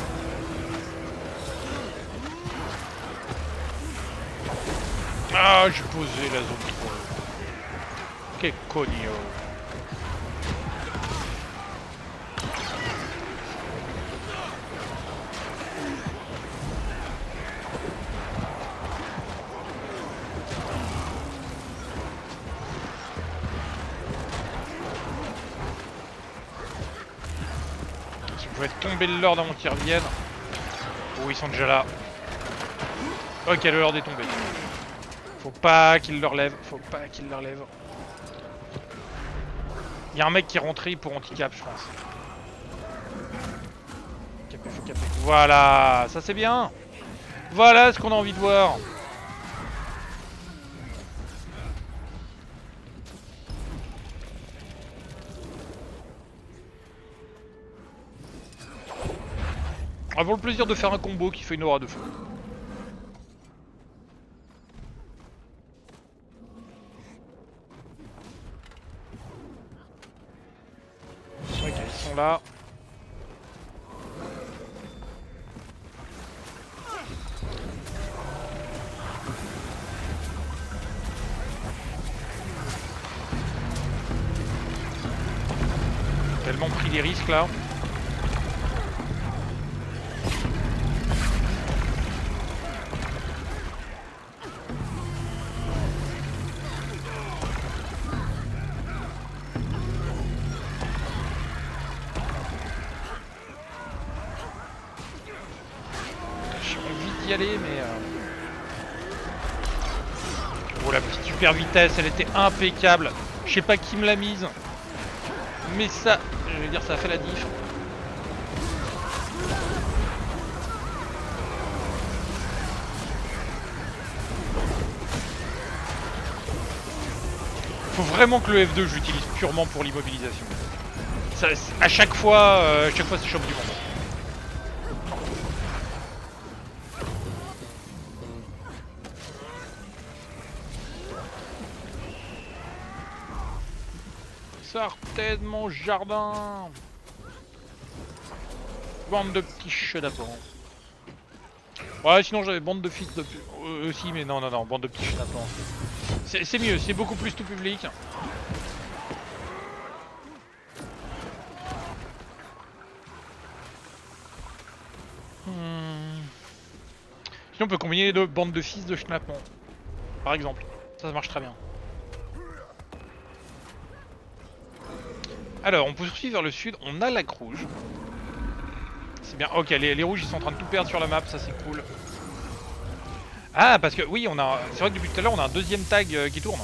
Speaker 1: Ah j'ai posé la zone 3. Que cogno. Je vais tomber le Lord avant qu'ils reviennent. Oh ils sont déjà là. Ok le Lord est tombé. Faut pas qu'il le relève. Faut pas qu'il le relève. Il y a un mec qui est rentré pour handicap je pense. Capé, faut caper. Voilà, ça c'est bien. Voilà ce qu'on a envie de voir. Avoir le plaisir de faire un combo qui fait une aura de feu. Ok, ils sont là. Tellement pris des risques là. d'y aller, mais... Oh, la petite super vitesse, elle était impeccable. Je sais pas qui me l'a mise. Mais ça, je vais dire, ça a fait la diff. Faut vraiment que le F2 je l'utilise purement pour l'immobilisation. À chaque fois c'est chope du monde. Sortez de mon jardin! Bande de petits chenapans. Ouais, sinon j'avais bande de fils de... aussi, mais non, bande de petits chenapans. C'est mieux, c'est beaucoup plus tout public. Sinon on peut combiner les deux bandes de fils de chenapans. Par exemple. Ça marche très bien. Alors, on peut poursuivre vers le sud, on a lac rouge. C'est bien, ok, les rouges ils sont en train de tout perdre sur la map, ça c'est cool. Ah, parce que oui, on a. C'est vrai que depuis tout à l'heure on a un deuxième tag qui tourne.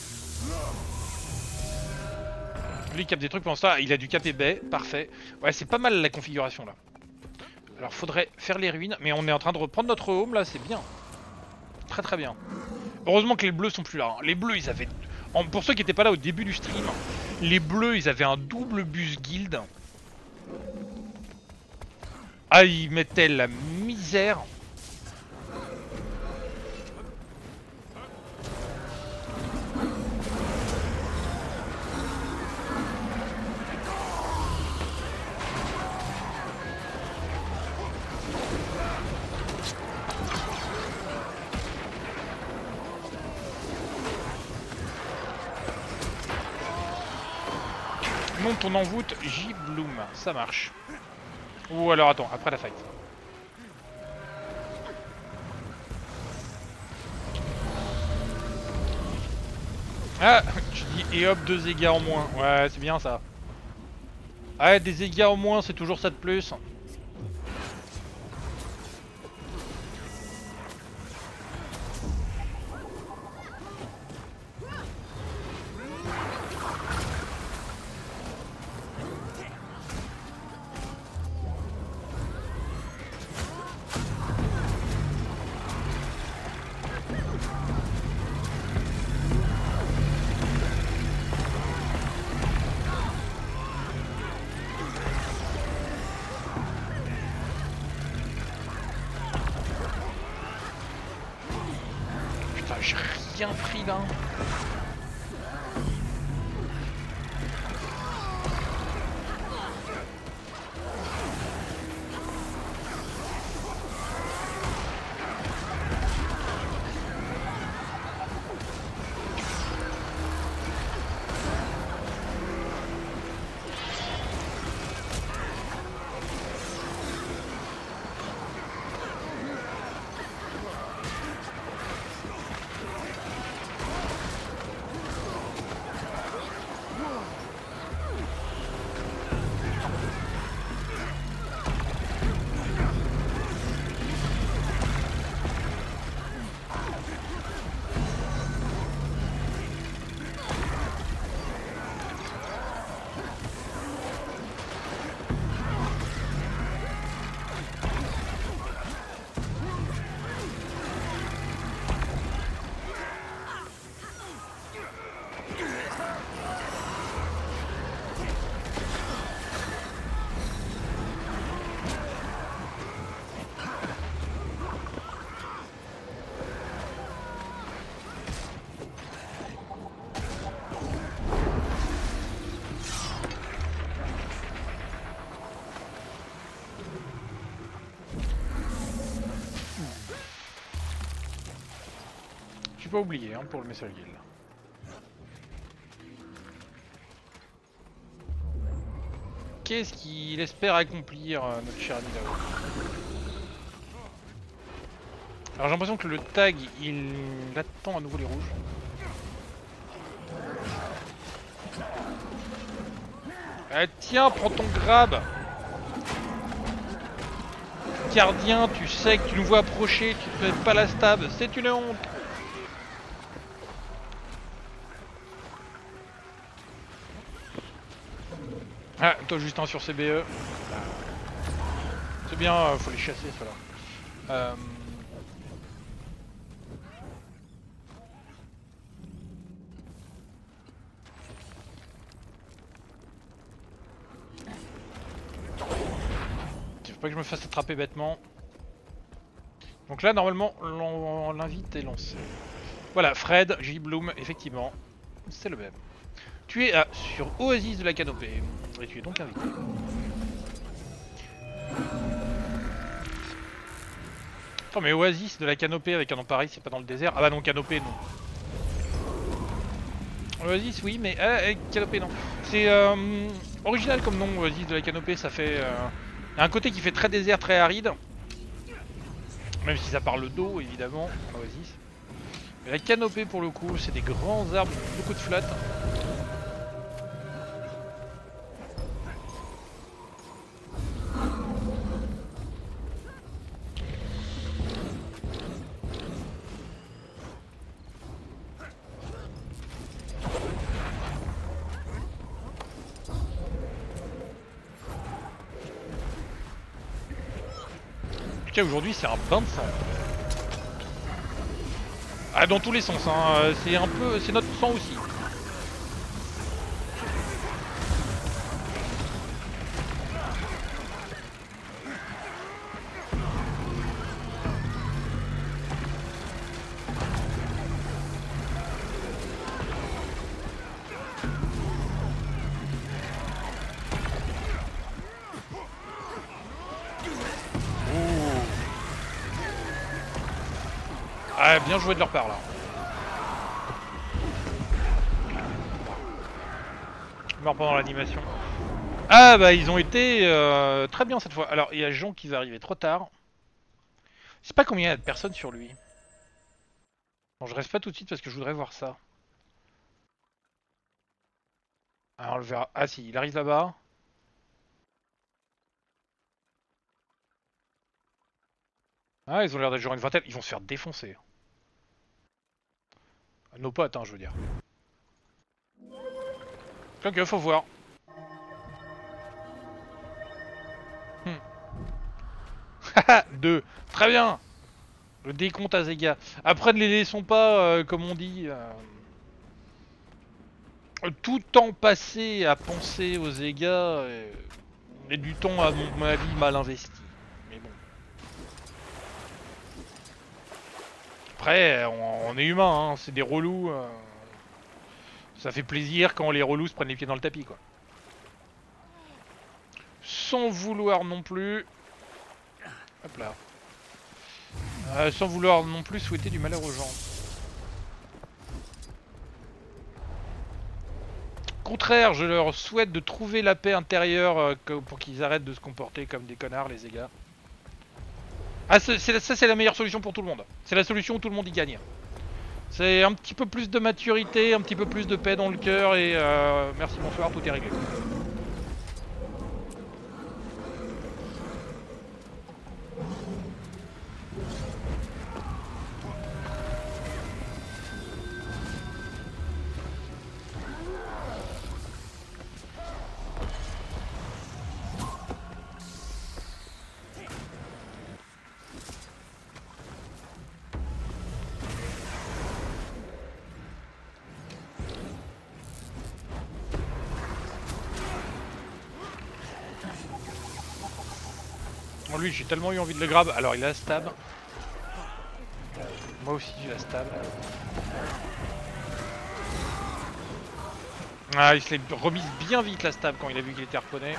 Speaker 1: Lui il capte des trucs pendant ça, il a du cap et baie, parfait. Ouais, c'est pas mal la configuration là. Alors faudrait faire les ruines, mais on est en train de reprendre notre home là, c'est bien. Très très bien. Heureusement que les bleus sont plus là. Hein. Les bleus ils avaient... Pour ceux qui n'étaient pas là au début du stream, les bleus ils avaient un double bus guild. Ah, ils mettaient la misère. Monte ton envoûte J-Bloom, ça marche. Ou alors attends, après la fight. Ah, tu dis et hop 2 dégâts en moins. Ouais, c'est bien ça. Ouais, des dégâts en moins, c'est toujours ça de plus. J'ai rien pris là. Je suis pas oublié hein, pour le Messal Guild. Qu'est-ce qu'il espère accomplir notre cher ami là-haut? Alors j'ai l'impression que le tag il attend à nouveau les rouges. Tiens, prends ton grab. Asgardien, tu sais que tu nous vois approcher, tu ne fais pas la stab, c'est une honte. Ah, toi Justin sur CBE. C'est bien, faut les chasser ceux-là. Faut pas que je me fasse attraper bêtement. Donc là normalement l'invite est lancé. Voilà, Fred, J. Bloom, effectivement, c'est le même. Tu es sur Oasis de la Canopée, et tu es donc invité. Attends, mais Oasis de la Canopée avec un nom pareil, c'est pas dans le désert? Ah bah non, Canopée non. Oasis oui, mais Canopée non. C'est original comme nom, Oasis de la Canopée, ça fait... y a un côté qui fait très désert, très aride. Même si ça parle d'eau, évidemment, Oasis. Mais la Canopée pour le coup, c'est des grands arbres, beaucoup de flotte. Aujourd'hui c'est un bain de sang. Ah, dans tous les sens, hein. C'est un peu, c'est notre sang aussi. Ah, bien joué de leur part là. Mort pendant l'animation. Ah bah ils ont été très bien cette fois. Alors il y a Jean qui va arriver trop tard. Je sais pas combien il y a de personnes sur lui. Bon, je reste pas tout de suite parce que je voudrais voir ça. Alors on le verra. Ah si, il arrive là-bas. Ah, ils ont l'air d'être genre une vingtaine. Ils vont se faire défoncer. Nos potes, hein, je veux dire. Donc faut voir. Haha, 2. Très bien. Le décompte à Zega. Après, ne les laissons pas, comme on dit, tout temps passé à penser aux Zega et du temps, à mon avis, mal investi. Mais bon. Après, on est humain, hein, c'est des relous. Ça fait plaisir quand les relous se prennent les pieds dans le tapis, quoi. Sans vouloir non plus... Hop là. Sans vouloir non plus souhaiter du malheur aux gens. Au contraire, je leur souhaite de trouver la paix intérieure pour qu'ils arrêtent de se comporter comme des connards, les gars. Ah, ça c'est la meilleure solution pour tout le monde. C'est la solution où tout le monde y gagne. C'est un petit peu plus de maturité, un petit peu plus de paix dans le cœur et merci, bonsoir, tout est réglé. Bon, lui, j'ai tellement eu envie de le grab. Alors, il a la stab. Moi aussi, j'ai la stab. Ah, il se l'est remise bien vite la stab quand il a vu qu'il était harponné.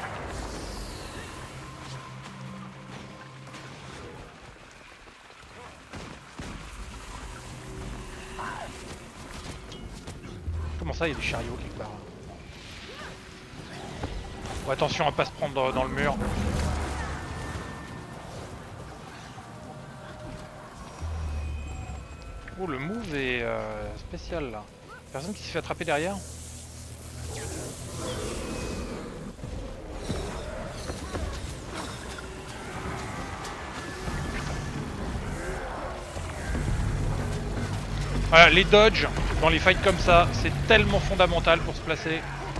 Speaker 1: Comment ça, il y a des chariots quelque part? Bon, attention à pas se prendre dans le mur. Oh, le move est spécial là. Personne qui s'est fait attraper derrière? Voilà, les dodges dans les fights comme ça, c'est tellement fondamental pour se placer.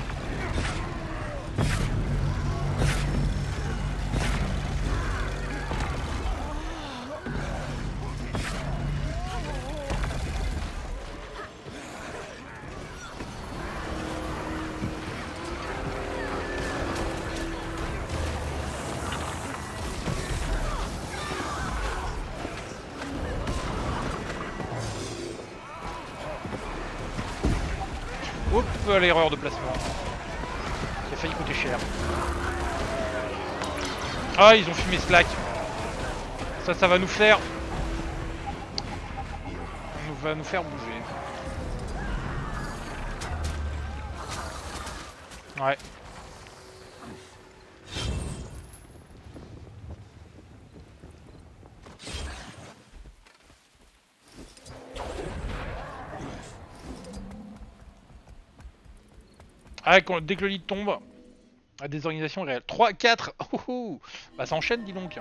Speaker 1: Hop, l'erreur de placement. Qui a failli coûter cher. Ah, ils ont fumé Slack. Ça va nous faire... va nous faire bouger. Ouais. Ah, dès que le lead tombe, la désorganisation réelle. 3, 4 oh, oh. Bah ça enchaîne, dis donc.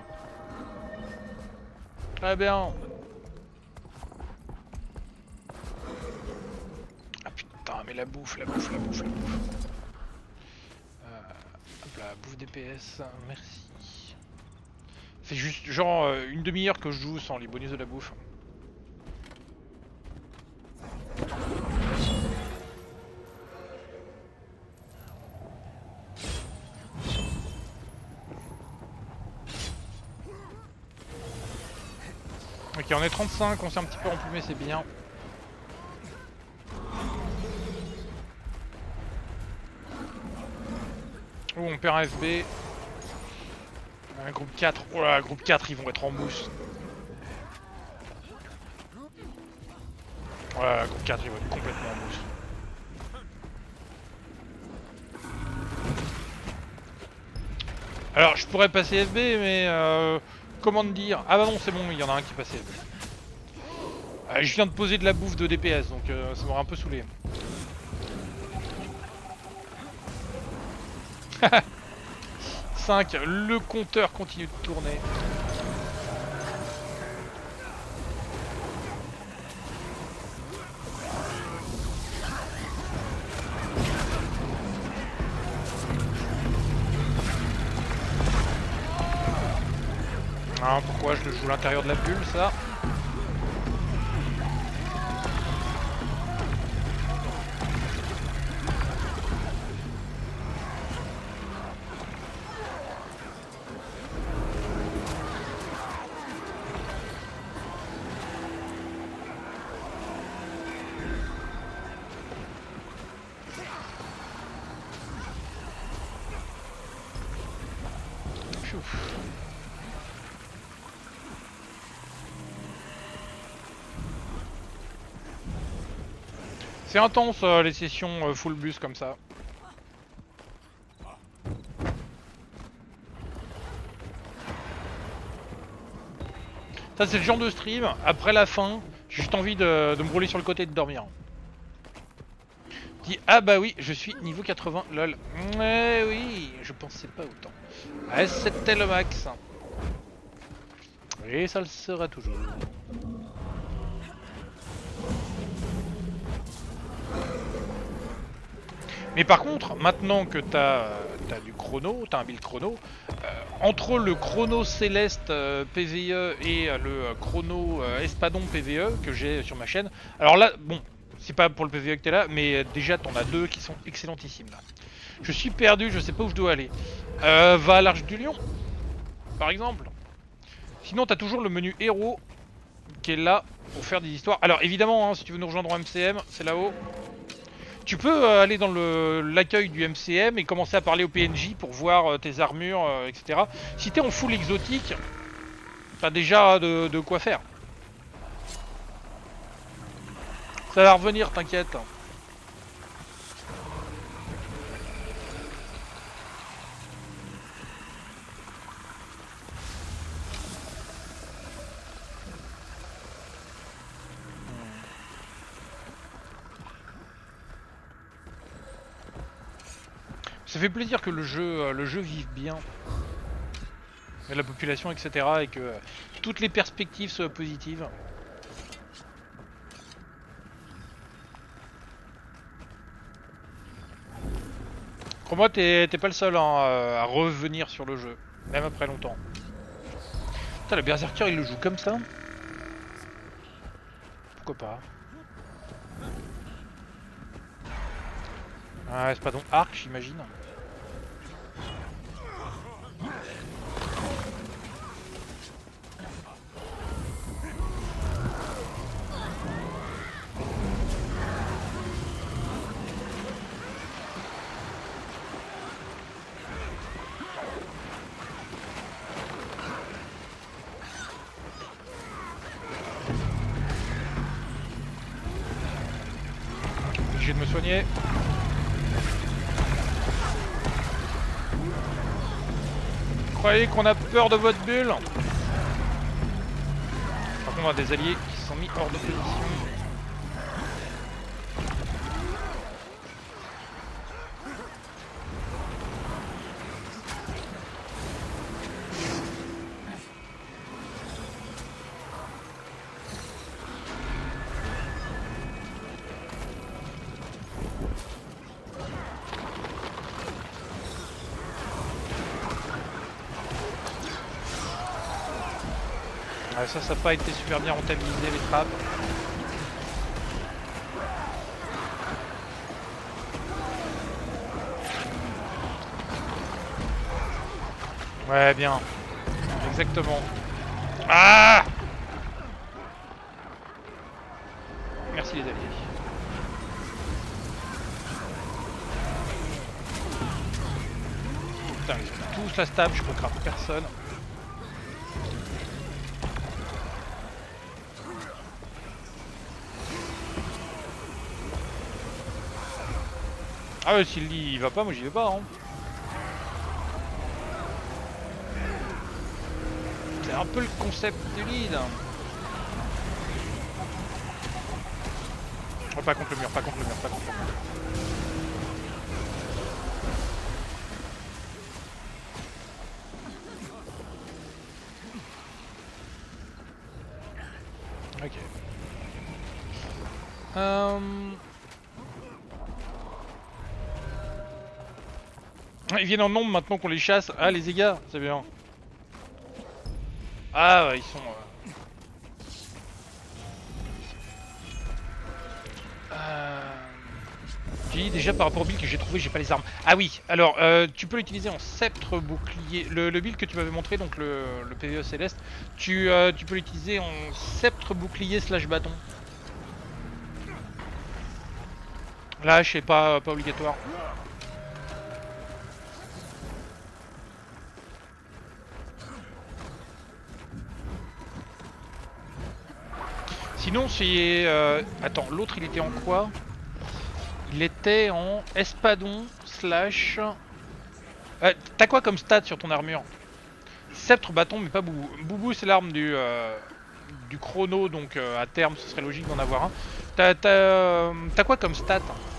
Speaker 1: Très bien. Ah putain, mais la bouffe. Hop là, bouffe DPS, merci. C'est juste genre une demi-heure que je joue sans les bonus de la bouffe. Ok, on est 35, on s'est un petit peu emplumé, c'est bien. Oh, on perd un FB. Un groupe 4, oh là, groupe 4, ils vont être en mousse. Voilà, groupe 4, ils vont être complètement en mousse. Alors, je pourrais passer FB, mais comment te dire? Ah bah non, c'est bon, il y en a un qui est passé FB. Je viens de poser de la bouffe de DPS, donc ça m'aurait un peu saoulé. 5, le compteur continue de tourner. Ah, pourquoi je le joue à l'intérieur de la bulle, ça? C'est intense les sessions full bus comme ça. Ça c'est le genre de stream, après la fin, j'ai juste envie de me rouler sur le côté et de dormir. Dis ah bah oui, je suis niveau 80, lol. Ouais oui, je pensais pas autant. Ah, c'était le max. Et ça le sera toujours. Mais par contre, maintenant que t'as du chrono, t'as un build chrono, entre le chrono céleste PVE et le chrono espadon PVE que j'ai sur ma chaîne, alors là, bon, c'est pas pour le PVE que t'es là, mais déjà t'en as deux qui sont excellentissimes là. Je suis perdu, je sais pas où je dois aller. Va à l'Arche du Lion, par exemple. Sinon t'as toujours le menu héros qui est là pour faire des histoires. Alors évidemment, hein, si tu veux nous rejoindre en MCM, c'est là-haut. Tu peux aller dans l'accueil du MCM et commencer à parler au PNJ pour voir tes armures, etc. Si t'es en full exotique, t'as déjà de quoi faire. Ça va revenir, t'inquiète. Ça fait plaisir que le jeu vive bien. Et la population, etc. Et que toutes les perspectives soient positives. Crois-moi, t'es pas le seul hein, à revenir sur le jeu, même après longtemps. Putain, le Berserker il le joue comme ça? Pourquoi pas? Ah, c'est pas donc Arc, j'imagine. Obligé de me soigner. Croyez qu'on a peur de votre bulle? Par contre, on a des alliés qui se sont mis hors de position. Ah, ça n'a pas été super bien rentabilisé les trappes. Ouais, bien. Exactement. Ah! Merci les alliés. Putain, ils ont tous la stab, je peux cramer personne. Ah ouais, s'il dit il va pas, moi j'y vais pas. Hein. C'est un peu le concept du lead. Oh, pas contre le mur, pas contre le mur, pas contre le mur. Ok. Ils viennent en nombre maintenant qu'on les chasse. Ah, les dégâts, c'est bien. Ah, ouais, ils sont... J'ai dit déjà par rapport au build que j'ai trouvé, j'ai pas les armes. Ah oui, alors tu peux l'utiliser en sceptre bouclier. Le build que tu m'avais montré, donc le PvE céleste, tu peux l'utiliser en sceptre bouclier slash bâton. Là, je sais pas obligatoire. Sinon, c'est... Attends, l'autre il était en quoi? Il était en espadon slash... T'as quoi comme stat sur ton armure? Sceptre, bâton, mais pas boubou. Boubou, c'est l'arme du chrono, donc à terme, ce serait logique d'en avoir un. T'as quoi comme stat?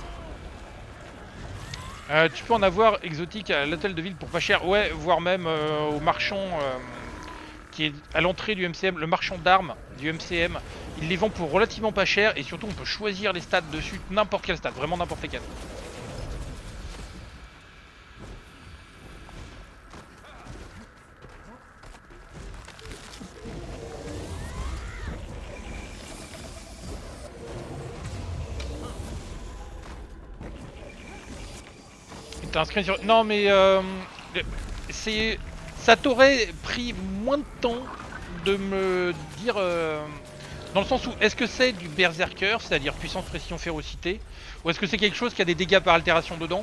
Speaker 1: Tu peux en avoir exotique à l'hôtel de ville pour pas cher. Ouais, voire même au marchand qui est à l'entrée du MCM, le marchand d'armes du MCM. Il les vend pour relativement pas cher et surtout on peut choisir les stats dessus, n'importe quel stat, vraiment n'importe lesquels. T'es inscrit sur... Non mais c'est... Ça t'aurait pris moins de temps de me dire... Dans le sens où, est-ce que c'est du berserker, c'est-à-dire puissance, pression, férocité, ou est-ce que c'est quelque chose qui a des dégâts par altération dedans?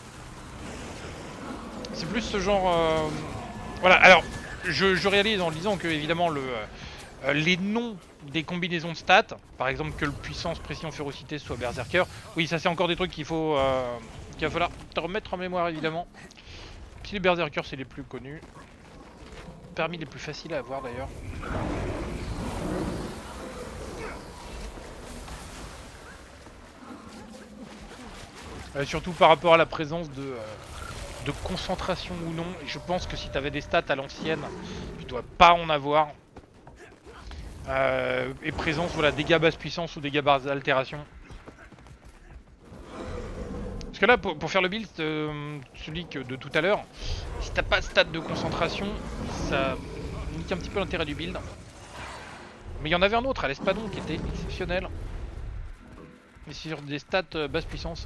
Speaker 1: C'est plus ce genre... Voilà, alors, je réalise en disant que, évidemment, les noms des combinaisons de stats, par exemple que le puissance, pression, férocité soit berserker, oui, ça c'est encore des trucs qu'il faut... qu'il va falloir te remettre en mémoire, évidemment. Si les berserkers, c'est les plus connus. Parmi les plus faciles à avoir, d'ailleurs. Surtout par rapport à la présence de concentration ou non. Et je pense que si tu avais des stats à l'ancienne, tu dois pas en avoir. Et présence, voilà, dégâts basse puissance ou dégâts basse altération. Parce que là, pour faire le build, celui de tout à l'heure, si t'as pas de stade de concentration, ça nique un petit peu l'intérêt du build. Mais il y en avait un autre à l'Espadon qui était exceptionnel. Mais sur des stats basse puissance.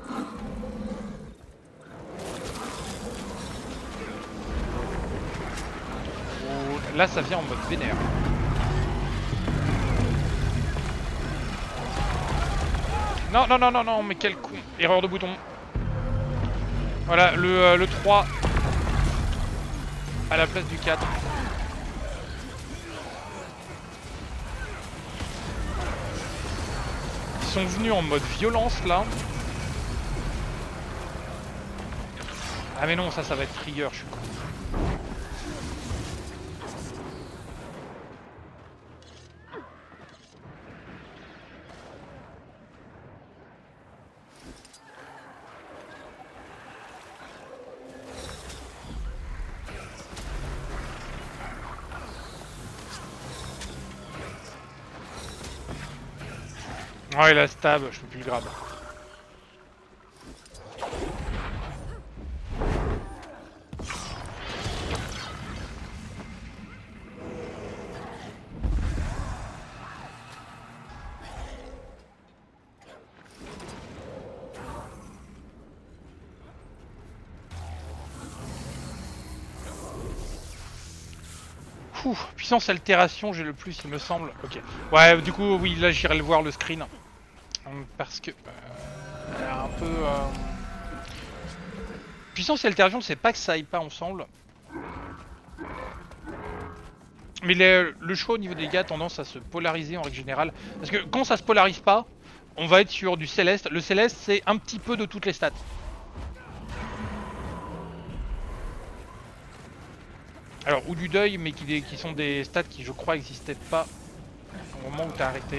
Speaker 1: Oh, là, ça vient en mode vénère. Non, non, non, non, non, mais quel con. Erreur de bouton. Voilà, le 3 à la place du 4. Ils sont venus en mode violence là. Ah mais non, ça va être trigger, je suis con. Ouais, la stab, je peux plus le grab. Puissance altération, j'ai le plus, il me semble. Ok. Ouais, du coup, oui, là j'irai le voir le screen. Parce que. Un peu. Puissance et altération, c'est pas que ça aille pas ensemble. Mais le choix au niveau des dégâts a tendance à se polariser en règle générale. Parce que quand ça se polarise pas, on va être sur du céleste. Le céleste, c'est un petit peu de toutes les stats. Alors, ou du deuil, mais qui sont des stats qui, je crois, n'existaient pas au moment où t'as arrêté.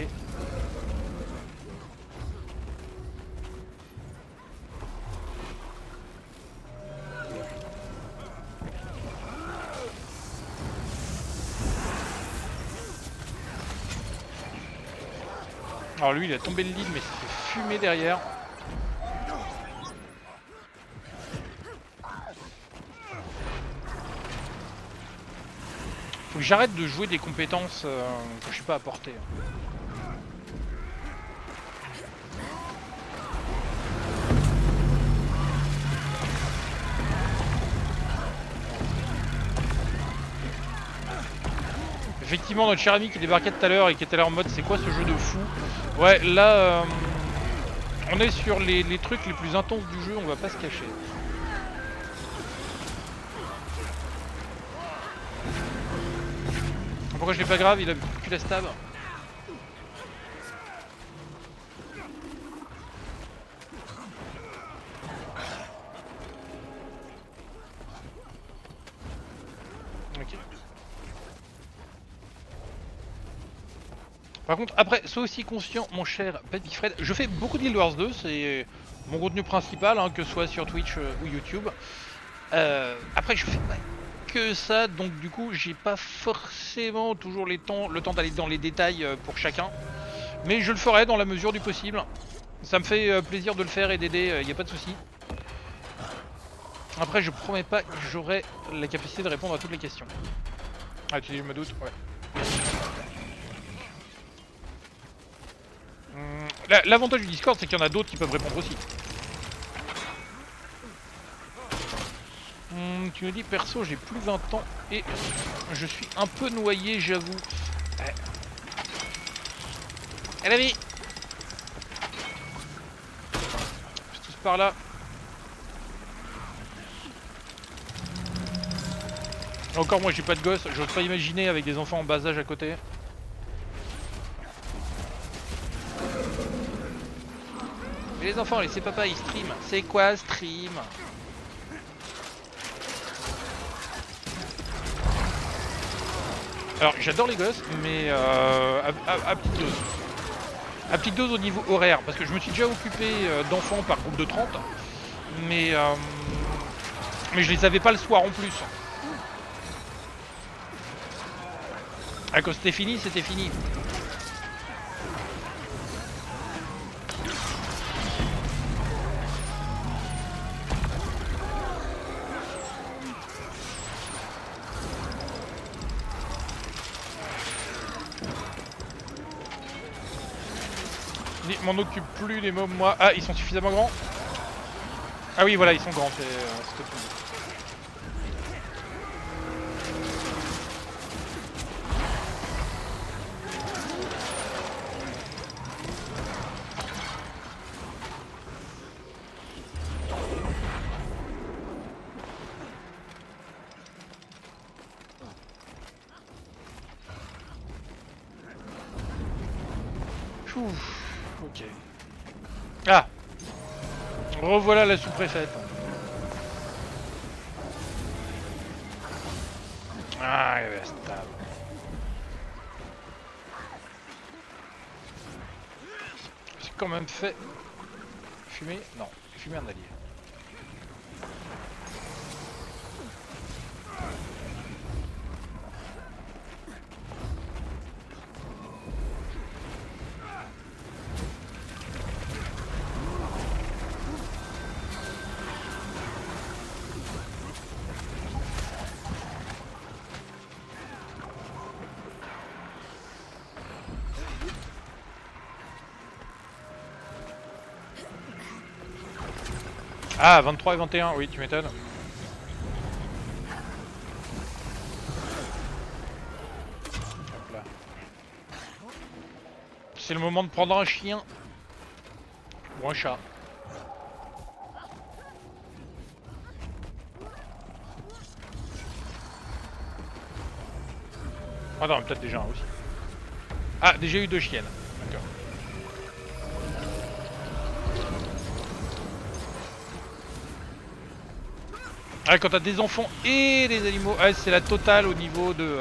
Speaker 1: Alors lui, il a tombé le lead, mais il s'est fait fumer derrière. Faut que j'arrête de jouer des compétences que je suis pas à portée. Effectivement, notre cher ami qui débarquait tout à l'heure et qui était là en mode c'est quoi ce jeu de fou. Ouais, là, on est sur les trucs les plus intenses du jeu, on va pas se cacher. Pourquoi je l'ai pas grave, il a plus la stab. Ok. Par contre, après, sois aussi conscient, mon cher Baby Fred, je fais beaucoup de Guild Wars 2, c'est mon contenu principal, hein, que ce soit sur Twitch ou YouTube. Après, je fais pas que ça, donc du coup, j'ai pas forcément toujours le temps d'aller dans les détails pour chacun. Mais je le ferai dans la mesure du possible. Ça me fait plaisir de le faire et d'aider, y a pas de souci. Après, je promets pas que j'aurai la capacité de répondre à toutes les questions. Ah, tu dis, je me doute, ouais. L'avantage du Discord, c'est qu'il y en a d'autres qui peuvent répondre aussi. Tu me dis, perso, j'ai plus 20 ans et je suis un peu noyé, j'avoue. Elle a mis. Je tous par là. Encore moi, j'ai pas de gosse, j'ose pas imaginer avec des enfants en bas âge à côté. Mais les enfants, laissez papa, ils stream. C'est quoi stream? Alors j'adore les gosses, mais à petite dose. À petite dose au niveau horaire, parce que je me suis déjà occupé d'enfants par groupe de 30, mais je les avais pas le soir en plus. Ah, quand c'était fini, c'était fini. M'en occupe plus les mobs moi. Ah, ils sont suffisamment grands. Ah oui, voilà, ils sont grands. C'était tout. Ouf, ok. Ah, revoilà la sous-préfète. Ah, il reste stable. J'ai quand même fait fumer. Non, fumer un allié. Ah, 23 et 21, oui, tu m'étonnes. Hop là. C'est le moment de prendre un chien. Ou un chat. Ah non, peut-être déjà un aussi. Ah, déjà eu 2 chiennes. D'accord. Ah, quand t'as des enfants et des animaux, ah, c'est la totale au niveau de...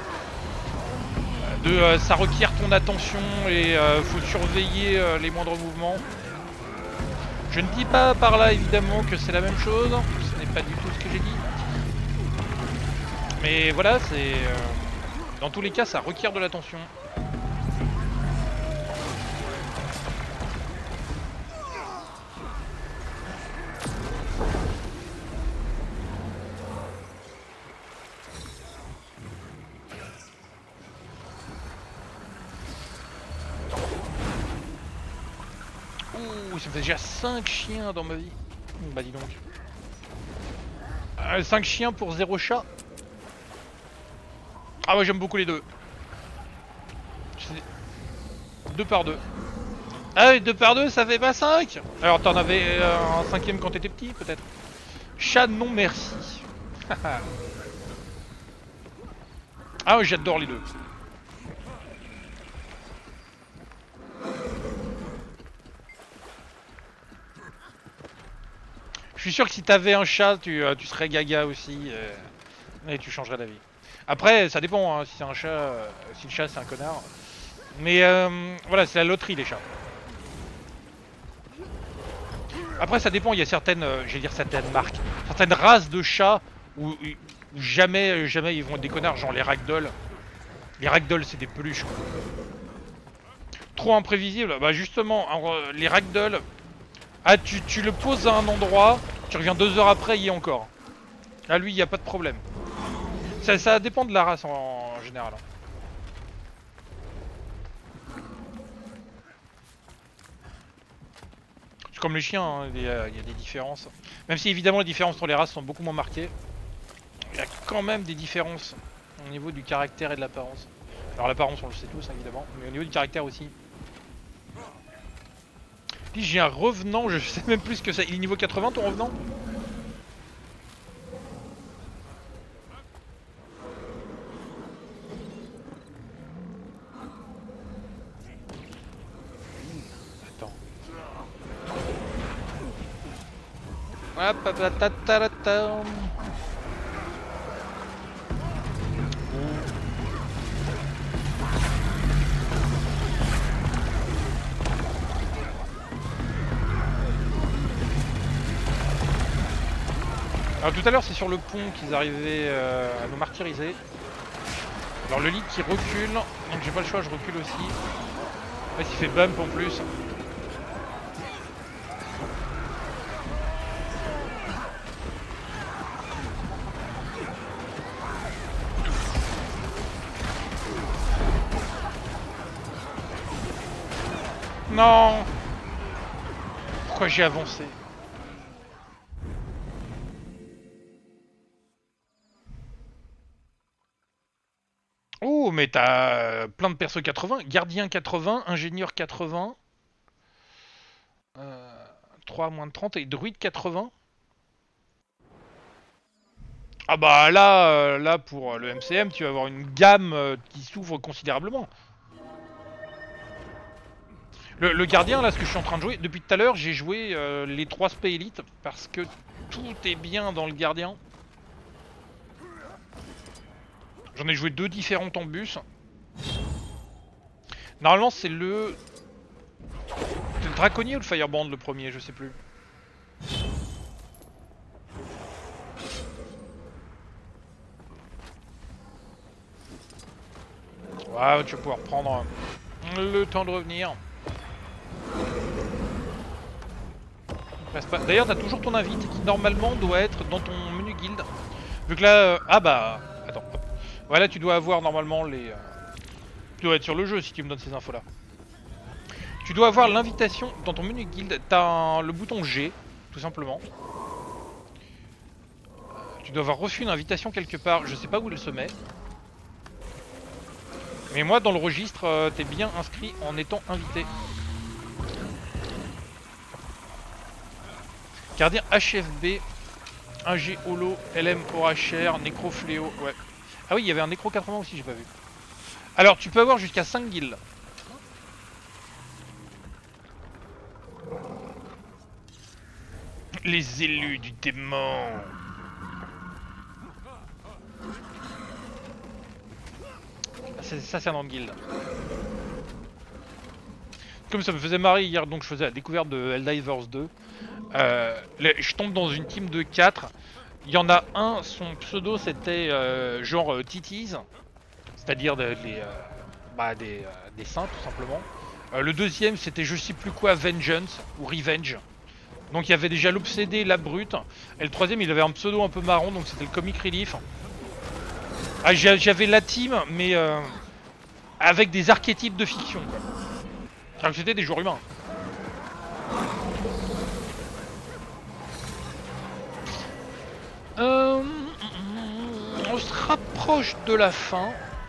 Speaker 1: ça requiert ton attention et faut surveiller les moindres mouvements. Je ne dis pas par là évidemment que c'est la même chose, ce n'est pas du tout ce que j'ai dit. Mais voilà, c'est... dans tous les cas, ça requiert de l'attention. Ouh, ça fait déjà 5 chiens dans ma vie. Bah dis donc. 5 chiens pour 0 chat. Ah ouais, j'aime beaucoup les deux. 2 par 2. Ah oui, 2 par 2 ça fait pas 5. Alors t'en avais un 5ème quand t'étais petit peut-être. Chat non merci. Ah ouais, j'adore les deux. Je suis sûr que si t'avais un chat, tu serais gaga aussi. Et tu changerais d'avis. Après, ça dépend, hein, si c'est un chat, si le chat c'est un connard. Mais voilà, c'est la loterie les chats. Après, ça dépend, il y a certaines, j'allais dire certaines marques, certaines races de chats où jamais ils vont être des connards, genre les ragdoll. Les ragdoll, c'est des peluches. Trop imprévisible. Bah justement, les ragdoll, ah tu le poses à un endroit, tu reviens 2 heures après, il y est encore. Ah lui, il n'y a pas de problème. Ça dépend de la race en général. C'est comme les chiens, hein, il y a des différences. Même si évidemment les différences entre les races sont beaucoup moins marquées, il y a quand même des différences au niveau du caractère et de l'apparence. Alors l'apparence on le sait tous évidemment, mais au niveau du caractère aussi. Puis j'ai un revenant, je sais même plus ce que c'est. Il est niveau 80 ton revenant? Attends. Hop, hop, ta, ta, ta, ta. Alors tout à l'heure c'est sur le pont qu'ils arrivaient à nous martyriser. Alors le lead qui recule, donc j'ai pas le choix, je recule aussi. Ouais, il fait bump en plus. Non. Pourquoi j'ai avancé? Oh, mais t'as plein de persos 80, gardien 80, ingénieur 80, 3 moins de 30 et druide 80. Ah bah là, là pour le MCM, tu vas avoir une gamme qui s'ouvre considérablement. Le gardien, là, ce que je suis en train de jouer, depuis tout à l'heure, j'ai joué les 3 spé élites parce que tout est bien dans le gardien. J'en ai joué 2 différentes en bus. Normalement, c'est le Draconnier ou le Fireband le premier, je sais plus. Ouais, tu vas pouvoir prendre le temps de revenir. D'ailleurs, t'as toujours ton invite qui normalement doit être dans ton menu guild. Vu que là, ah bah, attends. Hop. Voilà, tu dois avoir normalement les. Tu dois être sur le jeu si tu me donnes ces infos là. Tu dois avoir l'invitation dans ton menu guild. T'as le bouton G, tout simplement. Tu dois avoir reçu une invitation quelque part. Je sais pas où elle se met. Mais moi, dans le registre, t'es bien inscrit en étant invité. Gardien HFB, 1G Holo, LM OHR, Nécro Fléau, ouais. Ah oui, il y avait un Nécro 80 aussi, j'ai pas vu. Alors, tu peux avoir jusqu'à 5 guilds. Les élus du démon. Ça, c'est un nom de guild. Comme ça me faisait marrer hier, donc je faisais la découverte de Helldivers 2. Je tombe dans une team de 4. Il y en a un, son pseudo c'était genre Titties, c'est-à-dire des saints tout simplement. Le deuxième c'était je sais plus quoi, Vengeance ou Revenge. Donc il y avait déjà l'obsédé, la brute. Et le troisième il avait un pseudo un peu marron, donc c'était le Comic Relief. Ah, j'avais la team, mais avec des archétypes de fiction, quoi. Alors que c'était des joueurs humains. On se rapproche de la fin.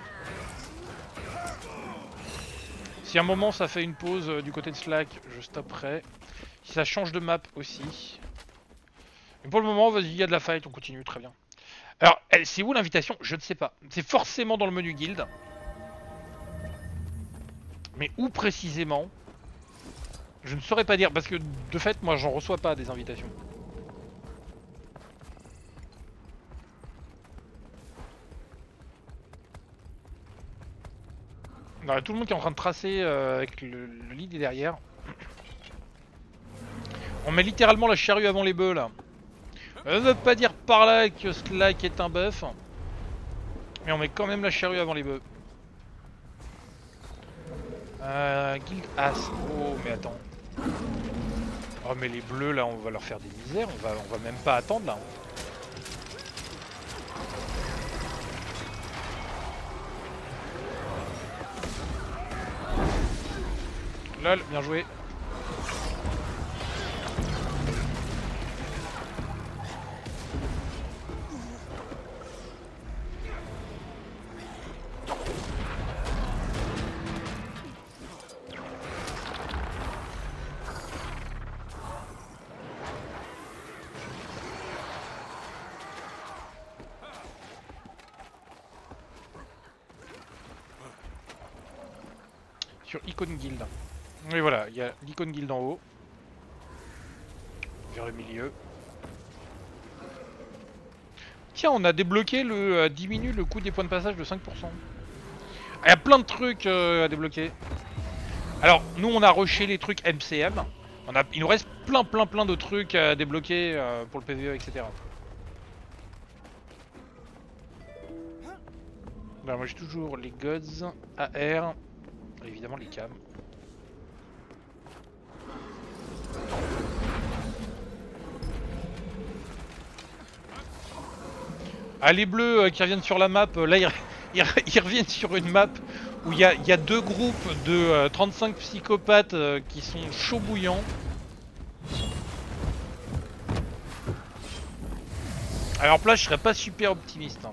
Speaker 1: Si à un moment ça fait une pause du côté de Slack, je stopperai. Si ça change de map aussi. Mais pour le moment, vas-y, il y a de la fight, on continue, très bien. Alors, c'est où l'invitation? Je ne sais pas. C'est forcément dans le menu guild. Mais où précisément? Je ne saurais pas dire, parce que de fait, moi j'en reçois pas des invitations. Non, tout le monde qui est en train de tracer avec le lead derrière. On met littéralement la charrue avant les bœufs là. Ça veut pas dire par là que Slack est un buff. Mais on met quand même la charrue avant les bœufs. Guild As. Oh mais attends. Oh mais les bleus là on va leur faire des misères. On va même pas attendre là. Lol, bien joué. Sur Icon Guild. Et voilà, il y a l'Icon Guild en haut. Vers le milieu. Tiens, on a débloqué le diminue le coût des points de passage de 5%. Il y a plein de trucs à débloquer. Alors, nous on a rushé les trucs MCM. Il nous reste plein de trucs à débloquer pour le PvE, etc. Ben, moi j'ai toujours les Gods, AR, et évidemment les cams. Ah, les bleus qui reviennent sur la map, là ils reviennent sur une map où il y a deux groupes de 35 psychopathes qui sont chauds bouillants. Alors là, je serais pas super optimiste. Hein.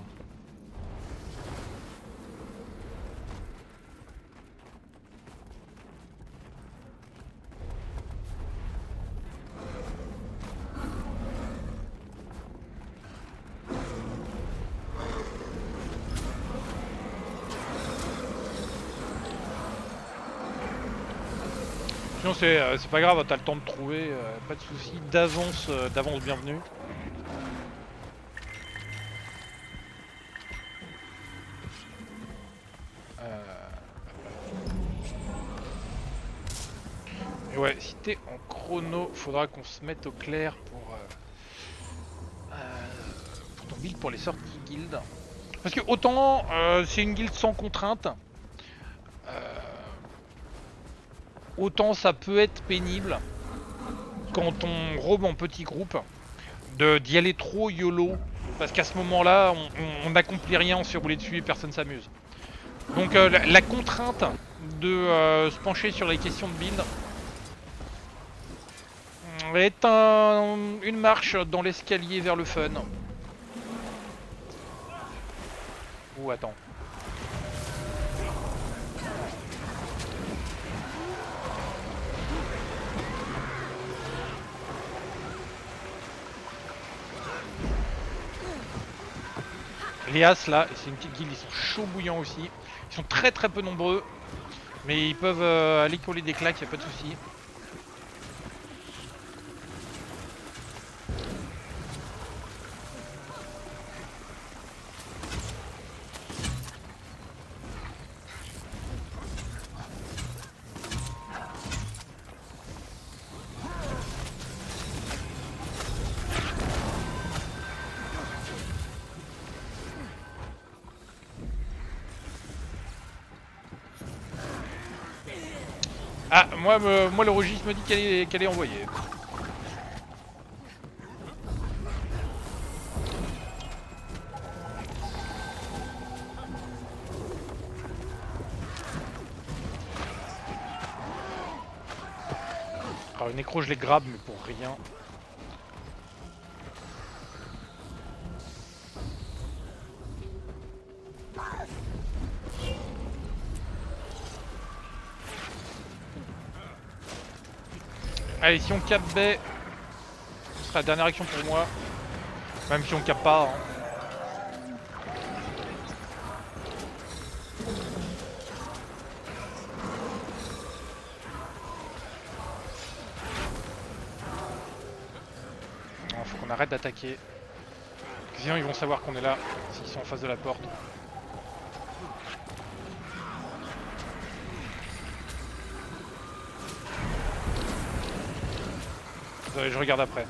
Speaker 1: Sinon c'est pas grave, t'as le temps de trouver, pas de soucis, d'avance bienvenue. Et ouais, si t'es en chrono, faudra qu'on se mette au clair pour ton build pour les sorties guild. Parce que autant c'est une guilde sans contrainte, autant ça peut être pénible quand on robe en petit groupe d'y aller trop YOLO. Parce qu'à ce moment-là, on n'accomplit rien, on se fait rouler dessus et personne s'amuse. Donc la contrainte de se pencher sur les questions de build est une marche dans l'escalier vers le fun. Ou attends. Les As là, c'est une petite guilde, ils sont chauds bouillants aussi. Ils sont très peu nombreux. Mais ils peuvent aller coller des claques, y a pas de souci. Ah, moi le registre me dit qu'elle est envoyée. Alors les nécros je les grabe mais pour rien. Allez, si on cap B, ce sera la dernière action pour moi. Même si on cap pas. Hein. Faut qu'on arrête d'attaquer. Sinon ils vont savoir qu'on est là, s'ils sont en face de la porte. Désolé, je regarde après.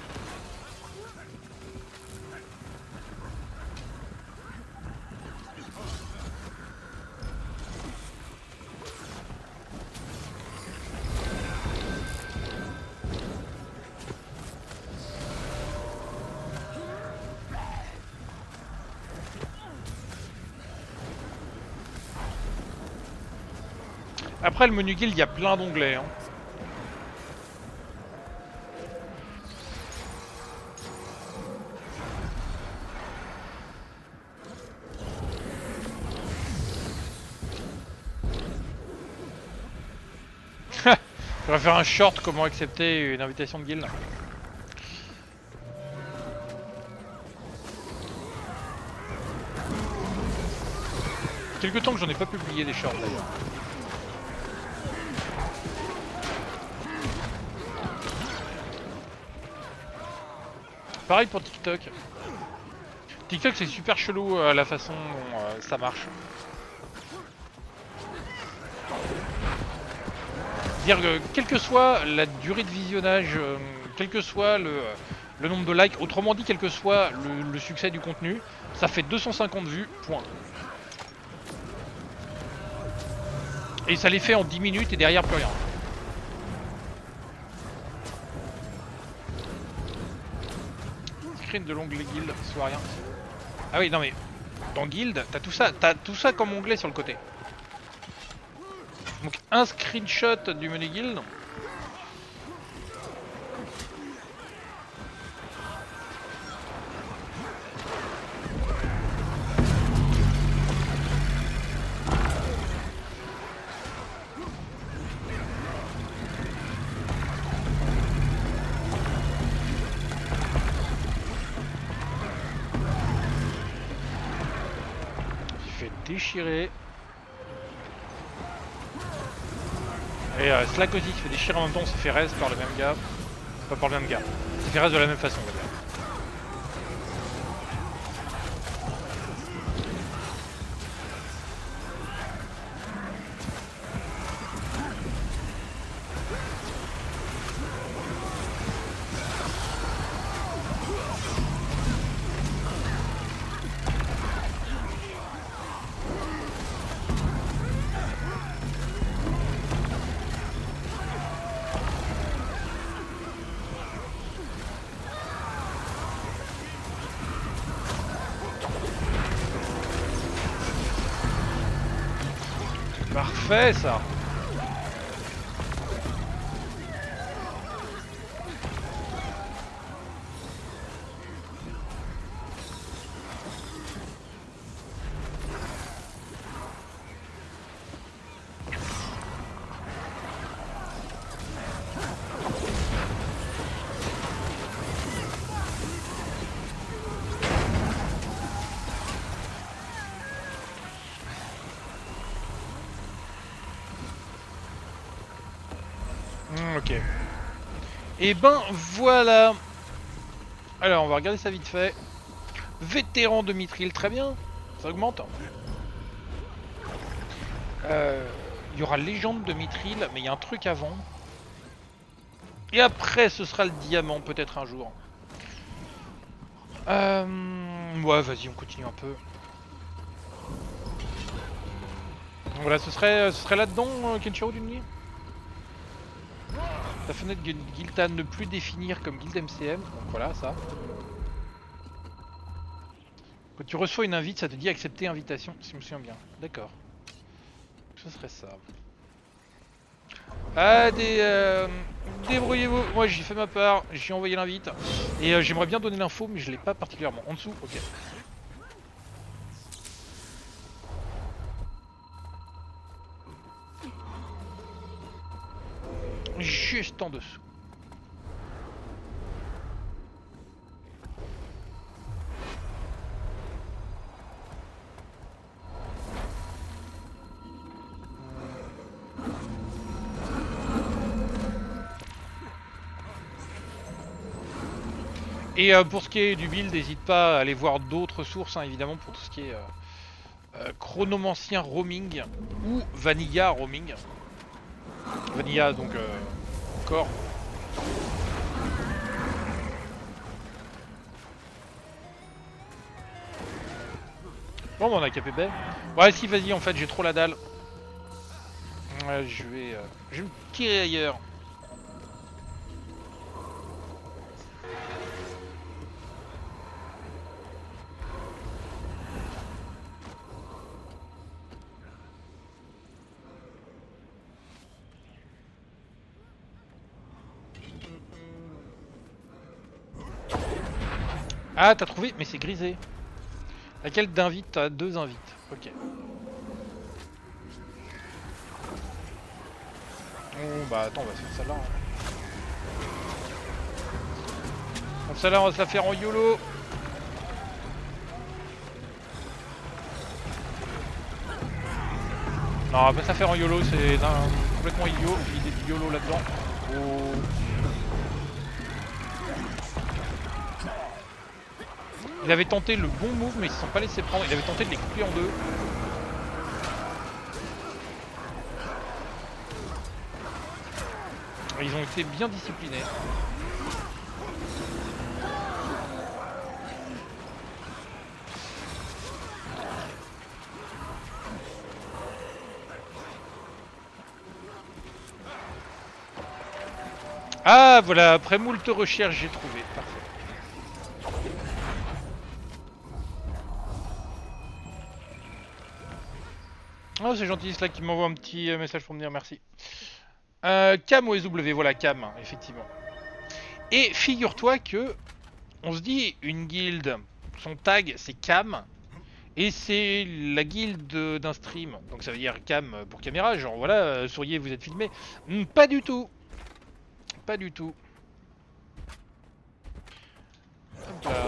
Speaker 1: Après le menu guild, il y a plein d'onglets. Hein. On va faire un short comment accepter une invitation de guild. Quelque temps que j'en ai pas publié des shorts d'ailleurs. Pareil pour TikTok. TikTok c'est super chelou la façon dont ça marche. Dire que quelle que soit la durée de visionnage, quel que soit le nombre de likes, autrement dit quel que soit le succès du contenu, ça fait 250 vues, point. Et ça les fait en 10 minutes et derrière plus rien. Screen de l'onglet guild, soit rien. Ah oui non mais dans guild, t'as tout ça comme onglet sur le côté. Donc un screenshot du menu guild. Déchiré. Et Slack aussi qui fait déchirer en même temps, on s'est fait raise par le même gars. Pas par le même gars. On s'est fait raise de la même façon, on va dire. Parfait ça. Ok. Et ben voilà. Alors on va regarder ça vite fait. Vétéran de Mithril, très bien. Ça augmente. Il y aura légende de Mithril, mais il y a un truc avant. Et après ce sera le diamant peut-être un jour. Ouais vas-y on continue un peu. Voilà ce serait là-dedans Kenshiro d'une nuit. Ta fenêtre guild à ne plus définir comme guild MCM, donc voilà ça. Quand tu reçois une invite, ça te dit accepter invitation, si je me souviens bien. D'accord. Ce serait ça. Ah, débrouillez-vous. Moi j'ai fait ma part, j'ai envoyé l'invite. Et j'aimerais bien donner l'info, mais je l'ai pas particulièrement. En dessous, ok. Juste en dessous. Et pour ce qui est du build, n'hésite pas à aller voir d'autres sources, hein, évidemment, pour tout ce qui est chronomancien roaming ou vanilla roaming. Vanilla, donc corps. Bon, bah, on a capé B. Ouais, si, vas-y, en fait, j'ai trop la dalle. Je vais me tirer ailleurs. Ah, t'as trouvé? Mais c'est grisé. Laquelle d'invite? T'as 2 invites. Ok. Bon, bah attends, on va se faire celle-là. Donc celle-là, on va se la faire en YOLO. Non, on va pas se la faire en YOLO, c'est complètement idiot. L'idée du YOLO là-dedans. Oh. Il avait tenté le bon move, mais ils se sont pas laissés prendre. Il avait tenté de les couper en deux. Ils ont été bien disciplinés. Ah voilà, après moult recherches, j'ai trouvé. Parfait. Oh, c'est gentil, Slack qui m'envoie un petit message pour me dire merci. Cam ou SW, voilà, Cam, effectivement. Et figure-toi que, on se dit, une guilde, son tag c'est Cam, et c'est la guilde d'un stream. Donc ça veut dire Cam pour caméra, genre voilà, souriez, vous êtes filmé. Pas du tout. Pas du tout. Hop là.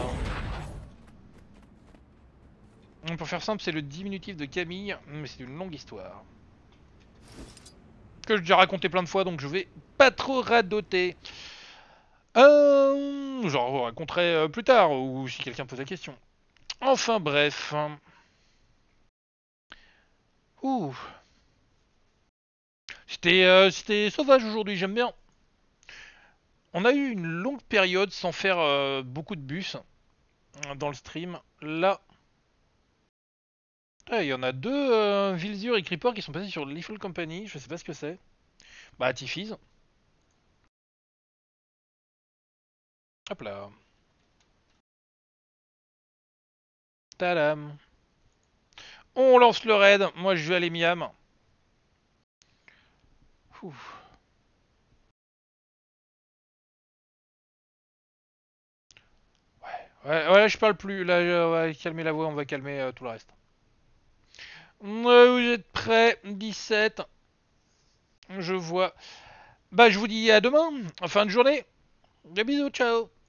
Speaker 1: Pour faire simple, c'est le diminutif de Camille, mais c'est une longue histoire. Que j'ai déjà raconté plein de fois, donc je vais pas trop radoter. Je raconterai plus tard, ou si quelqu'un pose la question. Enfin bref. Ouh. C'était sauvage aujourd'hui, j'aime bien. On a eu une longue période sans faire beaucoup de bus dans le stream. Là, il y en a deux, Vilzur et Creeper, qui sont passés sur Lethal Company. Je sais pas ce que c'est. Bah, Tiffy's. Hop là. Tadam. On lance le raid. Moi, je vais aller Miam. Ouf. Ouais, je parle plus. Là, on va calmer la voix, on va calmer tout le reste. Vous êtes prêts? 17. Je vois. Bah, je vous dis à demain. En fin de journée. Des bisous, ciao.